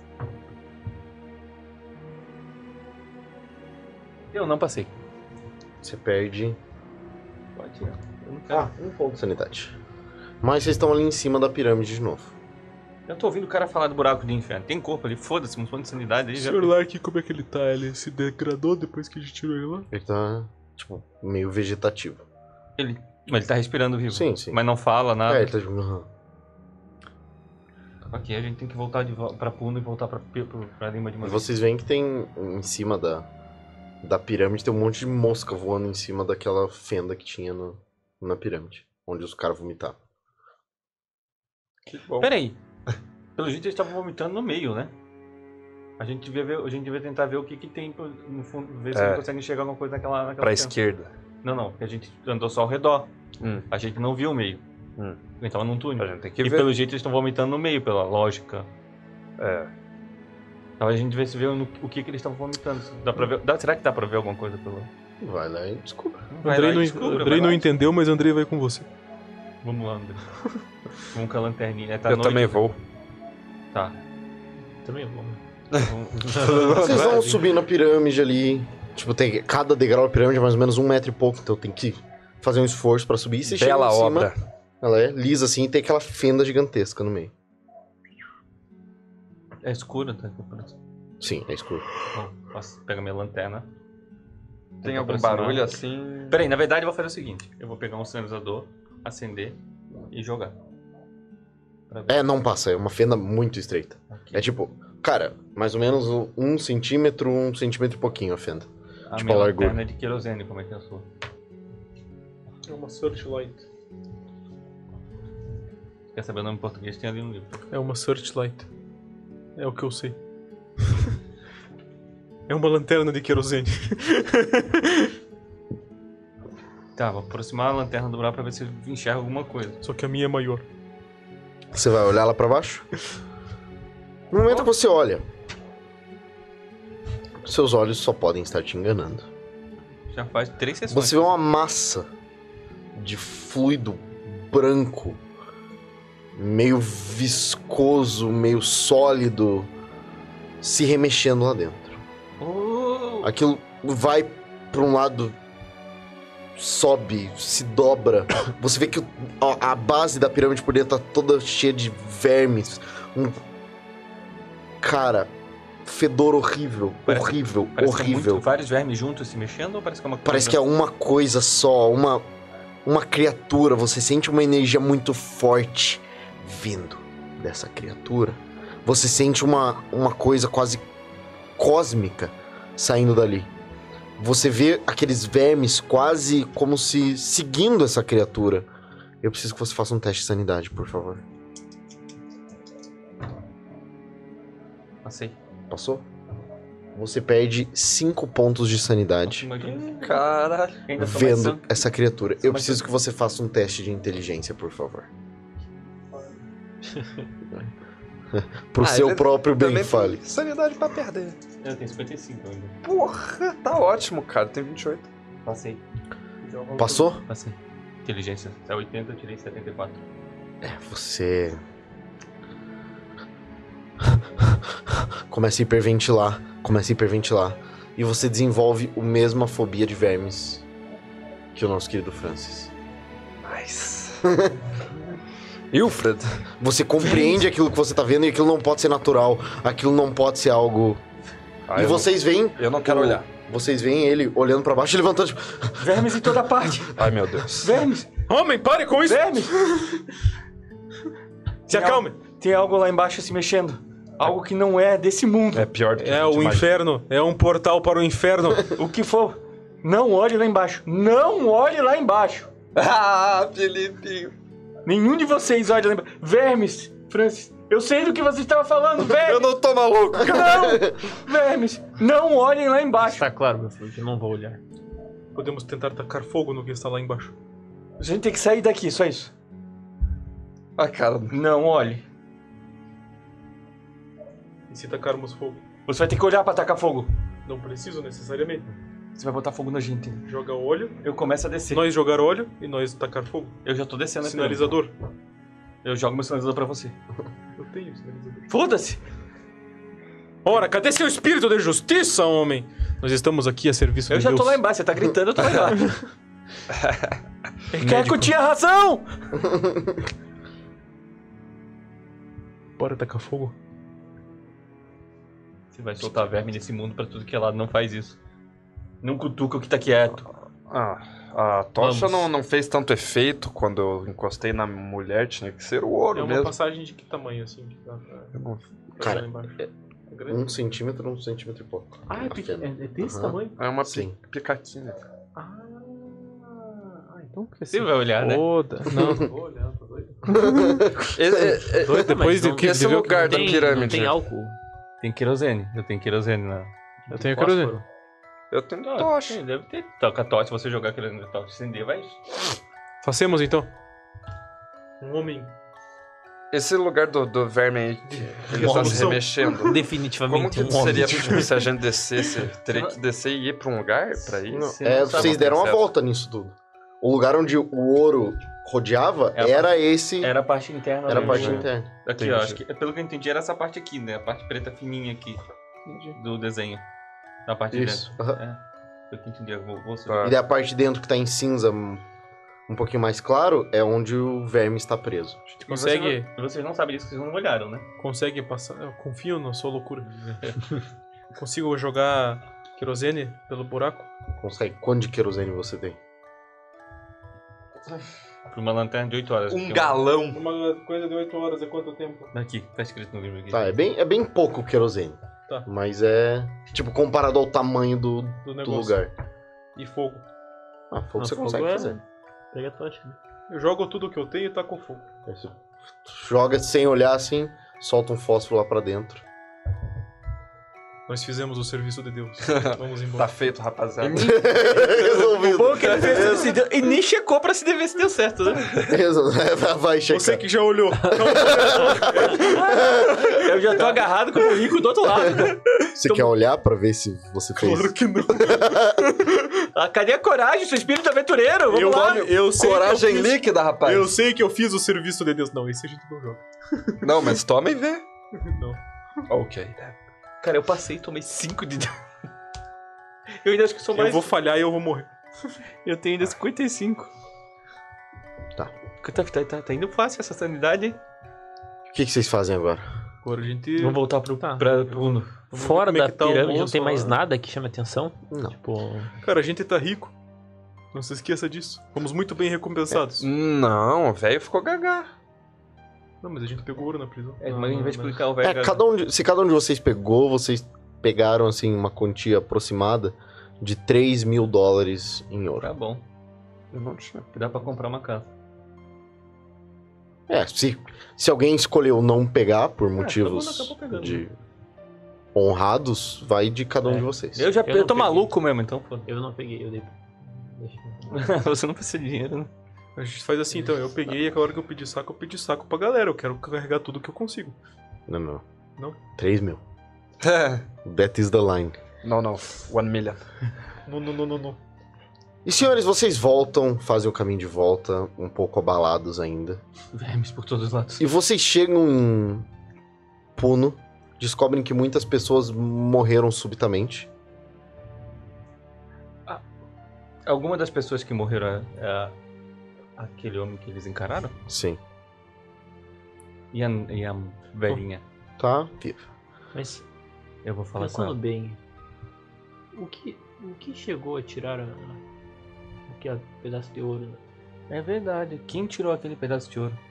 Eu não passei. Você perde... Pode tirar. Eu não quero. Ah, um ponto de sanidade. Mas vocês estão ali em cima da pirâmide de novo. Eu tô ouvindo o cara falar do buraco de inferno. Tem corpo ali, foda-se, um ponto de sanidade aí. O Já... senhor Lark, como é que ele tá? Ele se degradou depois que a gente tirou ele lá? Ele tá, tipo, meio vegetativo. Ele... Mas ele tá respirando vivo. Sim, sim. Mas não fala nada. É, ele tá tipo... aham. Ok, a gente tem que voltar de vo... pra Puno e voltar pra, P- pro- pra Lima de E uma vez. vocês veem que tem em cima da, da pirâmide, tem um monte de mosca voando em cima daquela fenda que tinha no, na pirâmide, onde os caras vomitavam. Que bom. Pera aí. Pelo jeito eles estavam vomitando no meio, né? A gente devia, ver, a gente devia tentar ver o que que tem pro- no fundo, ver se É. a gente consegue enxergar alguma coisa naquela... naquela Pra fenda. esquerda. Não, não, porque a gente andou só ao redor. Hum. A gente não viu o meio. Hum. A gente tava num túnel. A gente tem que E ver. pelo jeito eles estão vomitando no meio, pela lógica. É. Talvez a gente devesse ver no- o que que eles estavam vomitando. Dá pra ver... dá- será que dá pra ver alguma coisa pelo... Vai lá e desculpa. Vai Andrei lá e não, descubra, Andrei vai não lá. entendeu, mas Andrei vai com você. Vamos lá, André. Vamos com a lanterninha. Tá Eu noite, também né? vou. Tá. Também vamos. Vamos- Vocês vai, vão gente. subir na pirâmide ali. Tipo, tem cada degrau da pirâmide é mais ou menos um metro e pouco, então tem que fazer um esforço pra subir. E você chega Bela em cima, obra. ela é lisa assim e tem aquela fenda gigantesca no meio. É escuro, tá? Sim, é escuro. Bom, posso pegar minha lanterna. Tem Tenta algum aproximar. barulho assim? Peraí, na verdade eu vou fazer o seguinte. Eu vou pegar um sinalizador, acender e jogar. Pra ver. É, não passa, é uma fenda muito estreita. Aqui. É tipo, cara, mais ou menos um centímetro, um centímetro e pouquinho a fenda. A tipo minha a largura. lanterna é de querosene, como é que é a sua? É uma searchlight. Quer saber o nome em português? Tem ali no livro. É uma searchlight. É o que eu sei. É uma lanterna de querosene. Tá, vou aproximar a lanterna do buraco pra ver se eu enxergo alguma coisa. Só que a minha é maior. Você vai olhar lá pra baixo? No momento que você olha, seus olhos só podem estar te enganando. Já faz três sessões. Você vê uma massa de fluido branco, meio viscoso, meio sólido, se remexendo lá dentro. Oh! Aquilo vai pra um lado, sobe, se dobra. Você vê que o- a, a base da pirâmide por dentro tá toda cheia de vermes. Um. Cara, fedor horrível, Parece- horrível, Parece que é horrível. muito- vários vermes juntos se mexendo ou parece que é uma coisa? Parece que é uma coisa só, uma, uma criatura. Você sente uma energia muito forte vindo dessa criatura. Você sente uma, uma coisa quase cósmica saindo dali. Você vê aqueles vermes quase como se seguindo essa criatura. Eu preciso que você faça um teste de sanidade, por favor. Passei. Passou? Você perde cinco pontos de sanidade Imagina. Caralho. Ainda tô mais vendo sangue. essa criatura. Eu Mas preciso eu- que você faça um teste de inteligência, por favor. Pro Ah, seu ele próprio bem, Também fale. tem sanidade pra perder. Eu tenho cinquenta e cinco ainda. Porra, tá ótimo, cara. Tem vinte e oito. Passei. Passou? Passei. Inteligência. É oitenta, eu tirei setenta e quatro. É, você. começa a hiperventilar, começa a hiperventilar. E você desenvolve a mesma fobia de vermes que o nosso querido Francis. Nice. Wilfred. Você compreende aquilo que você tá vendo e aquilo não pode ser natural. Aquilo não pode ser algo... Ah, e eu vocês veem... Não, eu não quero o- olhar. Vocês veem ele olhando pra baixo e levantando, tipo... Vermes em toda parte. Ai, meu Deus. Vermes. Homem, pare com isso! Vermes. Se acalme! Tem algo lá embaixo se mexendo. Algo que não é desse mundo. É pior do que a É gente o imagina. inferno, é um portal para o inferno. O que for. Não olhe lá embaixo. Não olhe lá embaixo. Ah, Felipe. Nenhum de vocês olha lá embaixo. Vermes, Francis. Eu sei do que você estava falando, vermes. Eu não tô maluco. Não! Vermes, não olhem lá embaixo. Tá claro, meu filho, que eu não vou olhar. Podemos tentar tacar fogo no que está lá embaixo. A gente tem que sair daqui, só isso. Ah, cara. Não olhe. E se tacarmos fogo? Você vai ter que olhar pra tacar fogo. Não preciso necessariamente. Você vai botar fogo na gente. Joga óleo, Eu começo a descer. nós jogar óleo e nós tacar fogo. Eu já tô descendo aqui. Sinalizador. Eu jogo meu sinalizador pra você. Eu tenho sinalizador. Foda-se! Ora, cadê seu espírito de justiça, homem? Nós estamos aqui a serviço Eu de já Deus. tô lá embaixo, você tá gritando, eu tô lá embaixo. Queco tinha razão! Bora tacar fogo. Você vai soltar verme nesse mundo pra tudo que é lado, não faz isso. Não cutuca o que tá quieto. Ah, a tocha Vamos. não, não fez tanto efeito quando eu encostei na mulher, tinha que ser o ouro É uma mesmo. passagem de que tamanho, assim? Que dá pra... Eu não- pra Cara, lá embaixo? É grande? Um centímetro, um centímetro e pouco. Ah, é pequeno. É, é desse Aham. tamanho? É uma Sim. pi- picatinha. Ah, ah, então que Você vai olhar, né? Foda. Não, não vou olhar, tô doido. É, é, Doido, depois de que esse de ver o lugar da Tem, não pirâmide. tem álcool. Tem querosene. Eu tenho querosene na. Eu tenho Fósforo. querosene. Eu tenho Ah, tocha. tem, deve ter. Toca a tocha, se você jogar querosene na tocha acender, vai. Façamos então. Um homem. Esse lugar do, do verme aí, que ele Uma tá se solução. remexendo. Como Definitivamente que um homem. seria, tipo, se a gente descesse? Teria que descer e ir pra um lugar pra ir? Não, Você é, não sabe vocês o deram uma processo. volta nisso tudo. O lugar onde o ouro rodeava É a era esse... Era a parte interna. Era a mesmo, parte né? interna. Aqui, Entendi. ó, acho que, pelo que eu entendi, era essa parte aqui, né? A parte preta fininha aqui do desenho. Na parte Isso. de aham. dentro. É. Pelo que eu entendi, eu vou, vou Tá. E daí a parte de dentro que tá em cinza, um, um pouquinho mais claro, é onde o verme está preso. Consegue, Vocês não, vocês não sabem disso, vocês não olharam, né? consegue passar. Eu confio na sua loucura. Consigo jogar querosene pelo buraco? Consegue. Quanto de querosene você tem? Por uma lanterna de oito horas. Um porque eu- galão. Uma coisa de oito horas é quanto tempo? Aqui, tá escrito no livro aqui. Tá, é bem, é bem pouco querosene. Tá. Mas é, tipo, comparado ao tamanho do, Do do negócio. lugar. E fogo. Ah, fogo Ah, você fogo consegue é- fazer. Pega a tocha. né? Eu jogo tudo que eu tenho e taco fogo. Aí você joga sem olhar assim, solta um fósforo lá pra dentro. Nós fizemos o serviço de Deus. Vamos Tá embora. feito, rapaziada. Resolvido. Bom que ele fez tudo se deu, e nem checou pra se ver se deu certo, né? Resol- Vai checar. Você que já olhou. Eu já tô agarrado com o Rico do outro lado. Você quer olhar pra ver se você fez? Claro que não. Ah, cadê a coragem, seu espírito aventureiro? Vamos Eu, lá. eu sei Coragem que eu fiz, líquida, rapaz. Eu sei que eu fiz o serviço de Deus. Não, esse a gente não joga. Não, mas toma e vê. Não. Ok. Cara, eu passei e tomei cinco de dano. Eu ainda acho que sou mais... Eu vou falhar e eu vou morrer. Eu tenho ainda cinquenta e cinco. Tá. Tá, tá, tá, tá indo fácil essa sanidade, hein? O que, que vocês fazem agora? Agora a gente. Vamos voltar pro, Tá. pra, pro Uno. vamos Fora ver como é da que tá o pirâmide não moço tem mais lá. nada que chame atenção? Não. Tipo, Cara, a gente tá rico. Não se esqueça disso. Fomos muito bem recompensados. Não, o velho ficou gagá. Não, mas a gente pegou ouro na prisão. É, mas a gente vai Não, explicar o velho. É, cada um de- se cada um de vocês pegou, vocês pegaram assim uma quantia aproximada de três mil dólares em ouro. Tá bom. Eu não tinha. Dá pra comprar uma casa. É, se, se alguém escolheu não pegar por todo mundo motivos acabou pegando. de honrados, vai de cada um É. de vocês. Eu já Eu eu, não tô peguei. maluco mesmo, então foda. eu não peguei, eu dei. Deixa eu- Você não precisa de dinheiro, né? A gente faz assim então. Eu peguei e a hora que eu pedi saco, eu pedi saco pra galera. Eu quero carregar tudo que eu consigo. Não, não. Não? três mil. That is the line. Não, não. One million. Não, não, não, não, não. E senhores, vocês voltam, fazem o caminho de volta, um pouco abalados ainda. Vermes por todos os lados. E vocês chegam em Puno, descobrem que muitas pessoas morreram subitamente. Alguma das pessoas que morreram é, é aquele homem que eles encararam? Sim. E a, e a velhinha? Tá viva. Mas, Eu vou falar com pensando ela. bem, o que, o que chegou a tirar a, aquele pedaço de ouro? É verdade. Quem tirou aquele pedaço de ouro?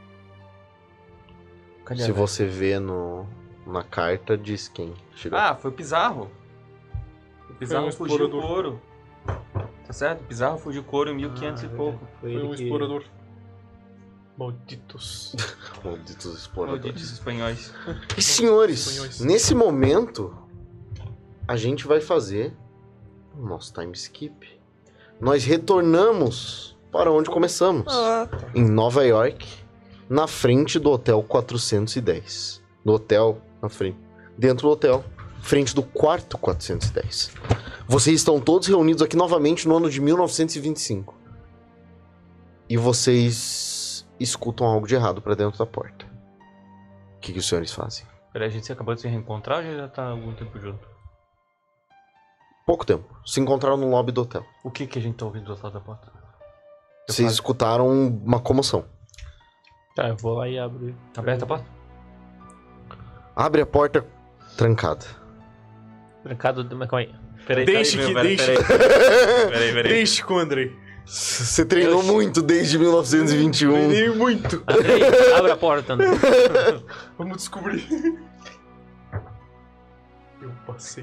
Cadê Se a velha? você vê no, na carta, diz quem chegou. Ah, foi o Pizarro. O Pizarro um fugiu com explorador. ouro. Tá certo? Pizarro fugiu com ouro em mil e quinhentos e pouco. Foi, Foi ele um que- explorador. Malditos. Malditos exploradores. Malditos espanhóis. E senhores, Espanhóis. nesse momento, a gente vai fazer o nosso time skip. Nós retornamos para onde começamos. Em Nova York, na frente do Hotel quatrocentos e dez. Do hotel, na frente. Dentro do hotel, frente do quarto quatrocentos e dez. Vocês estão todos reunidos aqui novamente no ano de mil novecentos e vinte e cinco. E vocês escutam algo de errado para dentro da porta. O que, que os senhores fazem? Peraí, a gente acabou de se reencontrar ou já tá há algum tempo junto? Pouco tempo. Se encontraram no lobby do hotel. O que que a gente tá ouvindo do outro lado da porta? Eu Vocês falo- escutaram uma comoção. Tá, eu vou lá e abro. Tá aberta a porta? Abre a porta trancada. Trancado, mas calma aí. Peraí, Deixe peraí, que peraí, deixe. Peraí, peraí, peraí. Deixe com o Andrei. Você treinou muito desde mil novecentos e vinte e um. Treinei muito. Andrei, abre a porta, Andrei. Vamos descobrir. Eu passei.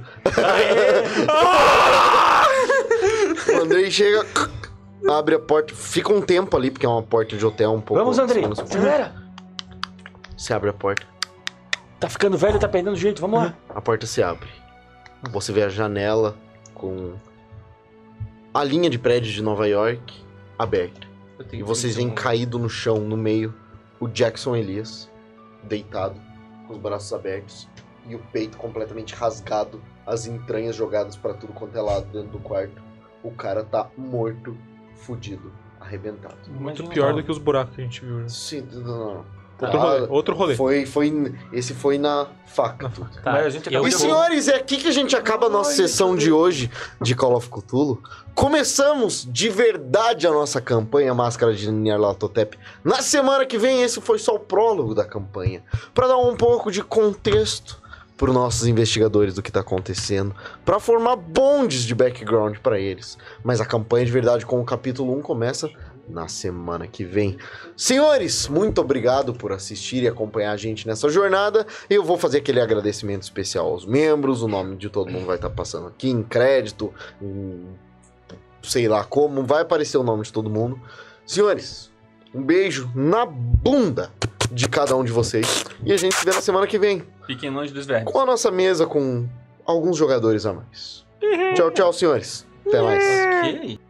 O Andrei chega, abre a porta, fica um tempo ali, porque é uma porta de hotel um pouco... Vamos, Andrei! segundo- Acelera! Você abre a porta, Tá ficando velho, tá perdendo jeito, vamos lá. a porta se abre. Você vê a janela com a linha de prédios de Nova York aberta. Eu tenho E vocês veem um- caído no chão, no meio, o Jackson Elias, deitado, com os braços abertos e o peito completamente rasgado, as entranhas jogadas pra tudo quanto é lado dentro do quarto. O cara tá morto, fudido, arrebentado. Muito Imagina pior só. do que os buracos que a gente viu. Né? Sim, não, não, não. Outro Ah, rolê. Outro rolê. Foi, foi, esse foi na faca. Tá, Mas a gente eu acabou E de- vou- senhores, é aqui que a gente acaba a nossa sessão de hoje de Call of Cthulhu. Começamos de verdade a nossa campanha Máscara de Nyarlathotep. Na semana que vem, esse foi só o prólogo da campanha. Para dar um pouco de contexto para os nossos investigadores do que está acontecendo, para formar bondes de background para eles. Mas a campanha de verdade com o capítulo um começa na semana que vem. Senhores, muito obrigado por assistir e acompanhar a gente nessa jornada. Eu vou fazer aquele agradecimento especial aos membros. O nome de todo mundo vai estar passando aqui em crédito, em sei lá como, vai aparecer o nome de todo mundo. Senhores, um beijo na bunda de cada um de vocês. E a gente se vê na semana que vem Fiquem longe dos vermes. com a nossa mesa com alguns jogadores a mais. Tchau, tchau, senhores. Até mais. Ok.